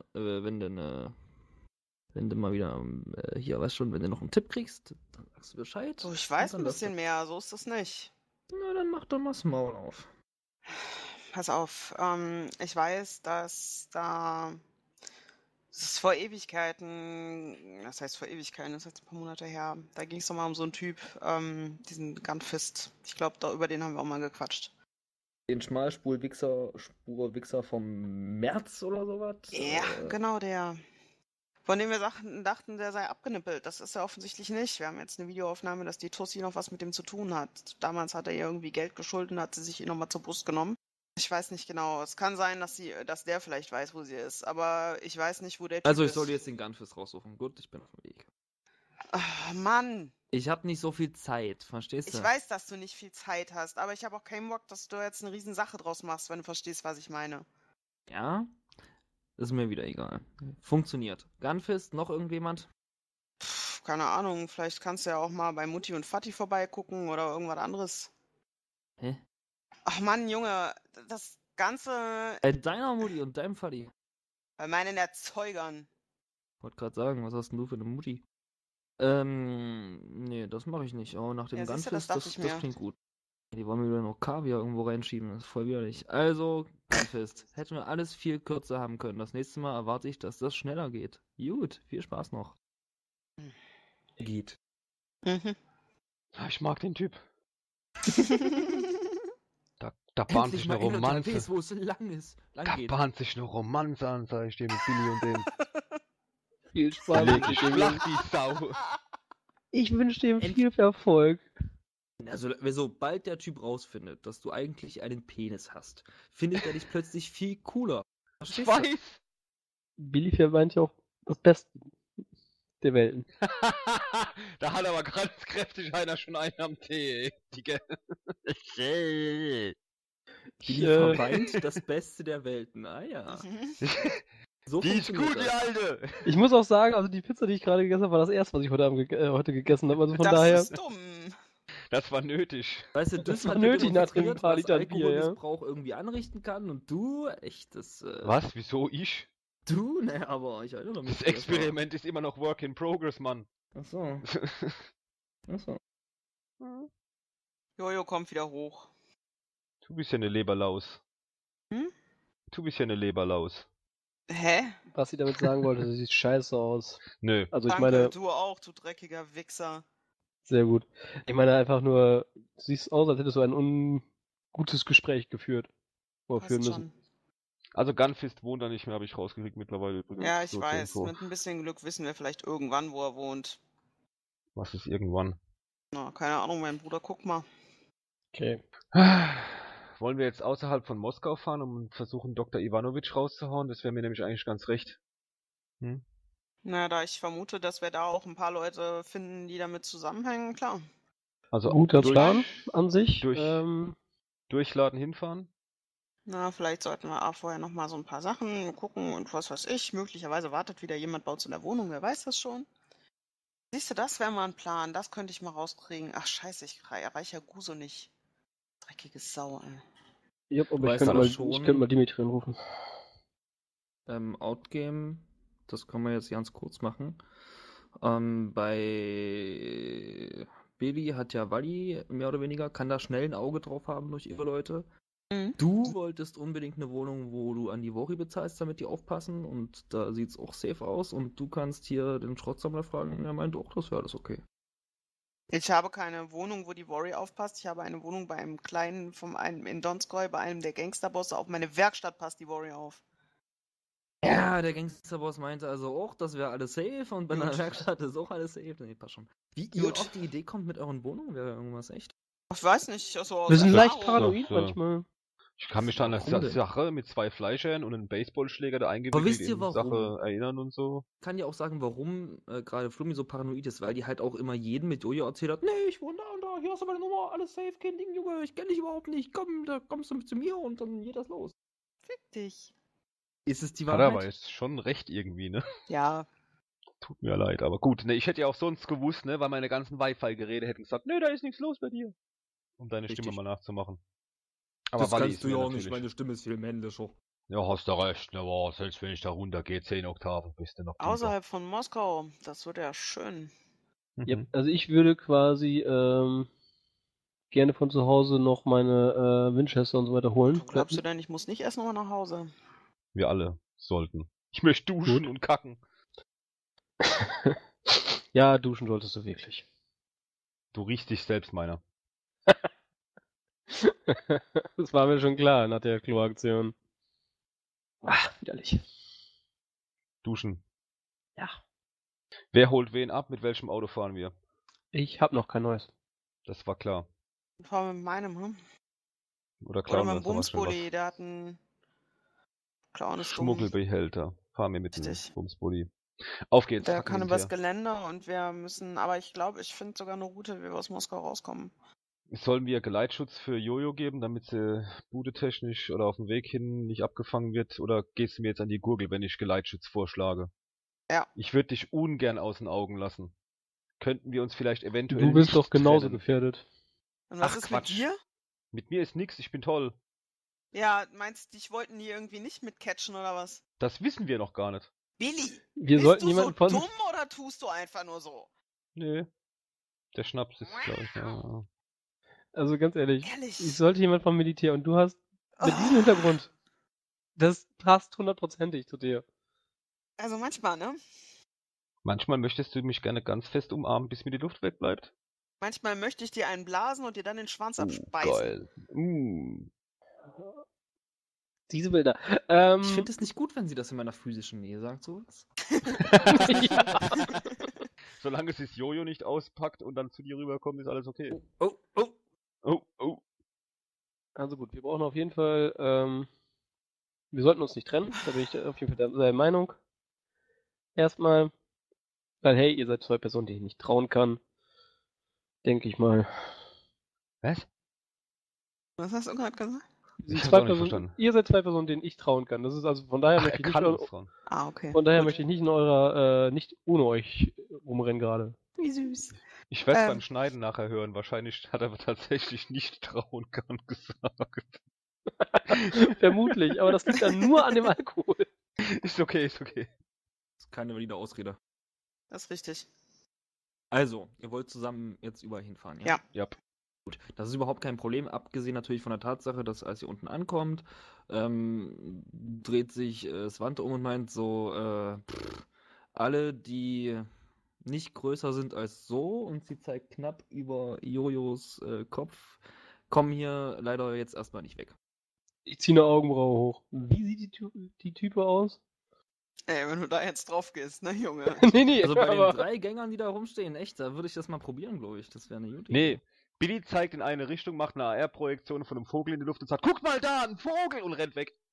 mal wieder hier, weißt schon, wenn du noch einen Tipp kriegst, dann sagst du Bescheid. So, ich weiß und dann ein läuft bisschen mehr, so ist das nicht. das. Na, dann mach doch mal das Maul auf. Pass auf, ich weiß, dass da. Das ist vor Ewigkeiten, das heißt vor Ewigkeiten, das ist jetzt ein paar Monate her. Da ging es doch mal um so einen Typ, diesen Gunfist. Ich glaube, über den haben wir auch mal gequatscht. Den Spurwichser vom März oder sowas? Ja, genau der. Von dem wir dachten, der sei abgenippelt. Das ist er offensichtlich nicht. Wir haben jetzt eine Videoaufnahme, dass die Tussi noch was mit dem zu tun hat. Damals hat er ihr irgendwie Geld geschuldet und hat sie sich ihn nochmal zur Brust genommen. Ich weiß nicht genau. Es kann sein, dass der vielleicht weiß, wo sie ist. Aber ich weiß nicht, wo der Typ Also ich ist. soll jetzt den Gunfist raussuchen. Gut, ich bin auf dem Weg. Ah, Mann, Ich habe nicht so viel Zeit, verstehst ich du? weiß, dass du nicht viel Zeit hast, aber ich habe auch keinen Bock, dass du jetzt eine Riesensache draus machst, wenn du verstehst, was ich meine. Ja, ist mir wieder egal. Funktioniert. Gunfist, noch irgendjemand? Keine Ahnung, vielleicht kannst du ja auch mal bei Mutti und Vati vorbeigucken oder irgendwas anderes. Hä? Ach Mann, Junge, das Ganze Bei deiner Mutti und deinem Vati. bei meinen Erzeugern. Wollte gerade sagen, was hast denn du für eine Mutti? Nee, das mache ich nicht. Oh, nach dem Ja, siehst du, das Gunfist, dachte ich das mir. klingt gut. Die wollen mir wieder noch Kaviar irgendwo reinschieben, das ist voll widerlich. Also, Gunfist, hätten wir alles viel kürzer haben können. Das nächste Mal erwarte ich, dass das schneller geht. Gut, viel Spaß noch. Geht. Mhm. Ah, ich mag den Typ. Da bahnt Endlich sich mal eine in Romanze. unterwegs, wo es lang Da geht. bahnt sich eine Romanze an, sag ich dir, mit Billy und dem. Viel Spaß Leg mit ich dem flach, Jungen. die Sau. Ich wünsche ihm End- viel Erfolg. Also, sobald der Typ rausfindet, dass du eigentlich einen Penis hast, findet er dich plötzlich viel cooler. Ich Verstehst du? weiß. Billy meint ja auch das Beste der Welten. Da hat aber ganz kräftig einer schon einen am Tee. Billy Ich, verweint das Beste der Welten. Ah ja. So Die ist funktioniert gut, die das. Alte. ich muss auch sagen, also die Pizza, die ich gerade gegessen habe, war das erste, was ich heute gegessen habe. Also von Das daher. ist dumm. Das war nötig. Weißt du, Das das war hat dir nötig nach dem demonstriert, paar was Litern Bier, ja. Alkoholmissbrauch irgendwie anrichten kann und du, echt, das, Was? Wieso ich? du, ne, aber ich erinnere mich. Das Experiment ist immer noch Work in Progress, Mann. Achso, achso. Jojo kommt wieder hoch. Du bist ja eine Leberlaus. Hm? Du bist ja eine Leberlaus. Hä? Was sie damit sagen wollte, sie sieht scheiße aus. Nö. Also ich Danke, meine, du auch, du dreckiger Wichser. sehr gut. Ich meine einfach nur, du siehst aus, als hättest du ein ungutes Gespräch geführt. Oder führen Passt müssen. schon. Also Gunfist wohnt da nicht mehr, habe ich rausgekriegt mittlerweile übrigens. Ja, ich So zur weiß. Info. Mit ein bisschen Glück wissen wir vielleicht irgendwann, wo er wohnt. Was ist irgendwann? Na, keine Ahnung, mein Bruder, guck mal. Okay. Wollen wir jetzt außerhalb von Moskau fahren und versuchen, Dr. Ivanovic rauszuhauen? Das wäre mir nämlich eigentlich ganz recht. Hm? Na, da ich vermute, dass wir da auch ein paar Leute finden, die damit zusammenhängen, klar. Also Guter durch- Plan an sich. durch- Durchladen, hinfahren? Na, vielleicht sollten wir auch vorher noch mal so ein paar Sachen gucken und was weiß ich. Möglicherweise wartet wieder jemand bei uns in der Wohnung, wer weiß das schon. Siehst du, das wäre mal ein Plan. Das könnte ich mal rauskriegen. Ach, scheiße, ich erreiche ja Guso nicht. Dreckige Sau, ey. Ja, aber Weißt ich könnte aber mal, schon- ich könnte mal Dimitri anrufen. Outgame, das können wir jetzt ganz kurz machen. Bei Billy hat ja Wally mehr oder weniger, kann da schnell ein Auge drauf haben durch ihre Leute. Mhm. Du wolltest unbedingt eine Wohnung, wo du an die Woche bezahlst, damit die aufpassen und da sieht's auch safe aus und du kannst hier den Schrottsammler fragen und er meint auch, das wäre alles okay. Ich habe keine Wohnung, wo die Worry aufpasst. Ich habe eine Wohnung bei einem kleinen, in Donskoy, bei einem der Gangsterbosse. Auf meine Werkstatt passt die Worry auf. Ja, der Gangsterboss meinte also auch, das wäre alles safe und bei einer Gut. Werkstatt ist auch alles safe. Nee, passt schon. Wie ihr Gut. auf die Idee kommt mit euren Wohnungen, wäre irgendwas echt. Ich weiß nicht, also aus Wir sind leicht Erfahrung. paranoid So. manchmal. Ich kann mich da an eine Warum denn? Sache mit 2 Fleischern und einem Baseballschläger da Aber eingewickelt wisst ihr in warum? Sache erinnern und so. Kann ja auch sagen, warum gerade Flummi so paranoid ist, weil die halt auch immer jeden mit Jojo erzählt hat, nee, ich wohne da und da, hier hast du meine Nummer, alles safe, kein Ding, Junge, ich kenne dich überhaupt nicht, komm, da kommst du mit zu mir und dann geht das los. Fick dich. Ist es die Hat er aber Wahrheit? jetzt schon recht irgendwie, ne? Ja, Tut mir leid, aber gut, ne, ich hätte ja auch sonst gewusst, ne, weil meine ganzen Wi-Fi-Geräte hätten gesagt, ne, da ist nichts los bei dir. Um deine Stimme Richtig. mal nachzumachen. Aber Wally ist mir natürlich. Stimme ist viel männlicher. Ja, hast du recht, ne, boah, selbst wenn ich da runtergehe, 10 Oktaven, bist du noch tiefer. außerhalb von Moskau. Das wird ja schön. Ja, Mhm. also ich würde quasi gerne von zu Hause noch meine Winchester und so weiter holen. Glaubst du denn, ich muss nicht erst nochmal nach Hause? Wir alle sollten. Ich möchte duschen Gut. und kacken. Ja, duschen solltest du wirklich. Du riechst dich selbst, meiner. Das war mir schon klar nach der Kloaktion. Ach, widerlich. Duschen. Ja. Wer holt wen ab? Mit welchem Auto fahren wir? Ich hab noch kein neues. Das war klar. Fahren wir mit meinem, hm? Oder Oder klauen mit wir dem uns noch was? Bumsbully, der hat einen Clown ist dumm. Schmuggelbehälter. Fahren wir mit dem Richtig. Bumsbully. Auf geht's. Der Hacken kann hin und übers her. Gelände und wir müssen, aber ich glaube, ich finde sogar eine Route, wie wir aus Moskau rauskommen. Sollen wir Geleitschutz für Jojo geben, damit sie budetechnisch oder auf dem Weg hin nicht abgefangen wird? Oder gehst du mir jetzt an die Gurgel, wenn ich Geleitschutz vorschlage? Ja. Ich würde dich ungern aus den Augen lassen. Könnten wir uns vielleicht eventuell Du bist nicht doch genauso trennen? gefährdet. Und was Ach, ist Quatsch. mit dir? Mit mir ist nix, ich bin toll. Ja, meinst du, dich wollten die irgendwie nicht mitcatchen oder was? Das wissen wir noch gar nicht. Billy, Wir bist sollten du so jemanden von. dumm oder tust du einfach nur so? Nee. Der Schnaps ist, glaube ich, ja. Also ganz ehrlich, Ehrlich? ich sollte jemand vom Militär und du hast mit diesem Oh. Hintergrund. Das passt 100%ig zu dir. Also manchmal, ne? Manchmal möchtest du mich gerne ganz fest umarmen, bis mir die Luft wegbleibt. Manchmal möchte ich dir einen blasen und dir dann den Schwanz abspeisen. Geil. Diese Bilder. Ich finde es nicht gut, wenn sie das in meiner physischen Nähe sagt, sowas. ja. Solange sie das Jojo nicht auspackt und dann zu dir rüberkommt, ist alles okay. Oh, oh. Oh. Also gut, wir brauchen auf jeden Fall, wir sollten uns nicht trennen, da bin ich auf jeden Fall der Meinung. Erstmal, weil hey, ihr seid zwei Personen, denen ich nicht trauen kann. Denke ich mal. Was? Was hast du gerade gesagt? Ich hab's Zwei auch nicht Personen, verstanden. ihr seid zwei Personen, denen ich trauen kann. Das ist also von daher Ach, er möchte ich nicht, kann uns trauen. Ah, okay. von daher Gut. möchte ich nicht in eurer, nicht ohne euch rumrennen gerade. Wie süß. Ich werde Ähm. beim Schneiden nachher hören. Wahrscheinlich hat er tatsächlich nicht trauen kann gesagt. Vermutlich, aber das liegt dann nur an dem Alkohol. Ist okay. Das ist keine valide Ausrede. Das ist richtig. Also, ihr wollt zusammen jetzt überall hinfahren, ja? Ja. Ja. Gut, das ist überhaupt kein Problem, abgesehen natürlich von der Tatsache, dass als ihr unten ankommt, dreht sich Svante um und meint so, alle, die nicht größer sind als so, und sie zeigt knapp über Jojos Kopf, kommen hier leider jetzt erstmal nicht weg. Ich ziehe eine Augenbraue hoch. Wie sieht die Type aus? Ey, wenn du da jetzt drauf gehst, ne, Junge? nee, Also bei aber den 3 Gängern, die da rumstehen, echt, da würde ich das mal probieren, glaube ich. Das wäre eine gute Nee. Idee. Billy zeigt in eine Richtung, macht eine AR-Projektion von einem Vogel in die Luft und sagt, guck mal da, ein Vogel! Und rennt weg.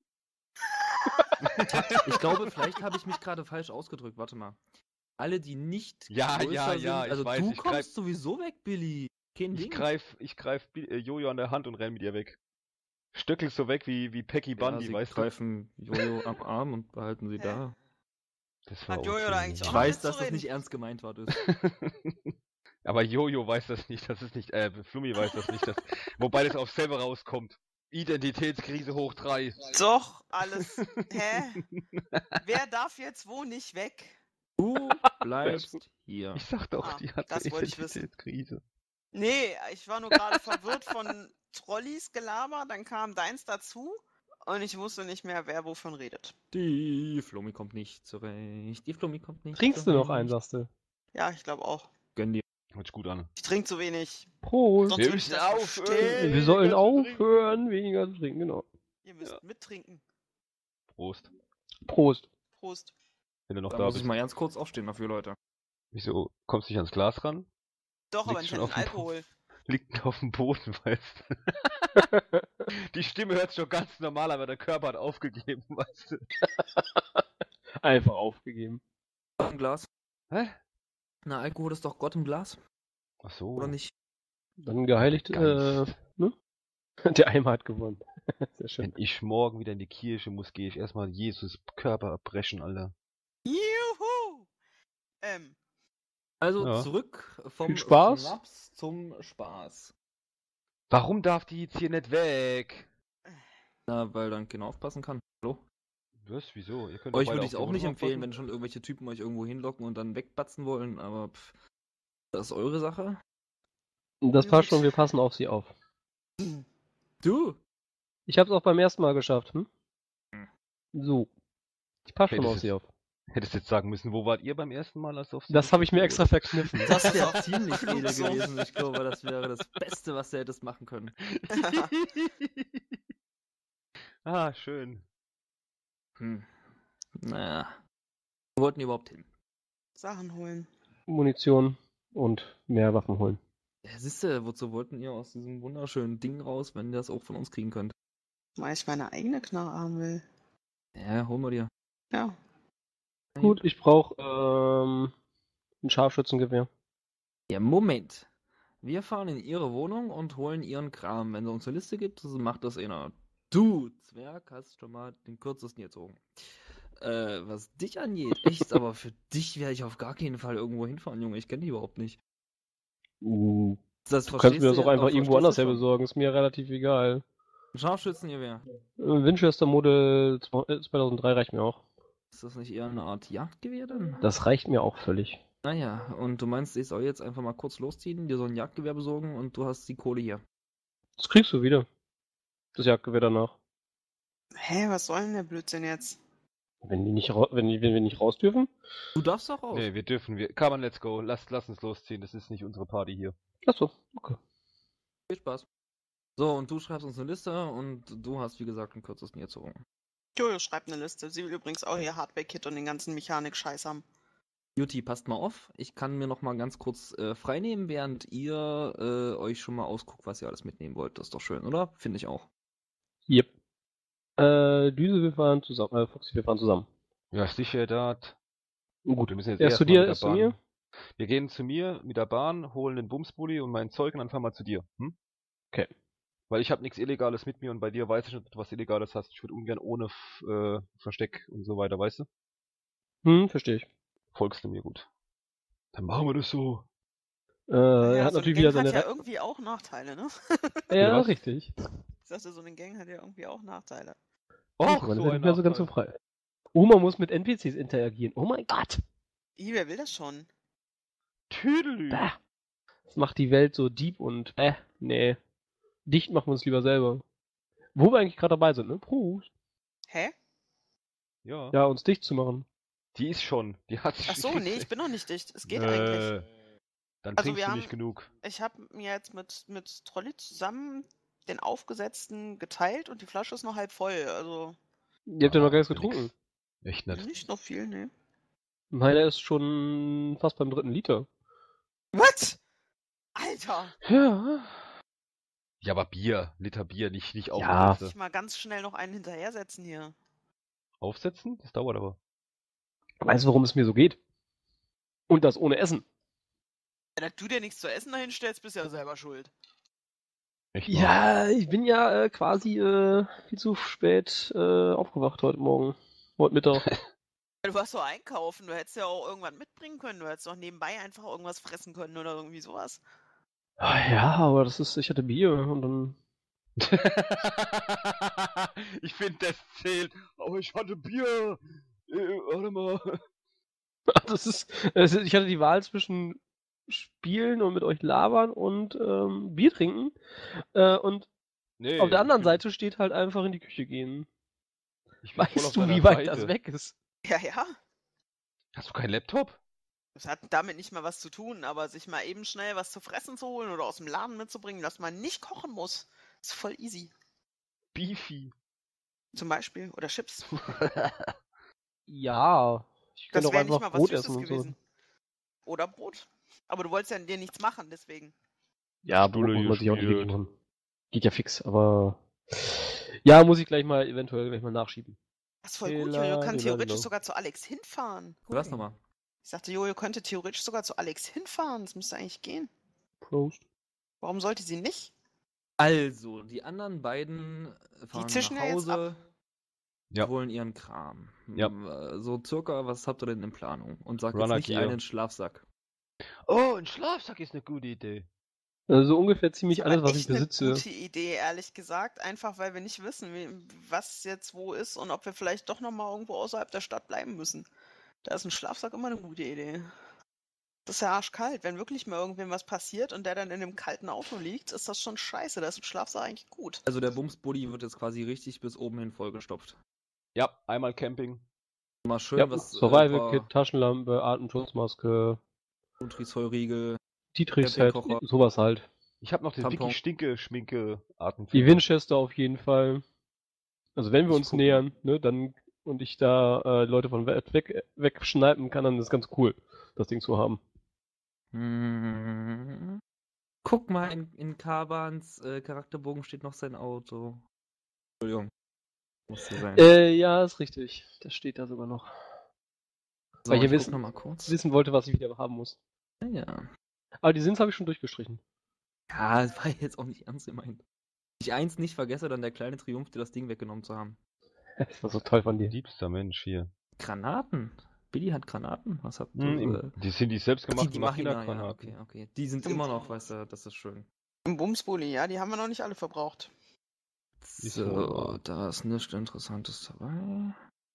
Ich glaube, vielleicht habe ich mich gerade falsch ausgedrückt. Warte mal. Alle, die nicht Ja, größer ja, sind, ja, ich also weiß, du ich kommst sowieso weg, Billy. Kein Ich Ding. greif Jojo an der Hand und renn mit ihr weg. Stöckel so weg wie Peggy Ja, Bundy, sie weißt du? greifen Jojo am Arm und behalten sie Hä? da. Das war Hat Jojo da okay. eigentlich Ich auch noch weiß, dass das mitzureden? nicht ernst gemeint war. Das. Aber Jojo weiß das nicht, das ist nicht, Flummi weiß das nicht, wobei das auf selber rauskommt. Identitätskrise hoch 3. Doch, alles. Hä? Wer darf jetzt wo nicht weg? Du bleibst hier. Ich sag doch, Ah, die hat das eine wollte ich wissen. Identitätskrise. Nee, ich war nur gerade verwirrt von Trollis Gelaber, dann kam deins dazu und ich wusste nicht mehr, wer wovon redet. Die Flummi kommt nicht zurecht. Die Flummi kommt nicht trinkst du noch zurecht. einen, sagst du? Ja, ich glaube auch. Gönn dir. Hört sich gut an. Ich trinke zu wenig. Prost! Sonst Wir würde ich müssen das aufhören. verstehen. Wir sollen weniger zu trinken. aufhören, weniger zu trinken, genau. Ihr müsst mittrinken. Prost. Prost. Prost. Wenn du noch Da da muss bist. ich mal ganz kurz aufstehen dafür, Leute. Wieso kommst du nicht ans Glas ran? Doch, aber Liegt nicht schon an den auf dem Alkohol. Liegt auf dem Boden, weißt du. Die Stimme hört sich doch ganz normal, aber der Körper hat aufgegeben, weißt du. Einfach aufgegeben. Gott im Glas. Hä? Na, Alkohol ist doch Gott im Glas, Ach so. oder nicht? Dann geheiligt, Geist. ne? Der Eimer hat gewonnen. Sehr schön. Wenn ich morgen wieder in die Kirche muss, gehe ich erstmal Jesus Körper abbrechen, Alter. Juhu! Also Ja. zurück vom Viel Spaß. Schnaps zum Spaß. Warum darf die jetzt hier nicht weg? Na, weil dann keiner aufpassen kann. Hallo? Was? Wieso? Ihr könnt doch Euch beide würde ich es auf die auch nicht Hunde empfehlen, wenn aufpassen. schon irgendwelche Typen euch irgendwo hinlocken und dann wegbatzen wollen, aber das ist eure Sache. Das Gut. passt schon, wir passen auf sie auf. Du! Ich hab's auch beim ersten Mal geschafft, hm? Hm. So. Ich passe Okay, schon das auf ist- sie auf. Hättest jetzt sagen müssen, wo wart ihr beim ersten Mal, als du auf sie Das habe ich mir getroffen extra verkniffen. Das wäre ziemlich Klug edel so. gewesen. Ich glaube, das wäre das Beste, was du hättest machen können. Ah, schön. Naja. Wo wollten die überhaupt hin? Sachen holen. Munition und mehr Waffen holen. Ja, siehste, wozu wollten ihr aus diesem wunderschönen Ding raus, wenn ihr das auch von uns kriegen könnt? Weil ich meine eigene Knarre haben will. Ja, holen wir dir. Ja. Gut, ich brauche ein Scharfschützengewehr. Ja, Moment. Wir fahren in ihre Wohnung und holen ihren Kram. Wenn sie uns eine Liste gibt, macht das einer. Du, Zwerg, hast schon mal den kürzesten gezogen. Was dich angeht, echt, aber für dich werde ich auf gar keinen Fall irgendwo hinfahren, Junge. Ich kenne die überhaupt nicht. Das Du kannst mir das auch einfach irgendwo anders her schon. besorgen, ist mir relativ egal. Ein Scharfschützengewehr. Winchester Model 2003 reicht mir auch. Ist das nicht eher eine Art Jagdgewehr dann? Das reicht mir auch völlig. Naja, und du meinst, ich soll jetzt einfach mal kurz losziehen, dir so ein Jagdgewehr besorgen und du hast die Kohle hier. Das kriegst du wieder. Das Jagdgewehr danach. Hä, was soll denn der Blödsinn jetzt? Wenn wir nicht raus dürfen? Du darfst auch raus. Nee, wir dürfen, come on, let's go. Lass uns losziehen, das ist nicht unsere Party hier. Achso, okay. Viel Spaß. So, und du schreibst uns eine Liste und du hast, wie gesagt, den kürzesten gezogen. Jojo schreibt eine Liste. Sie will übrigens auch ihr Hardware-Kit und den ganzen Mechanik-Scheiß haben. Juti, passt mal auf. Ich kann mir noch mal ganz kurz freinehmen, während ihr euch schon mal ausguckt, was ihr alles mitnehmen wollt. Das ist doch schön, oder? Finde ich auch. Yep. Düse, wir fahren zusammen. Foxy, wir fahren zusammen. Ja, sicher, Dad. Gut, Wir müssen jetzt erst zu erst mal dir, mit der erst zu Bahn. mir. Wir gehen zu mir mit der Bahn, holen den Bumsbully und mein Zeug und dann fahren wir zu dir. Hm? Okay. Weil ich habe nichts Illegales mit mir und bei dir weiß ich nicht, ob du was Illegales hast. Ich würde ungern ohne Versteck und so weiter, weißt du? Verstehe ich. Folgst du mir gut. Dann machen wir das so. Er hat so natürlich eine wieder Gang seine hat ja irgendwie auch Nachteile, ne? Ja, was? richtig. Ich sagte, so eine Gang hat ja irgendwie auch Nachteile. Och, Man ist so ja ein nicht mehr so ganz so Nachteil. frei. Oma muss mit NPCs interagieren. Oh mein Gott. Wer will das schon? Tüdelü. Bäh. Das macht die Welt so deep und nee. Dicht machen wir uns lieber selber. Wo wir eigentlich gerade dabei sind, ne? Prost. Hä? Ja. Ja, uns dicht zu machen. Die ist schon. Die hat Ach so, nee, ich bin noch nicht dicht. Es geht eigentlich. Dann Also trinkst wir du haben- nicht genug. Ich habe mir jetzt mit Trolli zusammen den aufgesetzten geteilt und die Flasche ist noch halb voll. Also Ihr habt ja noch gar nichts für nix. getrunken. Echt nicht. nicht noch viel, ne? Meiner ist schon fast beim 3. Liter. Was? Alter! Ja. Ja, aber Bier. Liter Bier, nicht Ja. aufsetzen. Ich mal ganz schnell noch einen hinterhersetzen hier. Aufsetzen? Das dauert aber. Weißt du, warum es mir so geht? Und das ohne Essen. Ja, dass du dir nichts zu essen dahin stellst, bist ja selber schuld. Echt wahr? Ja, ich bin ja quasi viel zu spät aufgewacht heute Morgen. Heute Mittag. Du warst doch einkaufen, du hättest ja auch irgendwas mitbringen können. Du hättest doch nebenbei einfach irgendwas fressen können oder irgendwie sowas. Ja, aber ich hatte Bier und dann. Ich finde, das zählt. Aber ich hatte Bier. Warte mal. Ich hatte die Wahl zwischen Spielen und mit euch labern und Bier trinken. Und Nee, auf der anderen ich bin- Seite steht halt einfach in die Küche gehen. ich bin voll auf Weißt du, deiner wie weit Seite. das weg ist? Ja. Hast du keinen Laptop? Das hat damit nicht mal was zu tun, aber sich mal eben schnell was zu fressen zu holen oder aus dem Laden mitzubringen, dass man nicht kochen muss, ist voll easy. Beefy. Zum Beispiel. Oder Chips. Ja. Ich Das könnte auch wäre nicht einfach mal was Brot Süßes essen und gewesen. so. Oder Brot. Aber du wolltest ja dir nichts machen, deswegen. Ja, Stulle Brot muss man sich auch nicht geschmiert. wirklich machen. Geht ja fix, aber. Ja, muss ich eventuell gleich mal nachschieben. Das ist voll gut, Hela, Jojo kann hela, theoretisch hela. sogar zu Alex hinfahren. Was nochmal? Ich sagte, Jojo könnte theoretisch sogar zu Alex hinfahren. Das müsste eigentlich gehen. Prost. Warum sollte sie nicht? Also, die anderen beiden fahren zischen nach ja jetzt Hause, Ja. holen ihren Kram. Ja. So circa, was habt ihr denn in Planung? Und sagt Runner jetzt nicht Gear. einen Schlafsack. Oh, ein Schlafsack ist eine gute Idee. Also so ungefähr ziemlich Ist alles, aber was ich echt eine besitze. gute Idee, ehrlich gesagt. Einfach, weil wir nicht wissen, was jetzt wo ist und ob wir vielleicht doch nochmal irgendwo außerhalb der Stadt bleiben müssen. Da ist ein Schlafsack immer eine gute Idee. Das ist ja arschkalt. Wenn wirklich mal irgendwem was passiert und der dann in einem kalten Auto liegt, ist das schon scheiße. Da ist ein Schlafsack eigentlich gut. Also der Bumsbully wird jetzt quasi richtig bis oben hin vollgestopft. Ja, einmal Camping. Mal schön Ja, was Survival-Kit, Taschenlampe, Atemschutzmaske, Nutri-Zoll-Riegel. Dietrich-Set, Campingkocher. sowas halt. Ich habe noch den Tampon. Vicky Stinke Schminke Arten. Die Winchester auf jeden Fall. Also wenn wir Ich uns guck nähern, ne, dann und ich da Leute von wegschneipen kann, dann ist ganz cool, das Ding zu haben. Guck mal, in Kabans Charakterbogen steht noch sein Auto. Entschuldigung. Musste sein. Ja, ist richtig. Das steht da sogar noch. So, Weil ich ich guck wissen- noch mal kurz. Wissen wollte, was ich wieder haben muss. Ja. Aber die Sins habe ich schon durchgestrichen. Ja, das war jetzt auch nicht ernst gemeint. Ich eins nicht vergesse, dann der kleine Triumph, dir das Ding weggenommen zu haben. Das war so toll von dir. Liebster Mensch hier. Granaten. Billy hat Granaten. Was habt ihr? Die sind die selbstgemachten Die Machina, ja, Machina-Granaten. okay. Die sind immer noch, weißt du, das ist schön. Im Bumsbully, ja, die haben wir noch nicht alle verbraucht. Ist So, wohl da ist nichts Interessantes dabei.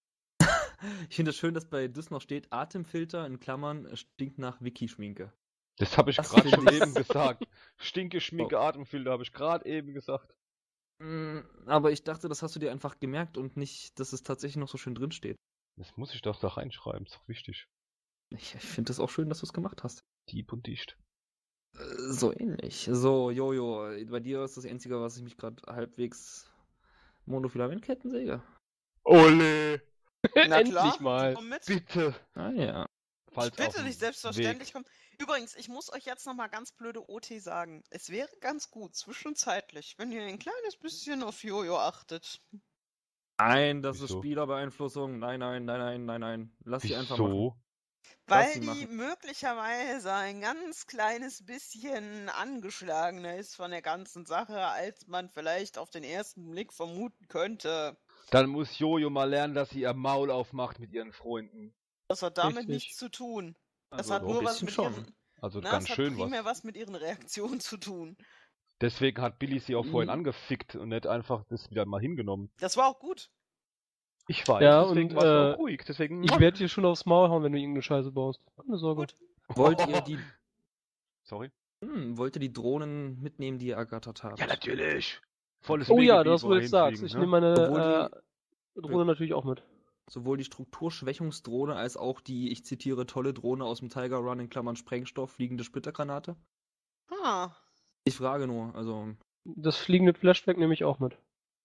Ich finde es schön, dass bei Dis noch steht, Atemfilter in Klammern stinkt nach Wiki-Schminke. Das habe ich Das gerade schon finde ich- eben gesagt. Stinke, Schminke, Atemfilter habe ich gerade eben gesagt. Aber ich dachte, das hast du dir einfach gemerkt und nicht, dass es tatsächlich noch so schön drin steht. Das muss ich doch da reinschreiben, ist doch wichtig. Ich finde es auch schön, dass du es gemacht hast. Dieb und dicht. So ähnlich. So, Jojo, bei dir ist das Einzige, was ich mich gerade halbwegs Monofilamentkettensäge. Ole! Na Endlich klar, mal. komm mit. Bitte! Ah ja. Falls Ich bitte auf dem dich, selbstverständlich Weg. kommen. Übrigens, ich muss euch jetzt nochmal ganz blöde OT sagen. Es wäre ganz gut, zwischenzeitlich, wenn ihr ein kleines bisschen auf Jojo achtet. Nein, das ist Wieso? Spielerbeeinflussung. Nein. Lass sie einfach machen. Wieso? Weil sie die machen. möglicherweise ein ganz kleines bisschen angeschlagener ist von der ganzen Sache, als man vielleicht auf den ersten Blick vermuten könnte. Dann muss Jojo mal lernen, dass sie ihr Maul aufmacht mit ihren Freunden. Das hat damit Richtig. nichts zu tun. Das Also hat so nur ein was bisschen mit schon. ihren. Also Na, ganz es hat schön primär was. was mit ihren Reaktionen zu tun. Deswegen hat Billy sie auch vorhin Mhm. angefickt und nicht einfach das wieder mal hingenommen. Das war auch gut. Ich weiß, Ja, deswegen und, war es auch ruhig. Deswegen. Ich werde dir schon aufs Maul hauen, wenn du irgendeine Scheiße baust. Keine Sorge. Gut. Wollt ihr die Sorry? wollt ihr die Drohnen mitnehmen, die ihr ergattert habt? Ja, natürlich. Volles Oh ja, Megabeat, das, wo wo du wir jetzt sagst. hinfliegen, Ich ne? nehme meine Obwohl Drohne natürlich auch mit. Sowohl die Strukturschwächungsdrohne als auch die, ich zitiere, tolle Drohne aus dem Tiger Run in Klammern Sprengstoff, fliegende Splittergranate? Ah. Ich frage nur, also. Das fliegende Flashback nehme ich auch mit.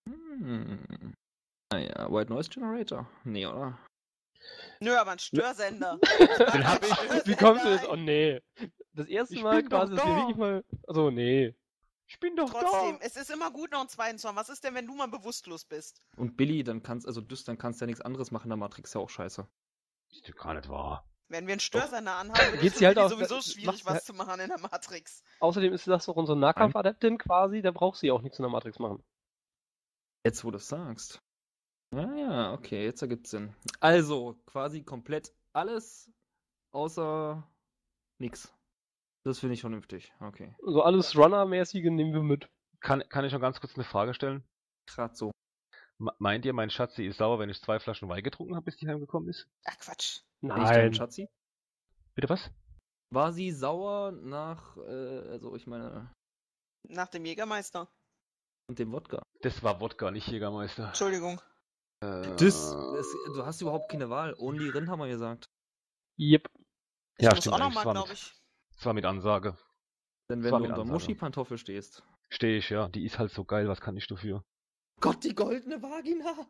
Naja, White Noise Generator? Nee, oder? Nö, aber ein Störsender. Den hab ich. Wie kommst du jetzt? Oh nee. Das erste Ich Mal bin doch quasi, dass wir da. wirklich mal. Also nee. Ich bin doch Trotzdem, da. es ist immer gut, noch einen zweiten zu haben. Was ist denn, wenn du mal bewusstlos bist? Und Billy, dann kannst du ja nichts anderes machen, in der Matrix ist ja auch scheiße. Ist doch gar nicht wahr. Wenn wir einen Störsender anhaben, wird Geht es sie halt für die aus- sowieso schwierig, macht was halt- zu machen in der Matrix. Außerdem ist das doch unsere Nahkampfadeptin quasi, da braucht sie auch nichts in der Matrix machen. Jetzt, wo du es sagst. Ja, okay, jetzt ergibt Sinn. Also, quasi komplett alles außer nix. Das finde ich vernünftig. Okay. So alles Runner-mäßige nehmen wir mit. Kann ich noch ganz kurz eine Frage stellen? Gerade so. Meint ihr, mein Schatzi ist sauer, wenn ich 2 Flaschen Wein getrunken habe, bis die heimgekommen ist? Ach Quatsch. Bin ich dein Nein. Schatzi? Bitte was? War sie sauer nach, also ich meine, Nach dem Jägermeister. und dem Wodka? Das war Wodka, nicht Jägermeister. Entschuldigung. Du hast überhaupt keine Wahl. Only Rind haben wir gesagt. Yep. Ich Ja, muss stimmt auch eigentlich, nochmal, war glaube mit- ich. Das war mit Ansage. Denn Das wenn war du mit unter Ansage. Muschi-Pantoffel stehst. Stehe ich, ja. Die ist halt so geil, was kann ich dafür? Gott, die goldene Vagina!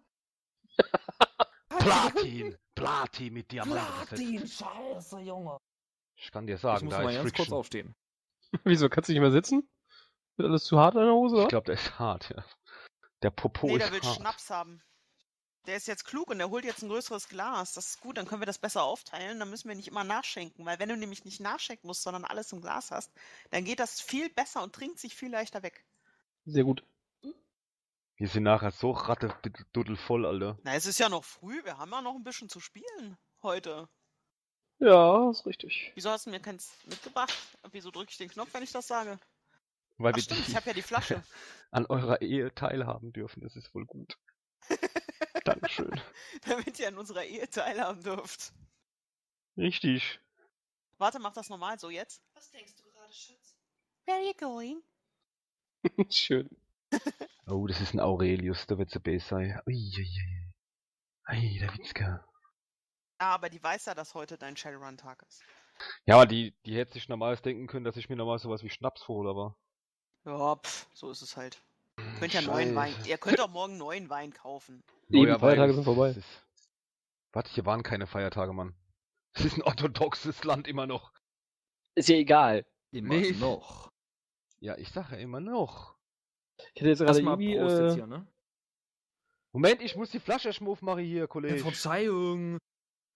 Platin mit Diamanten. Platin, scheiße, Junge. Ich kann dir Ich sagen, muss da mal ist ganz kurz Friction. aufstehen. Wieso, kannst du nicht mehr sitzen? Wird alles zu hart in der Hose, Ich oder? glaube, der ist hart, ja. Der Popo Nee, ist der will hart. Schnaps haben. Der ist jetzt klug und der holt jetzt ein größeres Glas. Das ist gut, dann können wir das besser aufteilen. Dann müssen wir nicht immer nachschenken. Weil wenn du nämlich nicht nachschenken musst, sondern alles im Glas hast, dann geht das viel besser und trinkt sich viel leichter weg. Sehr gut. Wir sind nachher so ratteduddelvoll, Alter. Na, es ist ja noch früh. Wir haben ja noch ein bisschen zu spielen heute. Ja, ist richtig. Wieso hast du mir keins mitgebracht? Wieso drücke ich den Knopf, wenn ich das sage? Weil Ach wir stimmt, ich habe ja die Flasche. an eurer Ehe teilhaben dürfen. Das ist wohl gut. Dankeschön. Damit ihr an unserer Ehe teilhaben dürft. Richtig. Warte, mach das normal so jetzt. Was denkst du gerade, Schatz? Where are you going? Schön. Oh, das ist ein Aurelius, der wird so base sein. Uiuiui. Ei, der Witzka. Ja, aber die weiß ja, dass heute dein Shadowrun-Tag ist. Ja, aber die hätte sich normals denken können, dass ich mir normal sowas wie Schnaps hole, aber. Ja, so ist es halt. Ihr könnt ja neuen Wein. Ihr könnt auch morgen neuen Wein kaufen. Eben, Neuer Feiertage Wein sind vorbei. Warte, hier waren keine Feiertage, Mann. Es ist ein orthodoxes Land immer noch. Ist ja egal. Immer Nee. noch. Ja, ich sage ja immer noch. Ich hätte jetzt gerade Erstmal irgendwie. Prost jetzt hier, ne? Moment, ich muss die Flasche schmuff machen hier, Kollege. Verzeihung.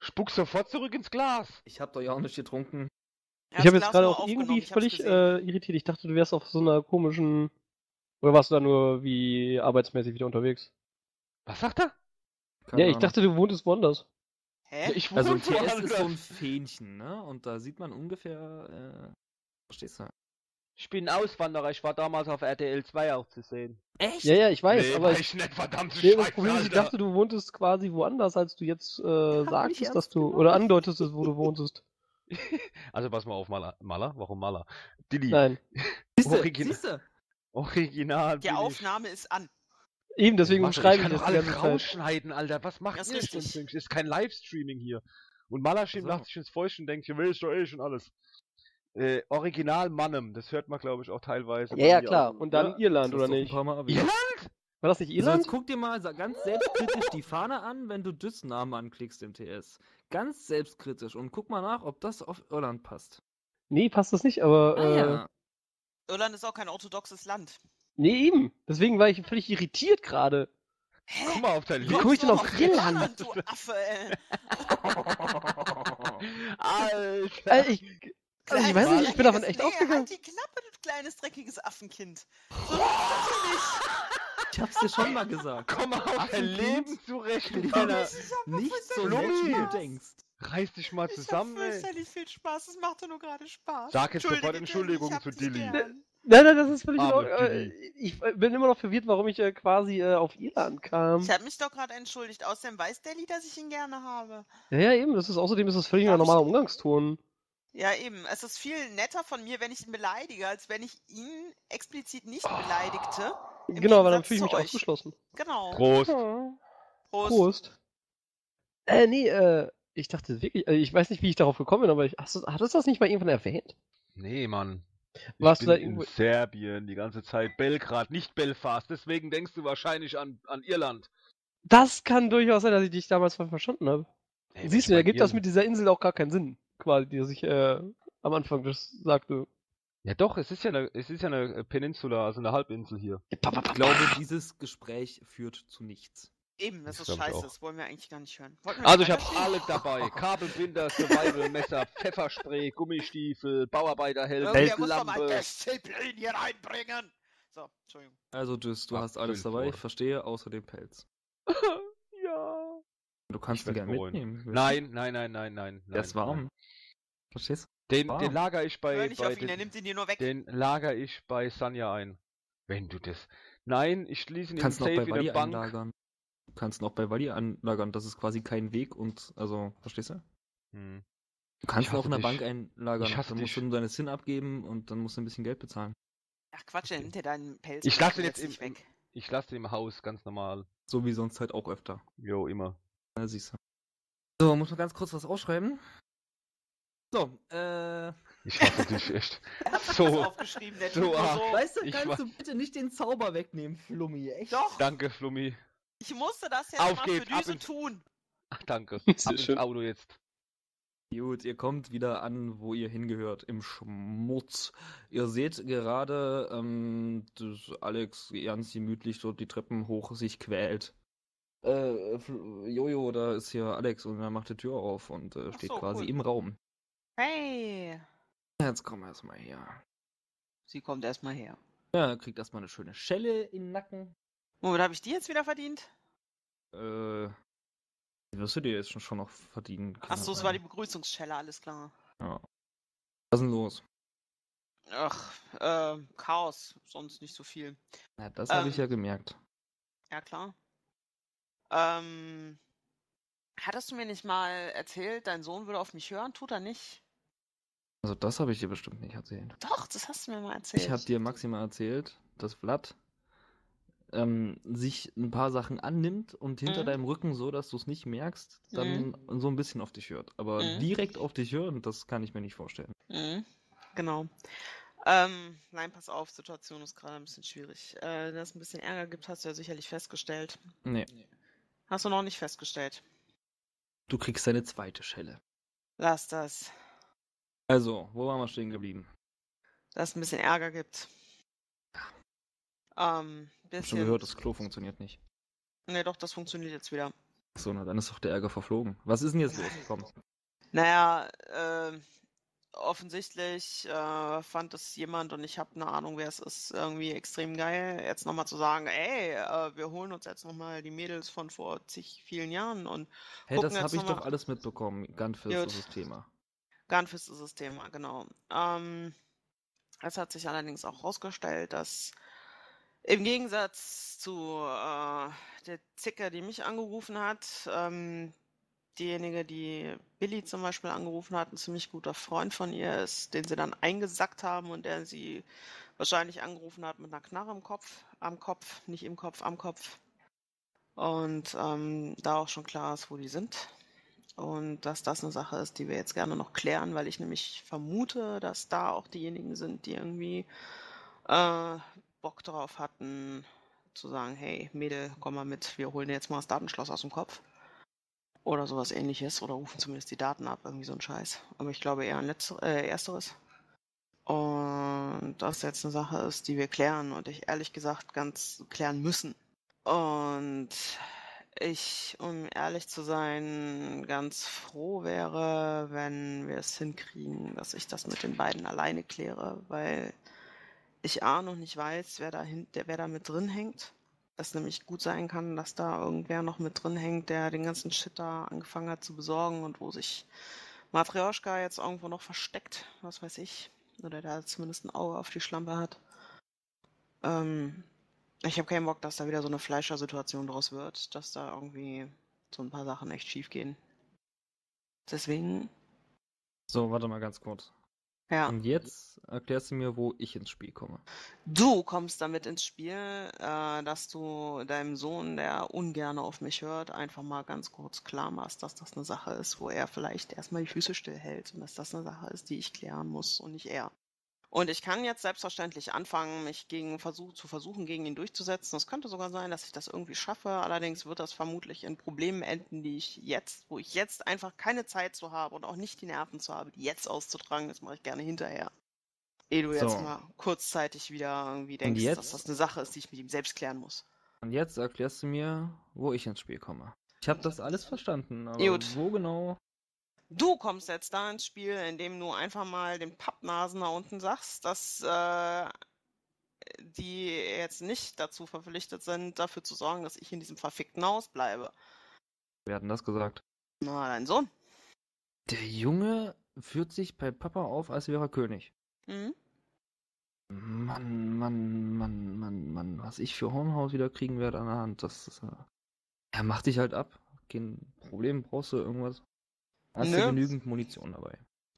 Spuck sofort zurück ins Glas. Ich hab doch ja auch nicht getrunken. Er Ich hat habe das jetzt Glas gerade nur auch aufgenommen, irgendwie ich hab's völlig gesehen. irritiert. Ich dachte, du wärst auf so einer komischen. Oder warst du da nur wie arbeitsmäßig wieder unterwegs? Was sagt er? Keine Ja, ich Ahnung. dachte, du wohntest woanders. Hä? Ich Also wohne ein TS ist so ein woanders. Fähnchen, ne? Und da sieht man ungefähr, verstehst du? Ich bin Auswanderer, ich war damals auf RTL 2 auch zu sehen. Echt? Ja, ja, ich weiß, Nee, aber war ich nicht, verdammte nee, das Scheiße, Problem ist, ich Alter. dachte, du wohntest quasi woanders, als du jetzt mich sagtest, dass ernst du. genommen? Oder andeutest, wo du wohntest. Also pass mal auf, Maler. Maler? Warum Maler? Dilly. Nein. Siehste? Original Die bin Aufnahme ist an. Eben, deswegen Marcel, umschreibe ich ich kann das doch die alles ganze Zeit. rausschneiden, Alter. Was macht Das ihr ist denn? richtig. Das ist kein Livestreaming hier. Und Malaschim Ach so. lacht sich ins Fäustchen und denkt, hier willst du eh schon alles. Original Mannem, das hört man glaube ich auch teilweise. Ja, bei ja, mir klar. auch, Und dann ne? Irland, Das oder hast du auch ein nicht? paar Mal erwähnt. Irland? War das nicht Also Irland? jetzt guck dir mal ganz selbstkritisch die Fahne an, wenn du Namen anklickst im TS. Ganz selbstkritisch und guck mal nach, ob das auf Irland passt. Nee, passt das nicht, aber. Ja. Irland ist auch kein orthodoxes Land. Nee, eben. Deswegen war ich völlig irritiert gerade. Hä? Guck mal auf dein Wie komme ich denn Kommst auf du noch Irland? Du Affe, ey. Alter. Ich weiß nicht, ich bin davon echt ausgegangen. Halt die Klappe, du kleines, dreckiges Affenkind. So natürlich. Ich hab's dir schon mal gesagt. Komm mal auf dein Affenkind. Leben zurecht mit Ja. deiner... Nicht so Flummi. nett, wie du denkst. Reiß dich mal Ich zusammen, hab ey. fürchterlich viel Spaß. Es macht nur gerade Spaß. Sag jetzt sofort Entschuldige, Entschuldigung ich hab zu dich Dilly. gern. Nein, das ist völlig in Arme Ordnung. Dilly. Ich bin immer noch verwirrt, warum ich quasi auf Irland kam. Ich habe mich doch gerade entschuldigt. Außerdem weiß Deli, dass ich ihn gerne habe. Ja, eben. Außerdem ist das völlig Darf ein normaler ich- Umgangston. Ja, eben. Es ist viel netter von mir, wenn ich ihn beleidige, als wenn ich ihn explizit nicht beleidigte. Im Genau, aber dann Gegensatz fühle ich zu mich euch. ausgeschlossen. Genau. Prost. Ja. Prost. Prost. Ich dachte wirklich, ich weiß nicht, wie ich darauf gekommen bin, aber hattest du das nicht mal irgendwann erwähnt? Nee, Mann. Warst Ich du da bin in irgendwo- Serbien die ganze Zeit. Belgrad, nicht Belfast. Deswegen denkst du wahrscheinlich an Irland. Das kann durchaus sein, dass ich dich damals falsch verstanden habe. Ey, Siehst du, wenn da ich gibt bei das mit dieser Insel auch gar keinen Sinn, quasi, die ich am Anfang das sagte. Ja doch, es ist ja eine Peninsula, also eine Halbinsel hier. Ich glaube, dieses Gespräch führt zu nichts. Eben, das Das ist glaub ich scheiße. auch. Das wollen wir eigentlich gar nicht hören. Wollten wir Also nicht ich habe weiterspielen? alles dabei. Kabelbinder, Survival-Messer, Pfefferspray, Gummistiefel, Bauarbeiterhelm, Irgendwer muss doch mal Feldlampe. Disziplin hier reinbringen. So, Entschuldigung. Also, du Ach, hast alles fünf dabei, Uhr. ich verstehe, außer dem Pelz. Ja. Du kannst Ich ihn werd's gerne bereuen. mitnehmen. Nein. Der ist warm. Verstehst Den warm. lager ich Hör bei nicht auf ihn, er nimmt ihn dir nur weg. den lager ich bei Sanja ein. Wenn du das. Nein, ich schließe ihn du? im Kannst noch Safe bei in Walli der Bank. einlagern. Du kannst noch bei Walli einlagern, das ist quasi kein Weg und, also, verstehst du? Hm. Du kannst Ich ihn auch in der hasse Bank dich. einlagern. Ich hasse Dann musst dich. du nur deine SIN abgeben und dann musst du ein bisschen Geld bezahlen. Ach Quatsch, er nimmt dir deinen Pelz. Ich lasse ihn jetzt nicht im, weg. ich lasse ihn im Haus, ganz normal. So wie sonst halt auch öfter. Jo, immer. Ja, siehst du. So, muss man ganz kurz was ausschreiben. So, Ich hasse dich echt. Er hat So. so aufgeschrieben, der so tut nur arg. so. weißt du, ich kannst war- du bitte nicht den Zauber wegnehmen, Flummi, echt? Doch, Danke, Flummi. ich musste das jetzt Auf mal geht's, für ab Düse ins- tun. Ach, danke. Sehr Ab ins schön. Auto jetzt. Gut, ihr kommt wieder an, wo ihr hingehört, im Schmutz. Ihr seht gerade, dass Alex ganz gemütlich dort die Treppen hoch sich quält. Jojo, da ist hier Alex und er macht die Tür auf und Ach steht so, quasi cool. im Raum. Hey, Jetzt kommen wir erstmal her. sie kommt erstmal her. Ja, er kriegt erstmal eine schöne Schelle in den Nacken. Womit habe ich die jetzt wieder verdient? Die wirst du dir jetzt schon noch verdienen können. Achso, es war die Begrüßungsschelle, alles klar. Ja. Was ist denn los? Ach, Chaos, sonst nicht so viel. Ja, das habe ich Ähm. ja gemerkt. Ja, klar. Hattest du mir nicht mal erzählt, dein Sohn würde auf mich hören? Tut er nicht? Also das habe ich dir bestimmt nicht erzählt. Doch, das hast du mir mal erzählt. Ich habe dir maximal erzählt, dass Vlad sich ein paar Sachen annimmt und hinter Mhm. deinem Rücken so, dass du es nicht merkst, dann so ein bisschen auf dich hört. Aber Mhm. direkt auf dich hören, das kann ich mir nicht vorstellen. Mhm. Genau. Nein, pass auf, Situation ist gerade ein bisschen schwierig. Dass es ein bisschen Ärger gibt, hast du ja sicherlich festgestellt. Nee, Hast du noch nicht festgestellt? du kriegst deine zweite Schelle. Lass das. Also, wo waren wir stehen geblieben? Dass es ein bisschen Ärger gibt. Ich habe schon Bisschen. gehört, das Klo funktioniert nicht. Nee, doch, das funktioniert jetzt wieder. So, na dann ist doch der Ärger verflogen. Was ist denn jetzt los? Komm. Naja, offensichtlich fand es jemand, und ich habe eine Ahnung, wer es ist, irgendwie extrem geil, jetzt nochmal zu sagen, ey, wir holen uns jetzt nochmal die Mädels von vor zig vielen Jahren und Hey, gucken das habe jetzt ich doch nochmal. alles mitbekommen. Gunfist Gut. ist das Thema. Gunfist ist das Thema, genau. Es hat sich allerdings auch herausgestellt, dass im Gegensatz zu der Zicke, die mich angerufen hat, diejenige, die Billy zum Beispiel angerufen hat, ein ziemlich guter Freund von ihr ist, den sie dann eingesackt haben und der sie wahrscheinlich angerufen hat mit einer Knarre am Kopf, nicht im Kopf, am Kopf. Und da auch schon klar ist, wo die sind. Und dass das eine Sache ist, die wir jetzt gerne noch klären, weil ich nämlich vermute, dass da auch diejenigen sind, die irgendwie Bock drauf hatten, zu sagen, hey Mädel, komm mal mit, wir holen dir jetzt mal das Datenschloss aus dem Kopf. Oder sowas ähnliches. Oder rufen zumindest die Daten ab, irgendwie so ein Scheiß. Aber ich glaube eher an ersteres. Und das jetzt eine Sache ist, die wir klären und ich ehrlich gesagt ganz klären müssen. Und ich, um ehrlich zu sein, ganz froh wäre, wenn wir es hinkriegen, dass ich das mit den beiden alleine kläre, weil ich noch nicht weiß, wer da mit drin hängt. Es nämlich gut sein kann, dass da irgendwer noch mit drin hängt, der den ganzen Shit da angefangen hat zu besorgen und wo sich Matryoshka jetzt irgendwo noch versteckt, was weiß ich. Oder der zumindest ein Auge auf die Schlampe hat. Ich habe keinen Bock, dass da wieder so eine Fleischer-Situation draus wird, dass da irgendwie so ein paar Sachen echt schief gehen. Deswegen, So, warte mal ganz kurz. ja. Und jetzt erklärst du mir, wo ich ins Spiel komme. Du kommst damit ins Spiel, dass du deinem Sohn, der ungern auf mich hört, einfach mal ganz kurz klar machst, dass das eine Sache ist, wo er vielleicht erstmal die Füße stillhält und dass das eine Sache ist, die ich klären muss und nicht er. Und ich kann jetzt selbstverständlich anfangen, mich versuchen, gegen ihn durchzusetzen. Es könnte sogar sein, dass ich das irgendwie schaffe. Allerdings wird das vermutlich in Problemen enden, wo ich jetzt einfach keine Zeit zu habe und auch nicht die Nerven zu habe, die jetzt auszutragen. Das mache ich gerne hinterher. Ehe du jetzt So. mal kurzzeitig wieder irgendwie Und denkst, dass jetzt? das eine Sache ist, die ich mit ihm selbst klären muss. Und jetzt erklärst du mir, wo ich ins Spiel komme. Ich habe das alles verstanden, aber Gut. wo genau? Du kommst jetzt da ins Spiel, indem du einfach mal den Pappnasen da unten sagst, dass die jetzt nicht dazu verpflichtet sind, dafür zu sorgen, dass ich in diesem verfickten Haus bleibe. Wer hat denn das gesagt? Na, dein Sohn. Der Junge führt sich bei Papa auf, als wäre er König. Mhm. Mann, was ich für Hornhaut wieder kriegen werde an der Hand, das ist er macht dich halt ab. Kein Problem, brauchst du irgendwas? Hast du Nö. genügend Munition dabei?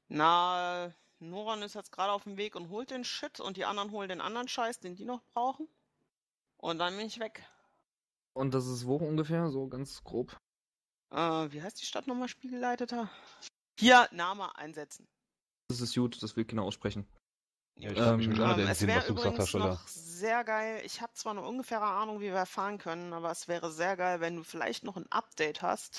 Na, Noran ist jetzt gerade auf dem Weg und holt den Shit und die anderen holen den anderen Scheiß, den die noch brauchen. Und dann bin ich weg. Und das ist wo ungefähr, so ganz grob? Wie heißt die Stadt nochmal, Spiegelleiteter? Hier, Name einsetzen. Das ist gut, das will Kinder aussprechen. Ja, ich frage mich mit an den Es Sinn, wäre was du gesagt übrigens hast, oder? noch sehr geil, ich habe zwar eine ungefähre Ahnung, wie wir erfahren können, aber es wäre sehr geil, wenn du vielleicht noch ein Update hast,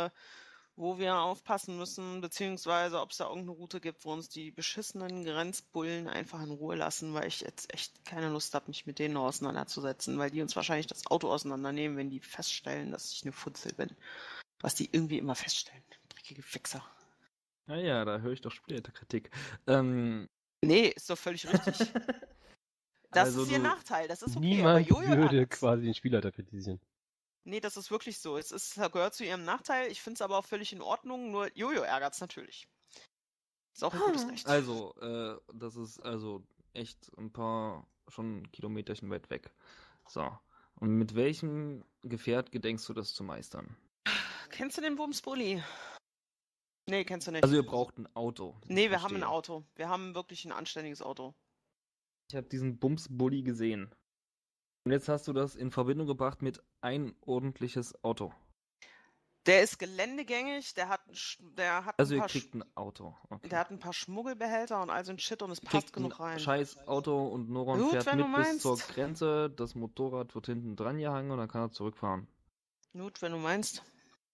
wo wir aufpassen müssen, beziehungsweise ob es da irgendeine Route gibt, wo uns die beschissenen Grenzbullen einfach in Ruhe lassen, weil ich jetzt echt keine Lust habe, mich mit denen auseinanderzusetzen, weil die uns wahrscheinlich das Auto auseinandernehmen, wenn die feststellen, dass ich eine Futzel bin. Was die irgendwie immer feststellen. Dreckige Wichser. Ja, da höre ich doch Spielleiterkritik. Nee, ist doch völlig richtig. Das Also ist ihr du- Nachteil, das ist okay. Niemand aber Jojo würde ärgert's. quasi den Spielleiter kritisieren. Nee, das ist wirklich so. Gehört zu ihrem Nachteil. Ich finde es aber auch völlig in Ordnung. Nur Jojo ärgert's natürlich. Ist auch ein gutes Recht. Also, das ist also echt ein paar schon Kilometerchen weit weg. So. Und mit welchem Gefährt gedenkst du das zu meistern? Kennst du den Bumsbully? Nee, kennst du nicht. Also ihr braucht ein Auto. Nee, ich wir haben ein verstehe. Auto. Wir haben wirklich ein anständiges Auto. Ich habe diesen Bums-Bully gesehen. Und jetzt hast du das in Verbindung gebracht mit ein ordentliches Auto. Der ist geländegängig, der hat Also ihr kriegt ein Auto. Okay. der hat ein paar Schmuggelbehälter und all so ein Shit und es Ihr passt kriegt genug ein rein. scheiß Auto und Noron Gut, fährt wenn du mit bis zur meinst. Grenze. Das Motorrad wird hinten dran gehangen und dann kann er zurückfahren. Gut, wenn du meinst.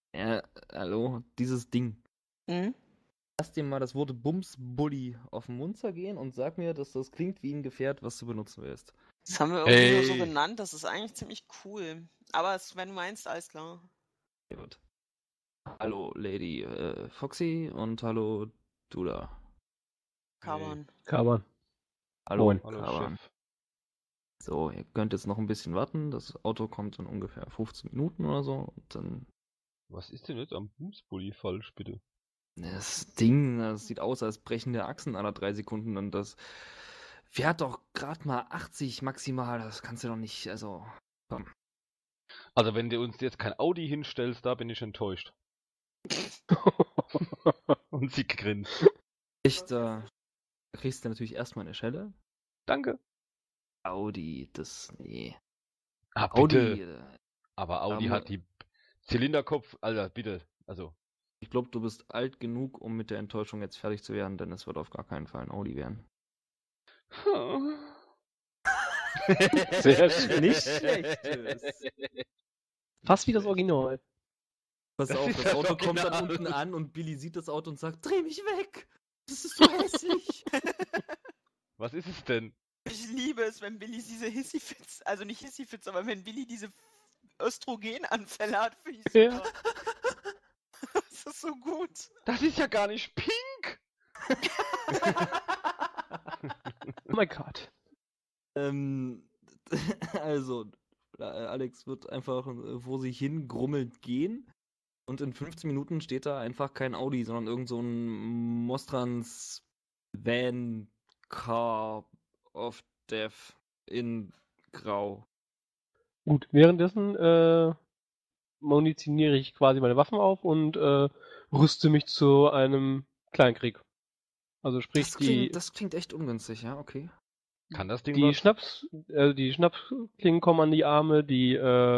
Hallo, dieses Ding. Mhm. Lass dir mal das Wort Bums-Bully auf den Mund zergehen und sag mir, dass das klingt wie ein Gefährt, was du benutzen willst. Das haben wir irgendwie nur so Hey. genannt. Das ist eigentlich ziemlich cool. Aber wenn du meinst, alles klar. Sehr gut. Hallo Lady Foxy und hallo Dula. Carbon. Carbon. Hallo, Moin. Hallo, Carbon. Chef. So, ihr könnt jetzt noch ein bisschen warten. Das Auto kommt in ungefähr 15 Minuten oder so. Und dann Was ist denn jetzt am Bumspulli falsch, bitte? das Ding, das sieht aus, als brechen der Achsen aller 3 Sekunden und das fährt doch gerade mal 80 maximal. Das kannst du doch nicht, also. Komm. Also wenn du uns jetzt kein Audi hinstellst, da bin ich enttäuscht. Und sie grinst. Echt, da kriegst du natürlich erstmal eine Schelle. Danke. Audi, das, nee. Ah, Audi, bitte. Aber Audi mu- hat die Zylinderkopf, Alter, bitte. Also, ich glaube, du bist alt genug, um mit der Enttäuschung jetzt fertig zu werden, denn es wird auf gar keinen Fall ein Audi werden. Sehr schön. Nicht schlecht. Fast wie das Original. Pass Das auf, ist das das Auto kommt dann Original. unten an und Billy sieht das Auto und sagt, dreh mich weg! Das ist so hässlich! Was ist es denn? Ich liebe es, wenn Billy diese Hissifits, also nicht Hissifits, aber wenn Billy diese Östrogenanfälle hat, finde ich Ja. super. Das ist so gut. Das ist ja gar nicht pink! Oh mein Gott. Also, Alex wird einfach vor sich hin grummelnd gehen und in 15 Minuten steht da einfach kein Audi, sondern irgend so ein Mostrans Van Car of Death in Grau. Gut, währenddessen munitioniere ich quasi meine Waffen auf und rüste mich zu einem Kleinkrieg. Also sprich Das klingt echt ungünstig, ja, okay. Kann das Ding die was? die Schnapsklingen kommen an die Arme, die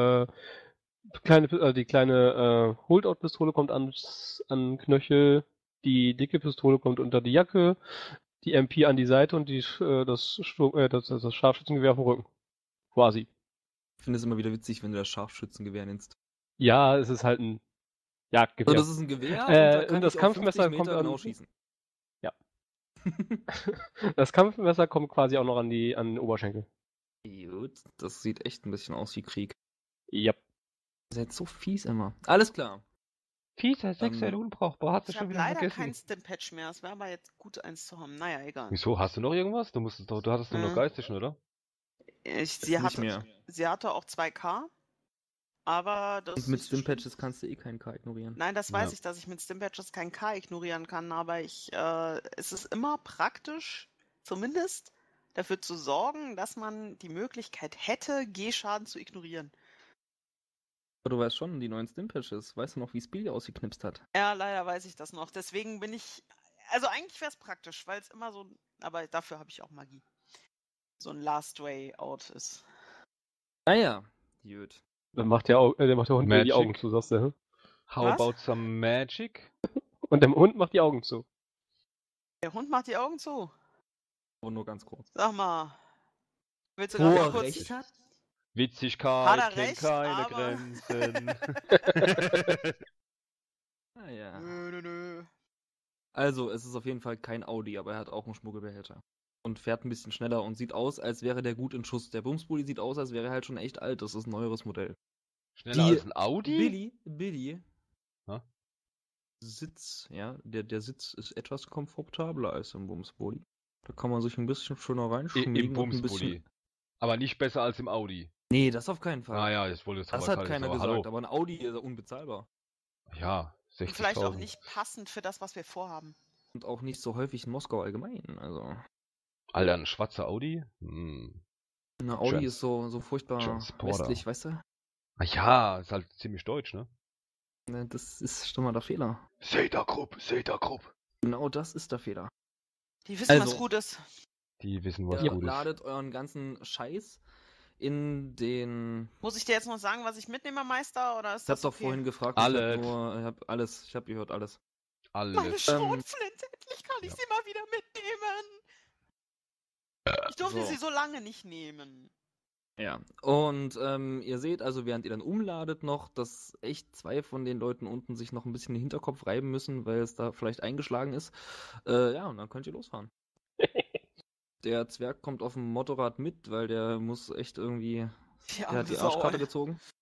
kleine Holdout-Pistole kommt an Knöchel, die dicke Pistole kommt unter die Jacke, die MP an die Seite und das Scharfschützengewehr auf dem Rücken. Quasi. Ich finde es immer wieder witzig, wenn du das Scharfschützengewehr nennst. Ja, es ist halt ein Jagdgewehr. Also das ist ein Gewehr und da kann und das ich auf 50 Kampfmesser Meter kommt an, genau schießen. Ja. Das Kampfmesser kommt quasi auch noch an den Oberschenkel. Gut, das sieht echt ein bisschen aus wie Krieg. Ja. Ihr seid so fies immer. Alles klar. Fieser, sexuell unbrauchbar, hat sie Ich schon habe wieder leider vergessen. kein Stimpatch mehr. Es wäre aber jetzt gut, eins zu haben. Naja, egal. Wieso, hast du noch irgendwas? Du hattest doch noch geistischen, oder? Sie Nicht mehr. hatte auch 2K, aber das Und mit ist nicht so schlimm. Stimpatches kannst du eh keinen K ignorieren. Nein, das weiß Ja. ich, dass ich mit Stimpatches kein K ignorieren kann, aber es ist immer praktisch, zumindest dafür zu sorgen, dass man die Möglichkeit hätte, G-Schaden zu ignorieren. Aber du weißt schon, die neuen Stimpatches. Weißt du noch, wie Spilly ausgeknipst hat? Ja, leider weiß ich das noch. Deswegen bin ich. Also eigentlich wäre es praktisch, weil es immer so. Aber dafür habe ich auch Magie. So ein Last Way Out ist. Naja, gut. Dann macht der Hund wieder die Magic. Augen zu, sagst du. Hm? How Was? about some magic? Und der Hund macht die Augen zu. Der Hund macht die Augen zu. Aber nur ganz kurz. Sag mal. Willst du Wo noch mal er kurz. recht hat? Witzigkeit Hat er kennt recht, keine aber- Grenzen. Naja. Nö. Also, es ist auf jeden Fall kein Audi, aber er hat auch einen Schmuggelbehälter. Und fährt ein bisschen schneller und sieht aus, als wäre der gut in Schuss. Der Bumsbully sieht aus, als wäre er halt schon echt alt. Das ist ein neueres Modell. Schneller Die- als ein Audi? Billy. Hä? Sitz, ja, der Sitz ist etwas komfortabler als im Bumsbully. Da kann man sich ein bisschen schöner Im reinschmiegen und ein Bumsbully. bisschen... Aber nicht besser als im Audi. Nee, das auf keinen Fall. Ah ja, das wollte jetzt Das aber hat keiner aber gesagt, hallo. aber ein Audi ist unbezahlbar. Ja, Und 60.000. vielleicht auch nicht passend für das, was wir vorhaben. Und auch nicht so häufig in Moskau allgemein. Also, Alter, ein schwarzer Audi? Hm. eine Audi Trans- ist so furchtbar Transporter. westlich, weißt du? Ah ja, ist halt ziemlich deutsch, ne? Ne, das ist schon mal der Fehler. Seda Group. Genau das ist der Fehler. Die wissen, was Also- gut ist. Die wissen, was Ihr gut ist. ladet euren ganzen Scheiß in den... Muss ich dir jetzt noch sagen, was ich mitnehme, Meister? Oder ist Ich hab das doch okay? vorhin gefragt. Alles. Ich hab gehört alles. Meine Alles. Schrotflinte, endlich kann ich ja. sie mal wieder mitnehmen. Ich durfte So. sie so lange nicht nehmen. Ja, und ihr seht also, während ihr dann umladet noch, dass echt 2 von den Leuten unten sich noch ein bisschen den Hinterkopf reiben müssen, weil es da vielleicht eingeschlagen ist. Ja, und dann könnt ihr losfahren. Der Zwerg kommt auf dem Motorrad mit, weil der muss echt irgendwie... Ja, Der hat die Arschkarte gezogen.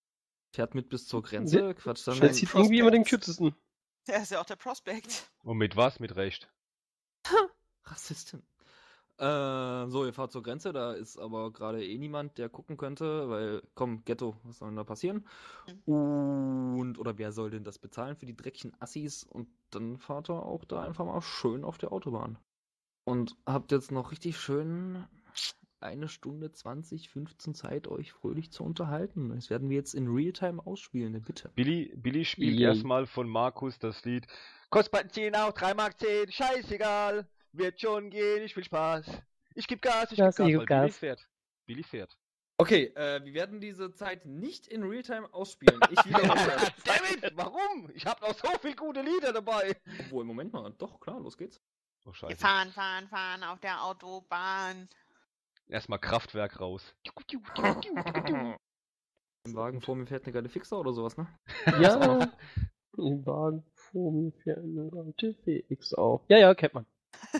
Fährt mit bis zur Grenze, quatscht dann Der mit zieht irgendwie immer den Prospect. kürzesten. Der ist ja auch der Prospect. Und mit was? Mit Recht. Rassistin. So, ihr fahrt zur Grenze, da ist aber gerade eh niemand, der gucken könnte, weil, komm, Ghetto, was soll denn da passieren? Oder wer soll denn das bezahlen für die dreckigen Assis? Und dann fahrt ihr auch da einfach mal schön auf der Autobahn. Und habt jetzt noch richtig schön 1 Stunde 20, 15 Zeit, euch fröhlich zu unterhalten. Das werden wir jetzt in Realtime ausspielen, ne, bitte. Billy spielt Yay. erstmal von Markus das Lied. Kostbarten 10 auch, 3 Mark 10, scheißegal. Wird schon gehen, ich will Spaß. Ich geb Gas, Gas, ich geb weil Gas. Billy fährt. Okay, wir werden diese Zeit nicht in Realtime ausspielen. Ich wiederhole. David, warum? Ich hab noch so viel gute Lieder dabei. Obwohl, Moment mal, doch, klar, los geht's. Oh, Wir scheiße. fahren auf der Autobahn. Erstmal Kraftwerk raus. Im Wagen vor mir fährt eine geile Fixer oder sowas, ne? Ja. Im Wagen vor mir fährt eine alte FX auf. Ja, kennt man.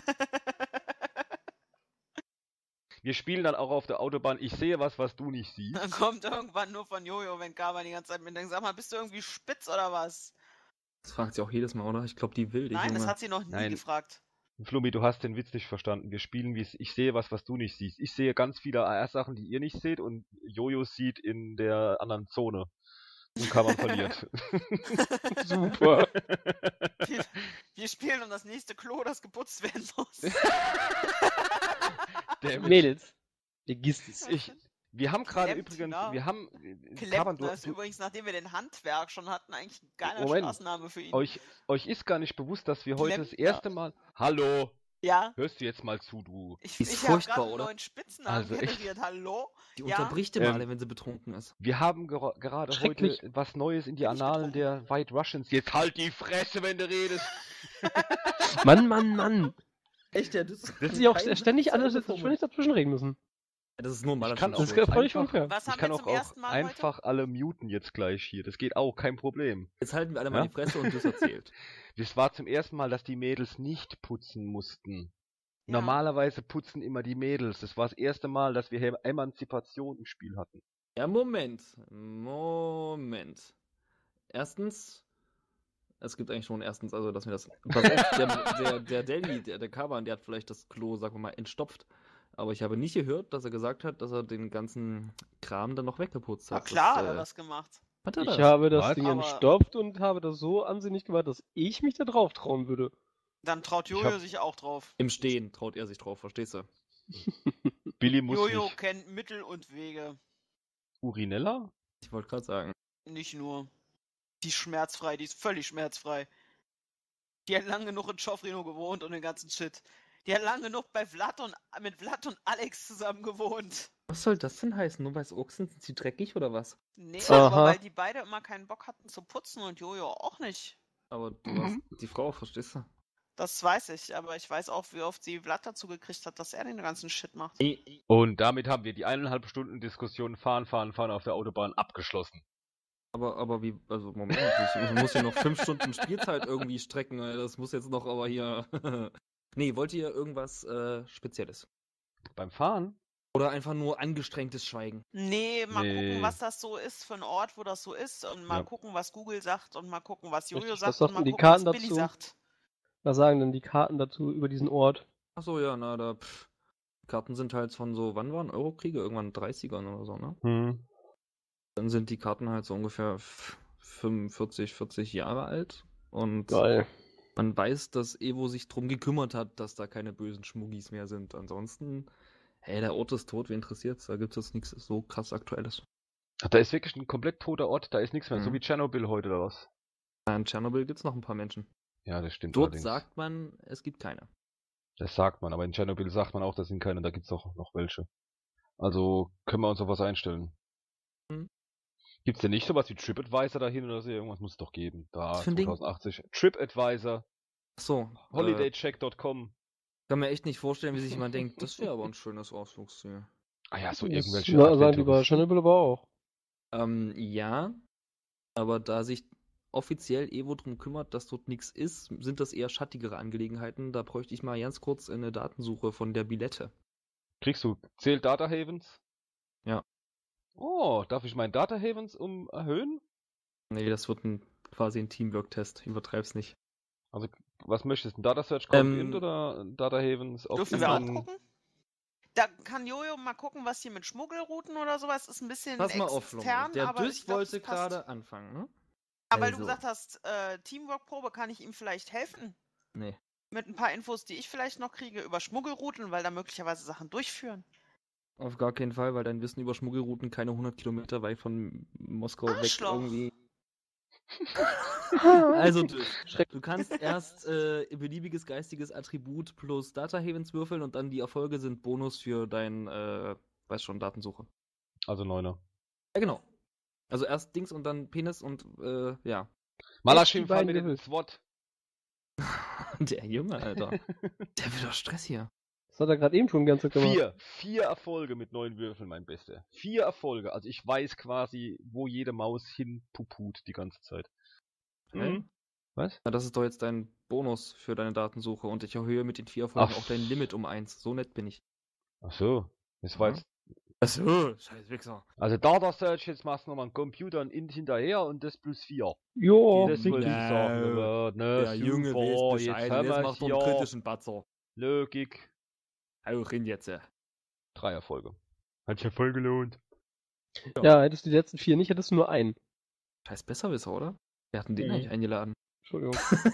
Wir spielen dann auch auf der Autobahn. Ich sehe was du nicht siehst. Dann kommt irgendwann nur von Jojo, wenn Gaba die ganze Zeit mit denkt, sag mal, bist du irgendwie spitz oder was? Das fragt sie auch jedes Mal, oder? Ich glaube, die will dich. Nein, das Junge. hat sie noch nie Nein. gefragt. Flummi, du hast den Witz nicht verstanden. Wir spielen wie ich sehe was du nicht siehst. Ich sehe ganz viele AR-Sachen, die ihr nicht seht und Jojo sieht in der anderen Zone. Und Kammern verliert. Super. Wir spielen um das nächste Klo, das geputzt werden muss. Mädels. Vergiss es. Wir haben gerade Klempner. übrigens, wir haben Klempner ist übrigens, nachdem wir den Handwerk schon hatten, eigentlich ein geiler Moment. Straßenname für ihn. euch ist gar nicht bewusst, dass wir heute das Klempner. erste Mal. Hallo, Ja, hörst du jetzt mal zu, du. ich Ist habe furchtbar, gerade einen oder? neuen Spitznamen Also echt. generiert. Hallo? Die Ja. unterbricht immer alle, wenn sie betrunken ist. Wir haben gerade heute Schrecklich. was Neues in die Bin ich Annalen der White Russians. Jetzt halt die Fresse, wenn du redest. Mann. Echt, ja, das Dass sie auch ständig alles ständig dazwischen reden müssen. Das ist nur mal Ich kann Das auch ist völlig einfach- unfair. Was Ich haben kann wir auch zum ersten Mal einfach alle muten jetzt gleich hier. Das geht auch, kein Problem. Jetzt halten wir alle mal Ja? die Fresse und das erzählt. Das war zum ersten Mal, dass die Mädels nicht putzen mussten. Ja. Normalerweise putzen immer die Mädels. Das war das erste Mal, dass wir Emanzipation im Spiel hatten. Ja, Moment. Erstens, es gibt eigentlich schon erstens, also dass wir das. Pass auf, der Danny, der Kaban, der hat vielleicht das Klo, sagen wir mal, entstopft. Aber ich habe nicht gehört, dass er gesagt hat, dass er den ganzen Kram dann noch weggeputzt Na hat. klar, hat das, er das gemacht. hat er Ich das? habe das Was? Ding Aber- entstopft und habe das so ansinnig gemacht, dass ich mich da drauf trauen würde. Dann traut Ich Jojo hab- sich auch drauf. Im Stehen traut er sich drauf, verstehst du? Billy muss Jojo nicht. kennt Mittel und Wege. Urinella? Ich wollte gerade sagen. Nicht nur. Die ist schmerzfrei, die ist völlig schmerzfrei. Die hat lang genug in Schofrino gewohnt und den ganzen Shit. Die hat lang genug mit Vlad und Alex zusammen gewohnt. Was soll das denn heißen? Nur weil es Ochsen sind sie dreckig oder was? Nee, Aha. aber weil die beide immer keinen Bock hatten zu putzen und Jojo auch nicht. Aber du warst die Frau, verstehst du? Das weiß ich, aber ich weiß auch, wie oft sie Vlad dazu gekriegt hat, dass er den ganzen Shit macht. Und damit haben wir die 1,5 Stunden Diskussion fahren auf der Autobahn abgeschlossen. Aber wie, also Moment, ich muss hier noch 5 Stunden Spielzeit irgendwie strecken, das muss jetzt noch aber hier... Nee, wollt ihr irgendwas Spezielles? Beim Fahren? Oder einfach nur angestrengtes Schweigen? Nee, mal Nee. gucken, was das so ist für ein Ort, wo das so ist und mal Ja. gucken, was Google sagt und mal gucken, was Jojo Richtig, sagt was sagten und mal die gucken, was Karten Billy dazu? sagt. Was sagen denn die Karten dazu über diesen Ort? Achso, ja, na, Karten sind halt von so, wann waren Eurokriege? Irgendwann 30ern oder so, ne? Dann sind die Karten halt so ungefähr 45, 40 Jahre alt. Und Geil. man weiß, dass Evo sich drum gekümmert hat, dass da keine bösen Schmuggis mehr sind. Ansonsten, hey, der Ort ist tot, wen interessiert's? Da gibt's jetzt nichts so krass Aktuelles. Ach, da ist wirklich ein komplett toter Ort, da ist nichts mehr, so Mhm. wie Tschernobyl heute oder was? In Tschernobyl gibt's noch ein paar Menschen. Ja, das stimmt Dort allerdings. sagt man, es gibt keine. Das sagt man, aber in Tschernobyl sagt man auch, da sind keine, da gibt's auch noch welche. Also können wir uns auf was einstellen. Mhm. Gibt's denn nicht sowas wie TripAdvisor dahin oder so? Irgendwas muss es doch geben. Da, Was für ein Ding? 2080. TripAdvisor, Achso, holidaycheck.com. kann mir echt nicht vorstellen, wie sich jemand denkt, das wäre aber ein schönes Ausflugsziel. Ah ja, so Das irgendwelche sagen die bei Adventuristen. Chernobyl aber auch. Ja, aber da sich offiziell Evo drum kümmert, dass dort nichts ist, sind das eher schattigere Angelegenheiten. Da bräuchte ich mal ganz kurz eine Datensuche von der Bilette. Kriegst du, zählt Data Havens? Ja. Oh, darf ich meinen Data Havens erhöhen? Nee, das wird quasi ein Teamwork-Test. Übertreib's nicht. Also, was möchtest du? Data Search kommt Ähm, oder Data Havens auf Dürfen wir auch Inland? gucken? Da kann Jojo mal gucken, was hier mit Schmuggelrouten oder sowas ist. Ein bisschen Pass mal auf, Flumme. extern, Der aber Düss ich glaube, wollte das passt. gerade anfangen, ne? Aber weil du Also. gesagt hast, Teamwork-Probe, kann ich ihm vielleicht helfen? Nee. Mit ein paar Infos, die ich vielleicht noch kriege über Schmuggelrouten, weil da möglicherweise Sachen durchführen. Auf gar keinen Fall, weil dein Wissen über Schmuggelrouten keine 100 Kilometer weit von Moskau weg Arschloch. irgendwie. Also, Schreck. du kannst erst beliebiges geistiges Attribut plus Data Havens würfeln und dann die Erfolge sind Bonus für dein, weiß schon, Datensuche. Also 9er. Ja, genau. Also erst Dings und dann Penis und, ja. Malachim, die fall beiden mir Würfel. ins Wort. Der Junge, Alter. Der will doch Stress hier. Das hat er gerade eben schon ganz gemacht. 4 Erfolge mit 9 Würfeln, mein Bester. 4 Erfolge. Also ich weiß quasi, wo jede Maus hinpuput die ganze Zeit. Hä? Was? Na, das ist doch jetzt dein Bonus für deine Datensuche und ich erhöhe mit den 4 Erfolgen Ach. auch dein Limit um 1. So nett bin ich. Ach so. Das war Mhm. jetzt. Achso, scheiß Wichser. Also Data Search, jetzt machst du nochmal einen Computer und Int hinterher und das plus 4. Jo, Das wollte ich No. sagen. Aber, ne, Der Junge weiß super, Bescheid, jetzt haben jetzt wir macht er einen hier kritischen Batzer. Logik. Hau rein jetzt. 3 Erfolge. Hat sich ja voll gelohnt. ja, hättest du die letzten 4 nicht, hättest du nur einen. Scheiß Besserwisser, oder? Wir hatten den Mhm. eigentlich eingeladen. Entschuldigung.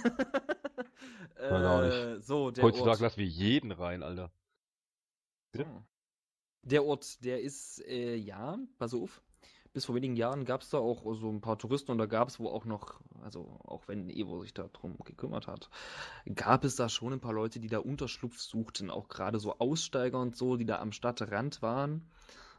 Weiß auch nicht. So, der Heutzutage Ort. lassen wir jeden rein, Alter. Bitte? So. Der Ort, der ist, ja, pass auf. Bis vor wenigen Jahren gab es da auch so ein paar Touristen und da gab es wo auch noch, also auch wenn Evo sich da drum gekümmert hat, gab es da schon ein paar Leute, die da Unterschlupf suchten, auch gerade so Aussteiger und so, die da am Stadtrand waren,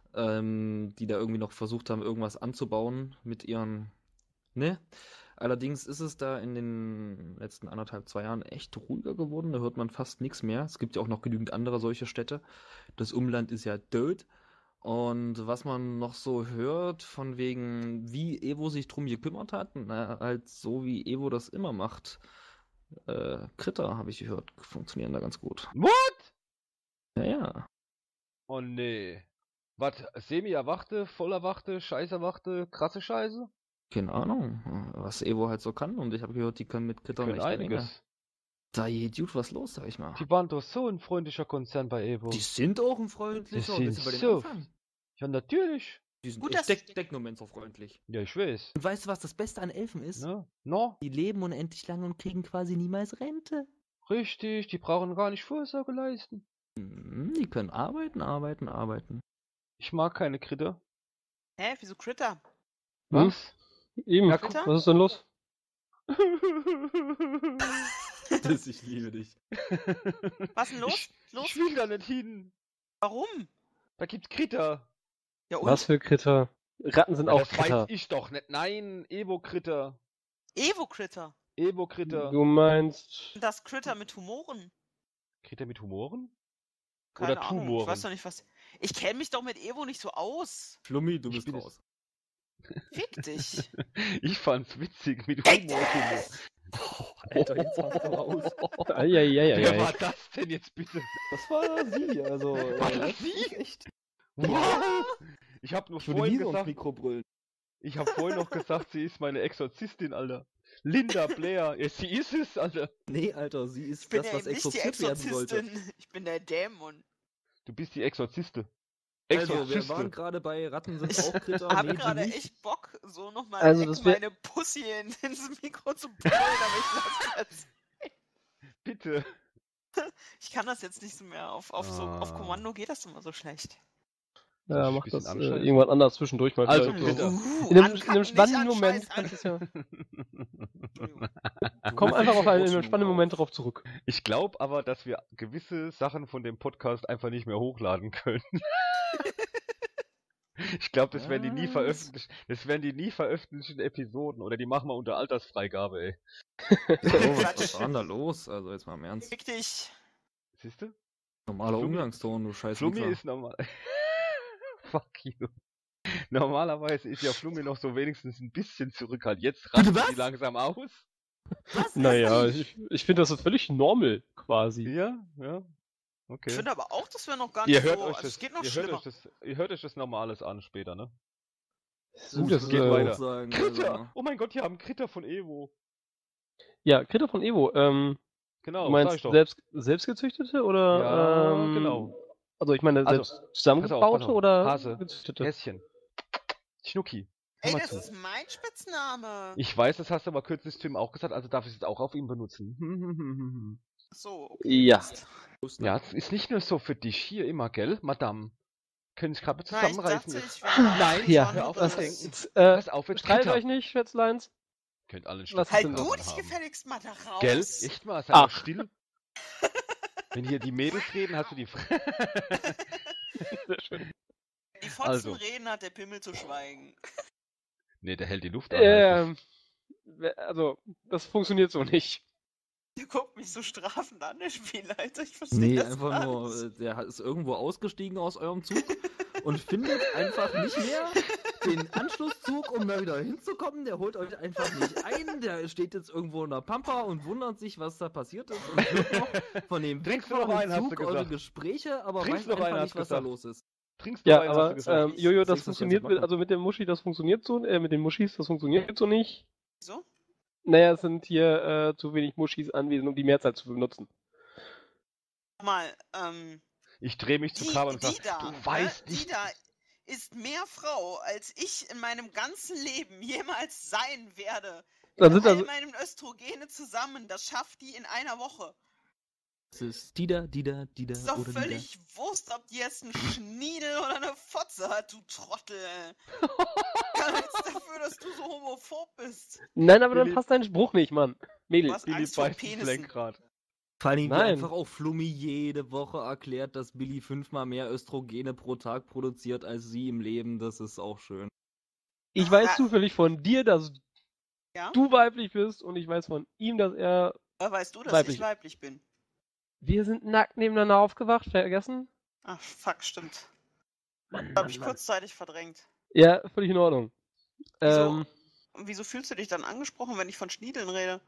die da irgendwie noch versucht haben, irgendwas anzubauen mit ihren, ne? Allerdings ist es da in den letzten 1,5, 2 Jahren echt ruhiger geworden, da hört man fast nichts mehr. Es gibt ja auch noch genügend andere solche Städte. Das Umland ist ja tot. Und was man noch so hört, von wegen, wie Evo sich drum gekümmert hat, na, halt so wie Evo das immer macht. Kritter, habe ich gehört, funktionieren da ganz gut. What? Ja, ja. Oh nee. Was? Semi-erwachte, voll-erwachte, scheiß-erwachte, krasse Scheiße? Keine Ahnung, was Evo halt so kann. Und ich habe gehört, die können mit Krittern Können echt eine Menge. einiges. Da geht gut was los, sag ich mal. Die waren doch so ein freundlicher Konzern bei Evo. Die sind auch ein freundlicher, Die wir sind sind bei den so- Anfang. Ja, natürlich. Die sind Gut, echt dass- Decknomenser freundlich. Ja, ich weiß. Und weißt du, was das Beste an Elfen ist? Ne? No? Die leben unendlich lange und kriegen quasi niemals Rente. Richtig, die brauchen gar nicht Vorsorge leisten. Die können arbeiten. Ich mag keine Kritter. Hä, wieso Critter? Was? Eben, Ja, guck. was ist denn los? Ich liebe dich. Was denn los? Ich will da nicht hin. Warum? Da gibt's Kritter. Ja, und? Was für Kritter? Ratten sind Ja, auch das Kritter. weiß ich doch nicht. Nein, Evo-Kritter. Evo-Critter. Evo-Kritter. Du meinst. Das Critter mit Humoren. Kritter mit Humoren? Keine Oder Ahnung. Ich Tumoren. weiß doch nicht, was. Ich kenne mich doch mit Evo nicht so aus. Flummi, du Ich bist bin raus. Fick dich. Ich fand's witzig mit Fick Humor. Alter, jetzt machst du aus. Wer Eieieiei. war das denn jetzt bitte? Das war sie, also. War das sie? Echt. Wow. Ich hab nur Ich würde vorhin nie so ins gesagt, Mikro brüllen. ich hab vorhin noch gesagt, sie ist meine Exorzistin, Alter. Linda Blair. Ja, sie ist es, Alter. Nee, Alter, sie ist Ich bin das, ja was eben nicht die exorziert werden sollte. Exorzistin. Ich bin der Dämon. Du bist die Exorziste. Also, wir Exorziste. waren gerade bei Ratten sind auch Kritter. Hab nee, die gerade nicht. echt Bock, so nochmal Also, das wär- meine Pussy ins Mikro zu brüllen, aber ich lasse das. Bitte. Ich kann das jetzt nicht so mehr auf Ah. Kommando geht das immer so schlecht. Ja, Ein mach bisschen das anscheißen. irgendwann anders zwischendurch mal. Also, vielleicht. Kritter. In einem Ankacken, nicht spannenden Moment anscheißen. kannst du ja. Entschuldigung. Komm einfach auf einen spannenden Moment. Moment darauf zurück. Ich glaube aber, dass wir gewisse Sachen von dem Podcast einfach nicht mehr hochladen können. Ich glaube, das werden die nie Was? veröffentlichen. Das werden die nie veröffentlichten Episoden oder die machen wir unter Altersfreigabe, ey. Was war denn da los? Also, jetzt mal im Ernst. Fick dich. Siehst du? Normaler Flummi- Umgangston, du scheiß Flummi Wichser. ist normal. Fuck you. Normalerweise ist ja Flummi noch so wenigstens ein bisschen zurückhaltend. Jetzt rastet was? sie langsam aus. Was? Naja, ich finde das ist völlig normal, quasi. Ja, ja. Ich Okay. finde aber auch, dass wir noch gar Ihr nicht hört so. euch Also, das, es geht noch ihr schlimmer. hört euch das Normales an später, ne? Das geht würde ich weiter. auch sagen. Kritter! Also, Oh mein Gott, die haben Kritter von Evo. Ja, Kritter von Evo. Genau, Du sag meinst ich doch. selbstgezüchtete oder? Ja, genau. Also ich meine Also, selbst pass zusammengebaute auf. oder Hase, gezüchtete? Häschen. Schnucki. Hör Ey, mal das zu. ist mein Spitzname. Ich weiß, das hast du aber kürzlich zu ihm auch gesagt, also darf ich es auch auf ihn benutzen. Ach so, okay. Ja. Mist. Ja, es ist nicht nur so für dich hier immer, gell, Madame? Können sich gerade Na, ich zusammenreißen dachte, jetzt. ich wäre Nein, Ja, hör auf das zu denken. jetzt, Pass auf, jetzt streitet Kritter. euch nicht, Schätzleins. Könnt alle ein Was Stück ist denn Halt das? du davon dich haben. gefälligst mal da raus. Gell? Echt mal, sei mal Ach. still. Wenn hier die Mädels reden, hast du die Sehr schön. Die Fotzen Also. reden, hat der Pimmel zu schweigen. Nee, der hält die Luft an. heißt Also, das funktioniert so nicht. Der guckt mich so strafend an, der Spielleiter. Ich verstehe nee, das einfach gar nur, nicht. der ist irgendwo ausgestiegen aus eurem Zug und findet einfach nicht mehr den Anschlusszug, um da wieder hinzukommen. Der holt euch einfach nicht ein. Der steht jetzt irgendwo in der Pampa und wundert sich, was da passiert ist. Und hört noch von dem Trinkst du noch wegfahrenden einen, hast du Zug eure gesagt. Trinkst Gespräche, aber du weiß noch einen, einfach hast nicht, du was da gesagt. los ist. Trinkst du Ja, einen, hast aber du gesagt. Jojo, das Trinkst das funktioniert ganze mit, also mit dem Muschi, das funktioniert so, mit den Muschis, das funktioniert so nicht. Wieso? Naja, es sind hier zu wenig Muschis anwesend, um die Mehrzahl zu benutzen. Mal, Ich drehe mich zu die, Carver und die sage, da, du ne? weißt Die nicht. da ist mehr Frau, als ich in meinem ganzen Leben jemals sein werde. Dann Mit sind all also, meinen Östrogene zusammen, das schafft die in einer Woche. Es ist Dida Ist doch oder Dida. völlig Wurst, ob die jetzt einen Schniedel oder eine Fotze hat, du Trottel. Kann nichts dafür, dass du so homophob bist. nein, aber dann Billy- passt dein Spruch nicht, Mann. Du Mädel. hast Billy Angst vor beißt ins Penissen. Lenkrad. Vor allem, wie Nein. einfach auch Flummi jede Woche erklärt, dass Billy 5-mal mehr Östrogene pro Tag produziert als sie im Leben. Das ist auch schön. Ich weiß Ah. zufällig von dir, dass Ja? du weiblich bist und ich weiß von ihm, dass er... Woher weißt du, dass Weiblich. ich weiblich bin? Wir sind nackt nebeneinander aufgewacht, vergessen? Ach, fuck, stimmt. Mann, Hab ich kurzzeitig verdrängt. Ja, völlig in Ordnung. Wieso? Und wieso fühlst du dich dann angesprochen, wenn ich von Schniedeln rede?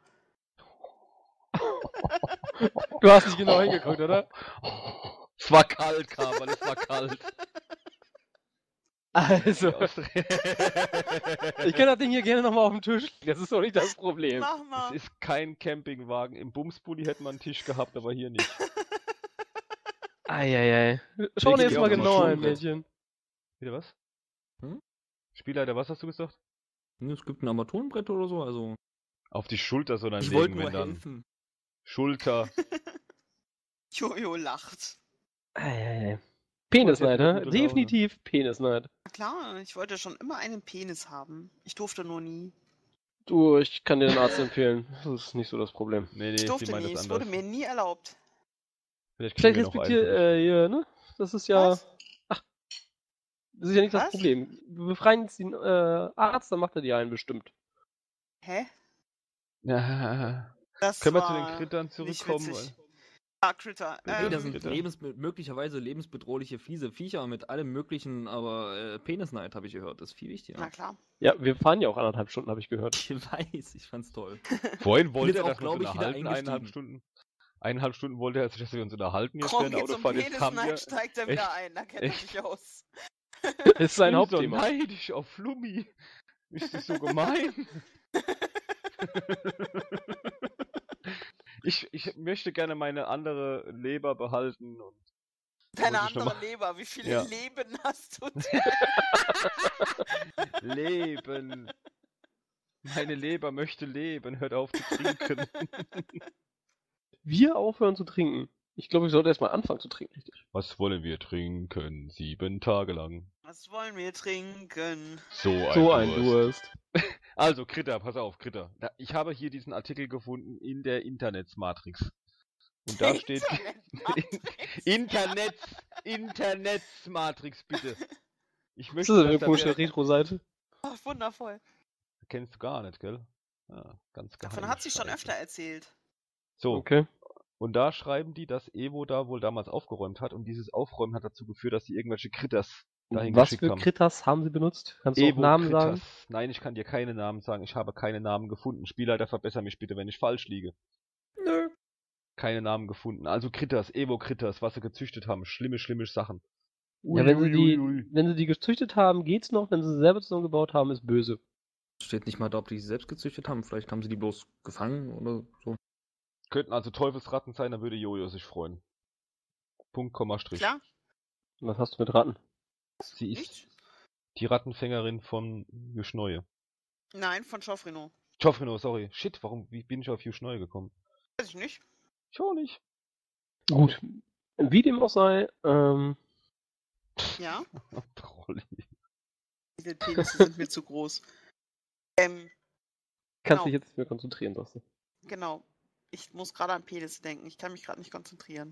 Du hast nicht genau hingeguckt, oder? Es war kalt, Carver, es war kalt. Also, ich kann das Ding hier gerne nochmal auf den Tisch legen, das ist doch nicht das Problem. Mach Es mal. ist kein Campingwagen. Im Bumsbully hätte man einen Tisch gehabt, aber hier nicht. Eieiei. Schau dir Legen jetzt die mal auch genau immer ein, Schulbrett. Mädchen. Wieder was? Hm? Spielleiter, was hast du gesagt? Es gibt ein Armaturenbrett oder so, also. Auf die Schulter so dann Ich wollte legen, nur wenn dann. helfen. Schulter. Jojo lacht. Eieiei. Penisneid, Gute hä? Laune. Definitiv Penisneid. Na klar, ich wollte schon immer einen Penis haben. Ich durfte nur nie. Du, ich kann dir den Arzt empfehlen. Das ist nicht so das Problem. Nee, Ich sie durfte meint nie. das Es wurde anders. mir nie erlaubt. Vielleicht Vielleicht kriegen wir noch einen respektiert, für dich. hier, ne? Das ist ja... Was? Das ist ja nicht das Was? Problem. Wir befreien jetzt den Arzt, dann macht er dir einen bestimmt. Hä? Ja. Das Können wir zu war den Crittern nicht zurückkommen? witzig. Ah, Critter. Hey, das sind Bitte. möglicherweise lebensbedrohliche, fiese Viecher mit allem möglichen, aber Penisneid, habe ich gehört, ist viel wichtiger. Na klar. Ja, wir fahren ja auch 1,5 Stunden, habe ich gehört. Ich weiß, ich fand's toll. Vorhin wollte jetzt er, auch, dass wir uns glaub ich, wieder unterhalten, 1,5 eingestiegen. Stunden. 1,5 Stunden wollte er, dass wir uns unterhalten jetzt Komm, während der jetzt zum Autofahrt. Jetzt kam Penis, wir steigt er wieder ein. Da kennt er Echt? sich aus. Das ist sein so Hauptthema. neidisch auf Flummi. Ist das so gemein? ich möchte gerne meine andere Leber behalten. Und Deine Muss ich noch andere mal- Leber. Wie viele Ja. Leben hast du? leben. Meine Leber möchte leben. Hört auf zu trinken. Wir aufhören zu trinken. Ich glaube, ich sollte erstmal anfangen zu trinken, richtig. Was wollen wir trinken? 7 Tage lang. Was wollen wir trinken? So So ein Durst. Durst. Also, Critter, pass auf, Critter. Ich habe hier diesen Artikel gefunden in der Internetsmatrix. Und da steht... Internetsmatrix, bitte. Ich Was möchte, ist das für eine dass da komische wer- Retro-Seite? Ach, wundervoll. Kennst du gar nicht, gell? Ja, ganz geheim. Davon hat sie schon öfter erzählt. So, Okay. und da schreiben die, dass Evo da wohl damals aufgeräumt hat und dieses Aufräumen hat dazu geführt, dass sie irgendwelche Critters dahin Was geschickt für haben. Critters haben sie benutzt? Kannst du auch Namen sagen? Critters. Nein, ich kann dir keine Namen sagen. Ich habe keine Namen gefunden. Spielleiter, verbessere mich bitte, wenn ich falsch liege. Nö. Keine Namen gefunden. Also Critters, Evo-Critters, was sie gezüchtet haben. Schlimme, schlimme Sachen. Ja, wenn sie die gezüchtet haben, geht's noch. Wenn sie sie selber zusammengebaut haben, ist böse. Steht nicht mal da, ob die sie selbst gezüchtet haben. Vielleicht haben sie die bloß gefangen oder so. Könnten also Teufelsratten sein, dann würde Jojo sich freuen. Punkt, Komma, Strich. Klar? Was hast du mit Ratten? Sie ist Nichts? die Rattenfängerin von Yushnoye. Nein, von Joffrino. Joffrino, sorry. Shit, wie bin ich auf Yushnoye gekommen? Weiß ich nicht. Ich auch nicht. Gut. Wie dem auch sei, Ja? Trolli. Diese Penisse sind mir zu groß. kannst Genau. dich jetzt nicht mehr konzentrieren, sagst du. Genau. Ich muss gerade an Penisse denken. Ich kann mich gerade nicht konzentrieren.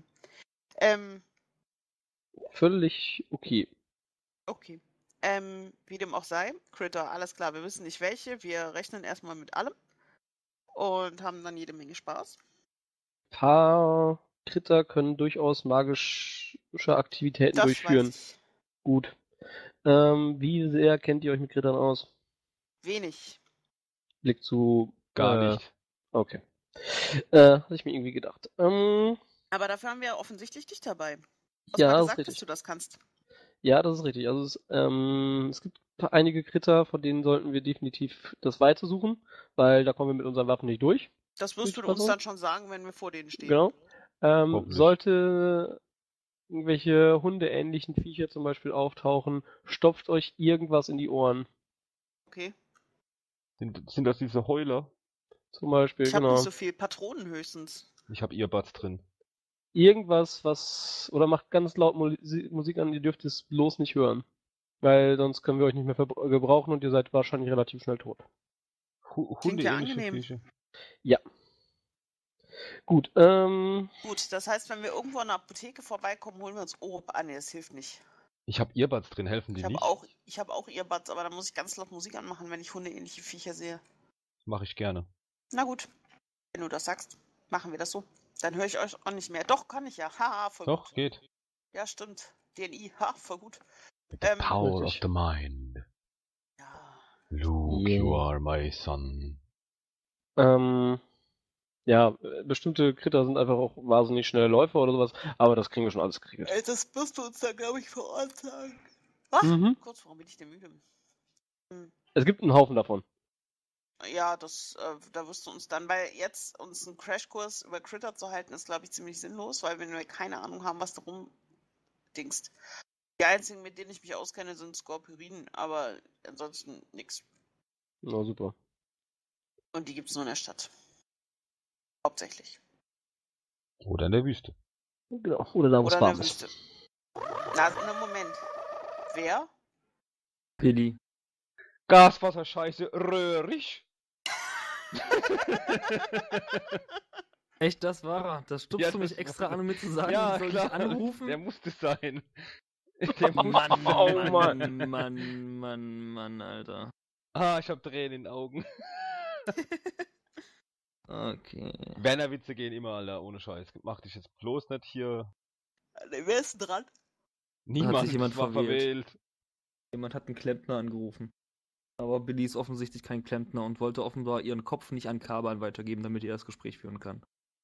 Völlig okay. Okay. Wie dem auch sei, Critter, alles klar, wir wissen nicht welche. Wir rechnen erstmal mit allem und haben dann jede Menge Spaß. Paar Kritter können durchaus magische Aktivitäten Das durchführen. weiß ich. Gut. Wie sehr kennt ihr euch mit Krittern aus? Wenig. Blick zu... Gar nicht. Okay. Hatte ich mir irgendwie gedacht. Aber dafür haben wir offensichtlich dich dabei. Du hast Ja, mal das ist gesagt, dass richtig. du das kannst. Ja, das ist richtig. Also es gibt einige Kritter, von denen sollten wir definitiv das Weite suchen, weil da kommen wir mit unseren Waffen nicht durch. Das wirst du Würde ich uns mal dann schon sagen, wenn wir vor denen stehen. Genau. Hoffentlich. Sollte irgendwelche hundeähnlichen Viecher zum Beispiel auftauchen, stopft euch irgendwas in die Ohren. Okay. Sind das diese Heuler? Zum Beispiel, Ich habe genau. nicht so viel Patronen höchstens. Ich habe Earbuds drin. Irgendwas, oder macht ganz laut Musik an, ihr dürft es bloß nicht hören. Weil sonst können wir euch nicht mehr gebrauchen und ihr seid wahrscheinlich relativ schnell tot. Klingt ja Hundeähnliche angenehm. Viecher. Ja. Gut, Gut, das heißt, wenn wir irgendwo an der Apotheke vorbeikommen, holen wir uns Orob an. Nee, das hilft nicht. Ich habe Earbuds drin, helfen die Ich habe nicht? auch Earbuds, aber da muss ich ganz laut Musik anmachen, wenn ich hundeähnliche Viecher sehe. Mache ich gerne. Na gut, wenn du das sagst, machen wir das so. Dann höre ich euch auch nicht mehr. Doch, kann ich ja. Haha, voll Doch, gut. geht. Ja, stimmt. DNI, ha, voll gut. The power of richtig. the mind. Ja. Luke, Yeah. you are my son. ja, bestimmte Kritter sind einfach auch wahnsinnig schnelle Läufer oder sowas, aber das kriegen wir schon alles geregelt. Das wirst du uns dann, glaube ich, vor Ort sagen. Ach, kurz, warum bin ich denn müde? Es gibt einen Haufen davon. Ja, da wirst du uns dann, weil jetzt uns einen Crashkurs über Critter zu halten, ist, glaube ich, ziemlich sinnlos, weil wir keine Ahnung haben, was da rumdingst. Die einzigen, mit denen ich mich auskenne, sind Skorpionen, aber ansonsten nix. Na super. Und die gibt's nur in der Stadt. Hauptsächlich. Oder in der Wüste. Genau, oder da, wo es Oder in warm der ist. Wüste. Na, na, Moment. Wer? Billy. Gaswasser, Scheiße, röhrig. Echt, das war er. Das stupst Ja, du mich das extra war- an, um mir zu sagen, Ja, ich soll klar. dich anrufen? Der musste sein. Mann, Alter. Ah, ich hab Tränen in den Augen. Okay. Werner-Witze gehen immer, Alter, ohne Scheiß. Mach dich jetzt bloß nicht hier. Wer ist denn dran? Niemand sich jemand war verwählt. Jemand hat einen Klempner angerufen. Aber Billy ist offensichtlich kein Klempner und wollte offenbar ihren Kopf nicht an Kaban weitergeben, damit er das Gespräch führen kann.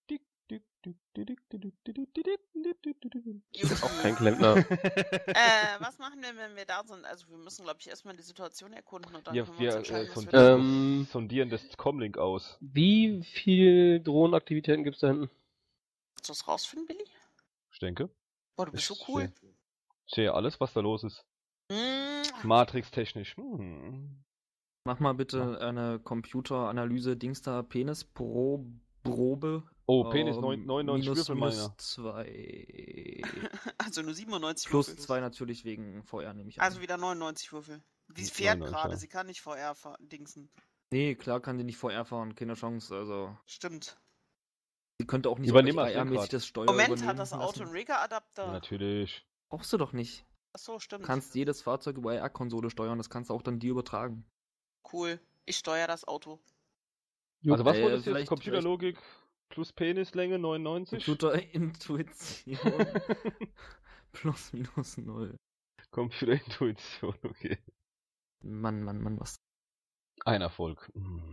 Ich bin auch kein Klempner. Was machen wir, wenn wir da sind? Also wir müssen, glaube ich, erstmal die Situation erkunden und dann Ja, können wir uns wir entscheiden, was wir sondieren- sondieren das Comlink aus. Wie viel Drohnenaktivitäten gibt es da hinten? Willst du das rausfinden, Billy? Ich denke. Boah, du bist so Ich cool. sehe alles, was da los ist. Matrix-technisch. Mach mal bitte eine Computeranalyse Dings da Penis pro Probe. Oh, Penis 99 minus Würfel meiner. 2. Also nur 97 Plus Würfel. 2 natürlich wegen VR, nehme ich an. Also wieder 99 Würfel. Sie Nicht fährt 99, gerade, ja. sie kann nicht VR dingsen. Nee, klar kann die nicht VR fahren, keine Chance. Also, Stimmt. sie könnte auch nicht Übernimm mal das AR-mäßig Lenkrad. das Steuer Moment, übernehmen hat das Auto einen lassen. Rigger-Adapter? Natürlich. Brauchst du doch nicht. Achso, stimmt. Du kannst jedes Fahrzeug über AR-Konsole steuern, das kannst du auch dann dir übertragen. Cool. Ich steuere das Auto. Also was wolltest du jetzt? vielleicht- Computerlogik plus Penislänge 99? Computerintuition plus minus 0. Computerintuition, okay. Mann, was? Ein Erfolg.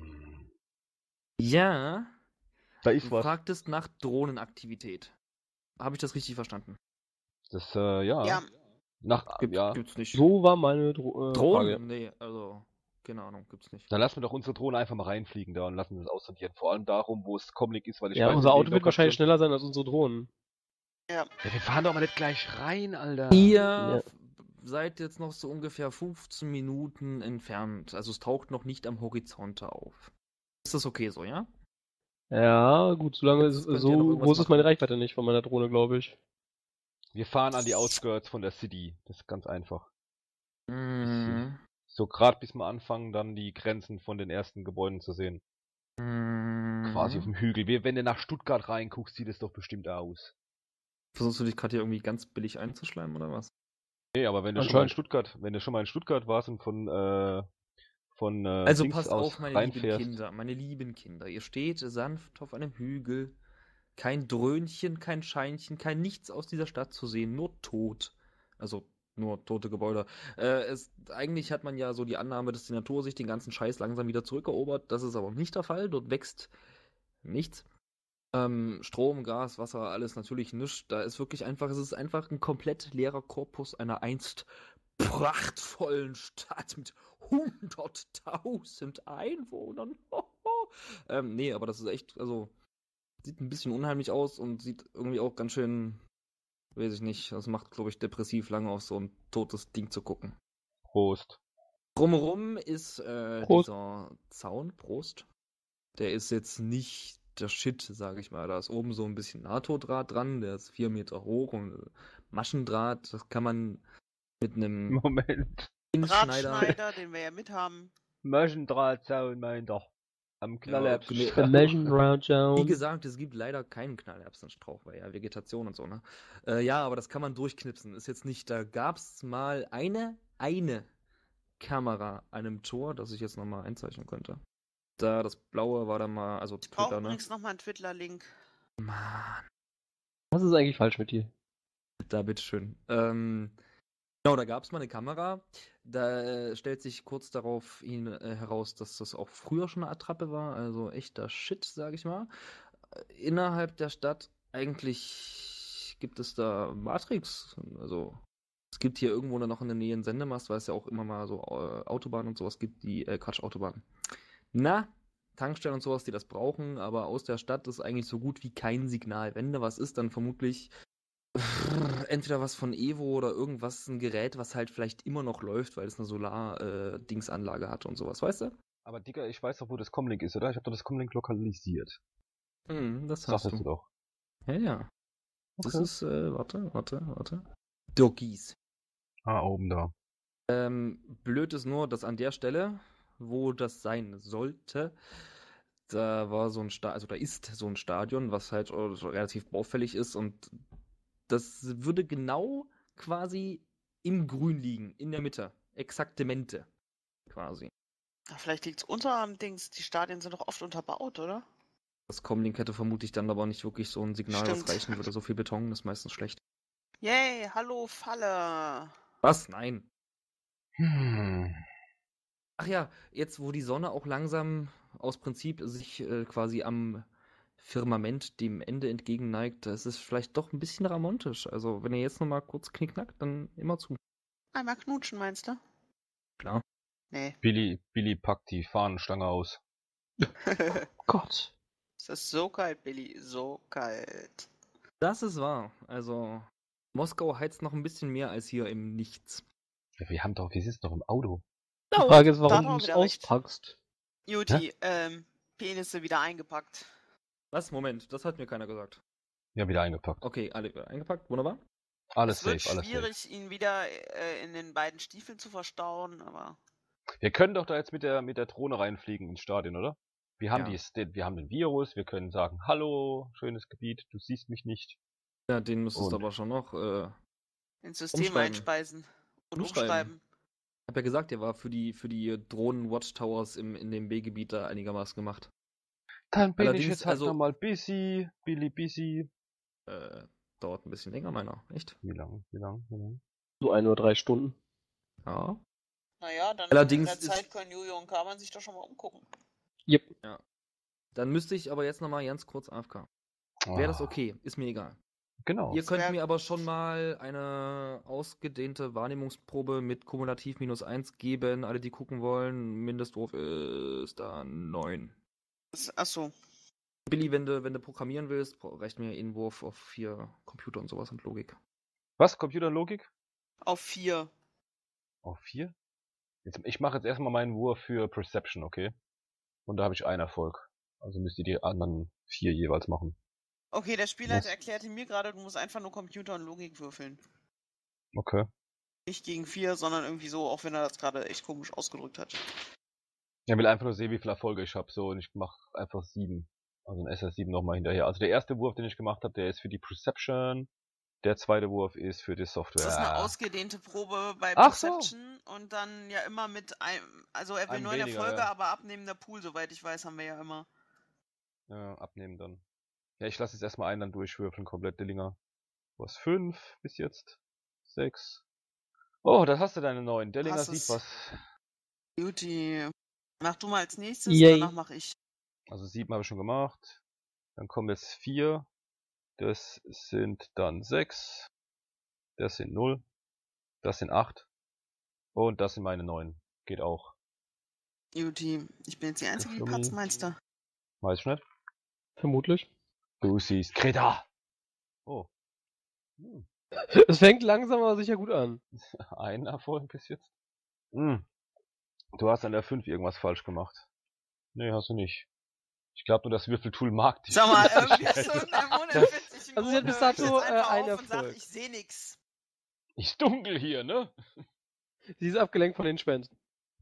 Ja, Da du ist was. fragtest nach Drohnenaktivität. Habe ich das richtig verstanden? Das, ja. Ja. Gibt's nicht. So war meine Frage. Drohnen? Nee, also, keine Ahnung, gibt's nicht. Dann lassen wir doch unsere Drohne einfach mal reinfliegen da und lassen das aussortieren. Vor allem darum, wo es Comlink ist, weil ich Ja, weiß unser nicht, Auto wird wahrscheinlich schneller sein als unsere Drohnen. Ja. Ja, wir fahren doch mal nicht gleich rein, Alter. Ihr seid jetzt noch so ungefähr 15 Minuten entfernt. Also es taucht noch nicht am Horizont auf. Ist das okay so, ja? Ja, gut, solange Jetzt könnt ihr noch so irgendwas groß ist meine machen. Reichweite nicht von meiner Drohne, glaube ich. Wir fahren an die Outskirts von der City. Das ist ganz einfach. Mhm. So gerade bis wir anfangen, dann die Grenzen von den ersten Gebäuden zu sehen. Quasi auf dem Hügel. Wenn du nach Stuttgart reinguckst, sieht es doch bestimmt aus. Versuchst du dich gerade hier irgendwie ganz billig einzuschleimen oder was? Nee, aber wenn du schon mal in Stuttgart warst und von Also Dings passt aus auf, meine reinfährst. meine lieben Kinder. Ihr steht sanft auf einem Hügel. Kein Dröhnchen, kein Scheinchen, kein nichts aus dieser Stadt zu sehen. Nur tot. Also nur tote Gebäude. Eigentlich hat man ja so die Annahme, dass die Natur sich den ganzen Scheiß langsam wieder zurückerobert. Das ist aber nicht der Fall. Dort wächst nichts. Strom, Gas, Wasser, alles natürlich nichts. Da ist wirklich einfach, es ist einfach ein komplett leerer Korpus einer einst prachtvollen Stadt mit 100.000 Einwohnern. Nee, aber das ist echt, also, sieht ein bisschen unheimlich aus und sieht irgendwie auch ganz schön, weiß ich nicht, das macht, glaube ich, depressiv lange auf so ein totes Ding zu gucken. Prost. Drumherum ist Prost. dieser Zaun, Prost, der ist jetzt nicht der Shit, sage ich mal. Da ist oben so ein bisschen NATO-Draht dran, der ist 4 Meter hoch und Maschendraht, das kann man mit einem Moment. Pinschneider. Drahtschneider, den wir ja mit haben. Maschendrahtzaun, meint doch. Am Knallerbsenstrauch. Wie gesagt, es gibt leider keinen Knallerbsenstrauch, weil ja Vegetation und so, ne? Ja, aber das kann man durchknipsen. Ist jetzt nicht, da gab's mal eine Kamera an einem Tor, das ich jetzt nochmal einzeichnen könnte. Da, das blaue war dann mal, also Ich brauche Twitter, ne? übrigens nochmal einen Twitter-Link. Mann, Was ist eigentlich falsch mit dir? da bitteschön. Genau, da gab es mal eine Kamera. Da stellt sich kurz darauf heraus, dass das auch früher schon eine Attrappe war. Also echter Shit, sag ich mal. Innerhalb der Stadt eigentlich gibt es da Matrix. Also es gibt hier irgendwo noch in der Nähe einen Sendemast, weil es ja auch immer mal so Autobahnen und sowas gibt, Autobahnen. Tankstellen und sowas, die das brauchen, aber aus der Stadt ist eigentlich so gut wie kein Signal. Wenn da was ist, dann vermutlich entweder was von Evo oder irgendwas, ein Gerät, was halt vielleicht immer noch läuft, weil es eine Solar-Dingsanlage hat und sowas, weißt du? Aber Digga, ich weiß doch, wo das Comlink ist, oder? Ich habe doch das Comlink lokalisiert. Das hast Sagtest du du. doch. Ja. Das Okay. ist, warte. Doggies. Oben da. Blöd ist nur, dass an der Stelle, wo das sein sollte, da war so ein also da ist so ein Stadion, was halt relativ baufällig ist und das würde genau quasi im Grün liegen, in der Mitte. Exaktemente. Quasi. Vielleicht liegt es unter am Dings. Die Stadien sind doch oft unterbaut, oder? Das Comlink hätte vermutlich dann aber nicht wirklich so ein Signal, was Stimmt. reichen würde. So viel Beton ist meistens schlecht. Yay, hallo Falle. Was? Nein. Hm. Ach ja, jetzt wo die Sonne auch langsam aus Prinzip sich quasi am Firmament dem Ende entgegenneigt, das ist vielleicht doch ein bisschen ramontisch. Also wenn ihr jetzt nochmal kurz knickknackt, dann immer zu. Einmal knutschen, meinst du? Klar. Nee. Billy packt die Fahnenstange aus. Gott. Es ist so kalt, Billy. So kalt. Das ist wahr. Also Moskau heizt noch ein bisschen mehr als hier im Nichts. Ja, wir sitzen doch im Auto. Die Frage ist, Da warum hat du er es wieder recht. auspackst. Juti, Penisse wieder eingepackt. Was? Moment, das hat mir keiner gesagt. Ja, wieder eingepackt. Okay, alle eingepackt, wunderbar. Alles Es wird safe, alles safe. schwierig, ihn wieder in den beiden Stiefeln zu verstauen, aber Wir können doch da jetzt mit der Drohne reinfliegen ins Stadion, oder? Wir haben Ja. wir haben den Virus, wir können sagen, hallo, schönes Gebiet, du siehst mich nicht. Ja, den müsstest du Und? aber schon noch. ins System Umschreiben. einspeisen und Umschreiben. umschreiben. Ich hab ja gesagt, der war für die Drohnen-Watchtowers in dem B-Gebiet da einigermaßen gemacht. Dann bin Allerdings, ich jetzt halt also- nochmal busy, busy. Dauert ein bisschen länger, meiner. Echt? Wie lang? So 1 oder 3 Stunden. Ja. Naja, dann Allerdings in der Zeit ist- können Juju und Carmen sich doch schon mal umgucken. Yep. Dann müsste ich aber jetzt nochmal ganz kurz AFK. Wäre das okay? Ist mir egal. Genau. Ihr könnt wär- mir aber schon mal eine ausgedehnte Wahrnehmungsprobe mit kumulativ -1 geben. Alle, die gucken wollen, Mindestwurf ist da 9. Achso. Billy, wenn du programmieren willst, rechnen wir einen Wurf auf 4 Computer und sowas und Logik. Was? Computerlogik? Auf 4. Auf 4? Ich mache jetzt erstmal meinen Wurf für Perception, okay? Und da habe ich einen Erfolg. Also müsst ihr die anderen 4 jeweils machen. Okay, der Spielleiter Was? erklärte mir gerade, du musst einfach nur Computer und Logik würfeln. Okay. Nicht gegen 4, sondern irgendwie so, auch wenn er das gerade echt komisch ausgedrückt hat. Er will einfach nur sehen, wie viele Erfolge ich habe, so, und ich mache einfach 7. Also ein SS7 nochmal hinterher. Also der erste Wurf, den ich gemacht habe, der ist für die Perception. Der zweite Wurf ist für die Software. Das ist eine ausgedehnte Probe bei Ach so. Perception und dann ja immer mit einem, also er will Einem 9 weniger, Erfolge, ja. aber abnehmender Pool, soweit ich weiß, haben wir ja immer. Ja, abnehmen dann. Ja, ich lasse jetzt erstmal einen dann durchwürfeln, komplett Dillinger. Was 5 bis jetzt? 6. Oh, da hast du deine 9. Dellinger Hast sieht es. was. Beauty. Mach du mal als nächstes, Yay. danach mache ich. Also 7 habe ich schon gemacht. Dann kommen jetzt 4. Das sind dann 6. Das sind 0. Das sind 8. Und das sind meine 9. Geht auch. Beauty. Ich bin jetzt die Einzige, die Flummi. Patzen meinst du? Weiß ich nicht. Vermutlich. Du siehst Greta. Oh. Hm. Es fängt langsam aber sicher gut an. Ein Erfolg bis jetzt. Hm. Du hast an der 5 irgendwas falsch gemacht. Nee, hast du nicht. Ich glaube nur, das Würfeltool mag dich. Sag mal, irgendwie aus irgendeinem unerfindlichen Also sie hat Grund bis höre ich dato, jetzt einfach einen auf und sag, Erfolg. ich sehe nix. Ist dunkel hier, ne? Sie ist abgelenkt von den Schwänzen.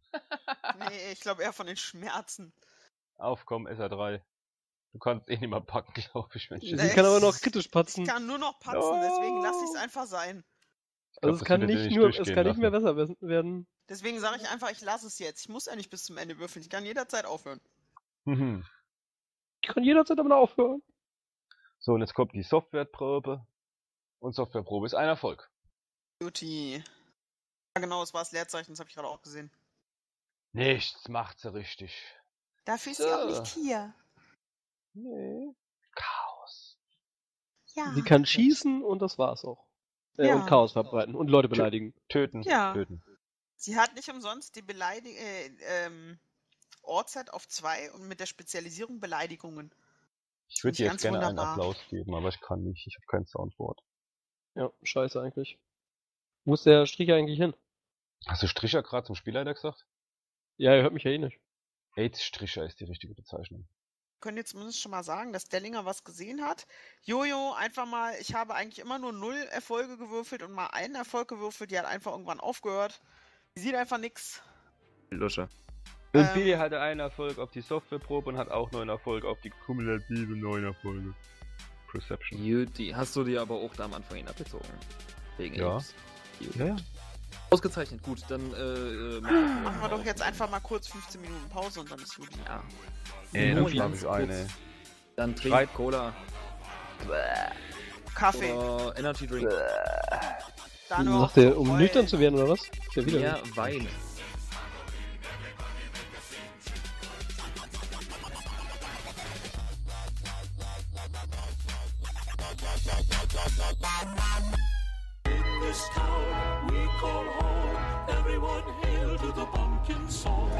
Nee, ich glaube eher von den Schmerzen. Aufkommen, SR3. Du kannst eh nicht mehr packen, glaube ich, Mensch. Sie Nee, kann aber ich- noch kritisch patzen. Ich kann nur noch patzen, deswegen lasse ich es einfach sein. Also es kann nicht nur, es durchgehen kann nicht mehr lassen. besser werden. Deswegen sage ich einfach, ich lasse es jetzt. Ich muss ja nicht bis zum Ende würfeln. Ich kann jederzeit aufhören. Mhm. Ich kann jederzeit damit aufhören. So, und jetzt kommt die Softwareprobe. Und Softwareprobe ist ein Erfolg. Beauty. Ja, genau, es war das Leerzeichen, das habe ich gerade auch gesehen. Nichts macht sie richtig. Dafür ist sie auch So. nicht hier. Nee. Chaos. Ja. Sie kann schießen und das war's auch. Ja. Und Chaos verbreiten und Leute beleidigen. Töten. Ja. Töten. Sie hat nicht umsonst die Ortszeit auf 2 und mit der Spezialisierung Beleidigungen. Ich würde Nicht dir jetzt ganz gerne einen wunderbar. Applaus geben, aber ich kann nicht. Ich habe kein Soundboard. Ja, scheiße eigentlich. Wo ist der Strich eigentlich hin? Hast du Stricher gerade zum Spielleiter gesagt? Ja, er hört mich ja eh nicht. AIDS-Stricher ist die richtige Bezeichnung. Können jetzt zumindest schon mal sagen, dass Dellinger was gesehen hat. Jojo, einfach mal, ich habe eigentlich immer nur 0 Erfolge gewürfelt und mal einen Erfolg gewürfelt, die hat einfach irgendwann aufgehört. Die sieht einfach nix. Lusche. Und Ähm. Billy hatte einen Erfolg auf die Softwareprobe und hat auch 9 Erfolg auf die kumulative 9 Erfolge. Perception. Beauty. Hast du dir aber auch da am Anfang ihn abgezogen? Wegen Ja. AIDS. Beauty. Ja. Ausgezeichnet, gut, dann Machen wir doch jetzt einfach mal kurz 15 Minuten Pause und dann ist gut. Ja. Ey, Nur dann schlage ganz ich eine. kurz. Dann trink Schreit. Cola Kaffee. oder Energy Drink. Da nur Sagt er, so um voll. nüchtern zu werden oder was? Ist ja wieder. Mehr Wein. This town we call home. Everyone hail to the pumpkin song.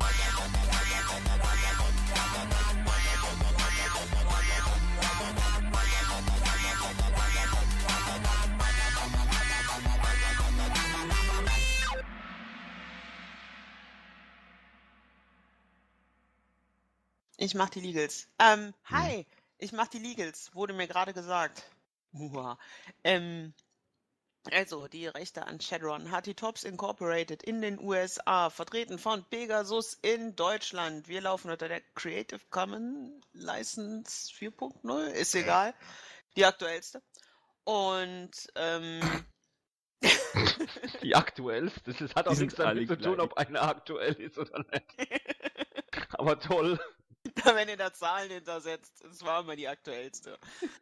Ich mach die Legals. Hi, ich mach die Legals, wurde mir gerade gesagt. Uha. Also, die Rechte an Shadowrun hat die Tops Incorporated in den USA, vertreten von Pegasus in Deutschland. Wir laufen unter der Creative Commons License 4.0, ist egal. Die aktuellste. Und, Die aktuellste. Das hat auch Die sind nichts damit alle zu tun, gleich. ob eine aktuell ist oder nicht. Aber toll. wenn ihr da Zahlen hintersetzt, es war immer die aktuellste.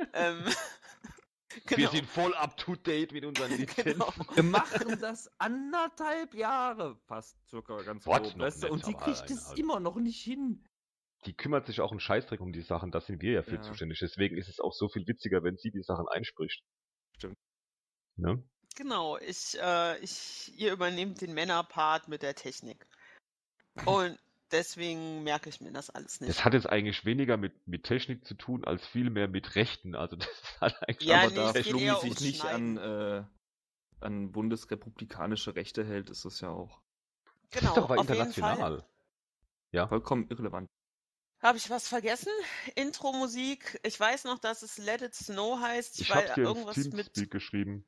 Wir genau. sind voll up to date mit unseren Lizenzen. Genau. Wir machen das 1,5 Jahre. Fast circa ganz What? grob. Noch Weißt du? nicht, Und die aber kriegt es 1,5. immer noch nicht hin. die kümmert sich auch einen Scheißdreck um die Sachen, da sind wir ja für Ja. zuständig. Deswegen ist es auch so viel witziger, wenn sie die Sachen einspricht. Stimmt. Ne? Genau, ihr übernehmt den Männerpart mit der Technik. Und deswegen merke ich mir das alles nicht. Das hat jetzt eigentlich weniger mit Technik zu tun, als viel mehr mit Rechten. Also das ist halt eigentlich Ja, Aber nee, da es geht Flummi eher sich ums nicht Schneiden. an bundesrepublikanische Rechte hält, ist das ja auch das Genau, ist doch aber auf jeden international. Ja. vollkommen irrelevant. Habe ich was vergessen? Intro-Musik. Ich weiß noch, dass es Let It Snow heißt, Ich weil hab's dir ins irgendwas mit Teamspeak geschrieben.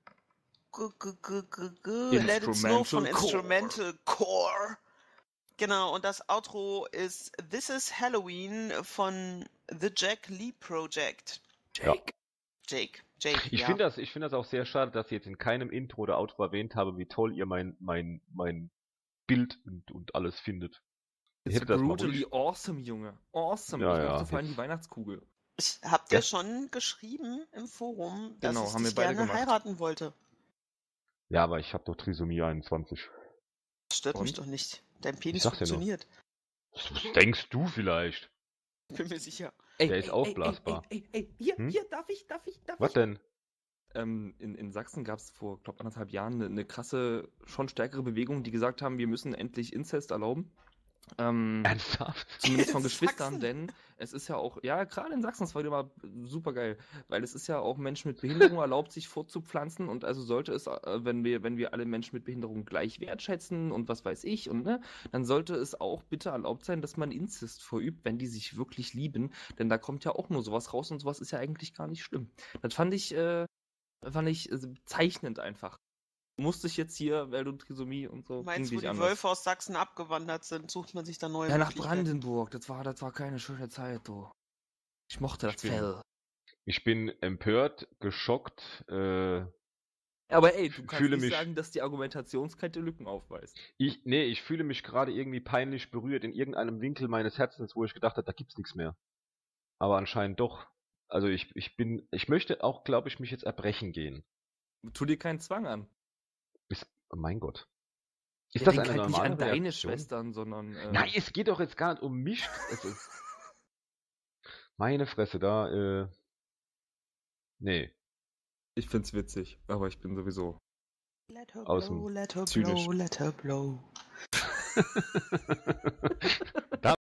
Let It Snow von Instrumental Instrumental Core. Genau, und das Outro ist This is Halloween von The Jack Lee Project. Ja. Jake, Ich ja. finde das auch sehr schade, dass ich jetzt in keinem Intro oder Outro erwähnt habe, wie toll ihr mein Bild und alles findet. Ihr It's hättet das mal brutally ruhig. awesome, Junge. Awesome. Ja, Ich ja, mochte vor allem die jetzt- Weihnachtskugel. Habt ihr Ja. schon geschrieben im Forum, dass Genau, ich haben wir dich beide gerne gemacht. heiraten wollte? Ja, aber ich habe doch Trisomie 21. Das stört mich Und? doch nicht. Dein Penis sag's ja nur. funktioniert. Was denkst du vielleicht? Bin mir sicher. Der ist aufblasbar. Hier, Hm? darf ich? Was denn? In Sachsen gab es vor, glaube 1,5 Jahren eine krasse, schon stärkere Bewegung, die gesagt haben, wir müssen endlich Inzest erlauben. Ernsthaft? Zumindest von In Geschwistern, Sachsen? denn es ist ja auch, ja, gerade in Sachsen, das war immer super geil, weil es ist ja auch Menschen mit Behinderung erlaubt, sich fortzupflanzen und also sollte es, wenn wir alle Menschen mit Behinderung gleich wertschätzen und was weiß ich und ne, dann sollte es auch bitte erlaubt sein, dass man Inzest verübt, wenn die sich wirklich lieben, denn da kommt ja auch nur sowas raus und sowas ist ja eigentlich gar nicht schlimm. Das fand ich bezeichnend einfach. Musste ich jetzt hier, weil du Trisomie und so, Meinst du, ging wo die nicht Wölfe aus Sachsen abgewandert sind, sucht man sich da neue Ja, nach Möglichkeiten. Brandenburg. Das war keine schöne Zeit, du. Ich mochte das Ich bin- Fell. Ich bin empört, geschockt. Aber ey, du kannst fühle nicht mich- sagen, dass die Argumentationskette Lücken aufweist. Ich fühle mich gerade irgendwie peinlich berührt in irgendeinem Winkel meines Herzens, wo ich gedacht habe, da gibt's nichts mehr. Aber anscheinend doch. Also ich möchte auch, glaube ich, mich jetzt erbrechen gehen. Tu dir keinen Zwang an. Oh mein Gott. Ist Ja, das denk eine halt nicht normale an deine Reaktion? Schwestern, sondern. Nein, es geht doch jetzt gar nicht um mich. Meine Fresse, da, nee. Ich find's witzig, aber ich bin sowieso. Let her Aus blow, dem let her zynisch. blow, let her blow.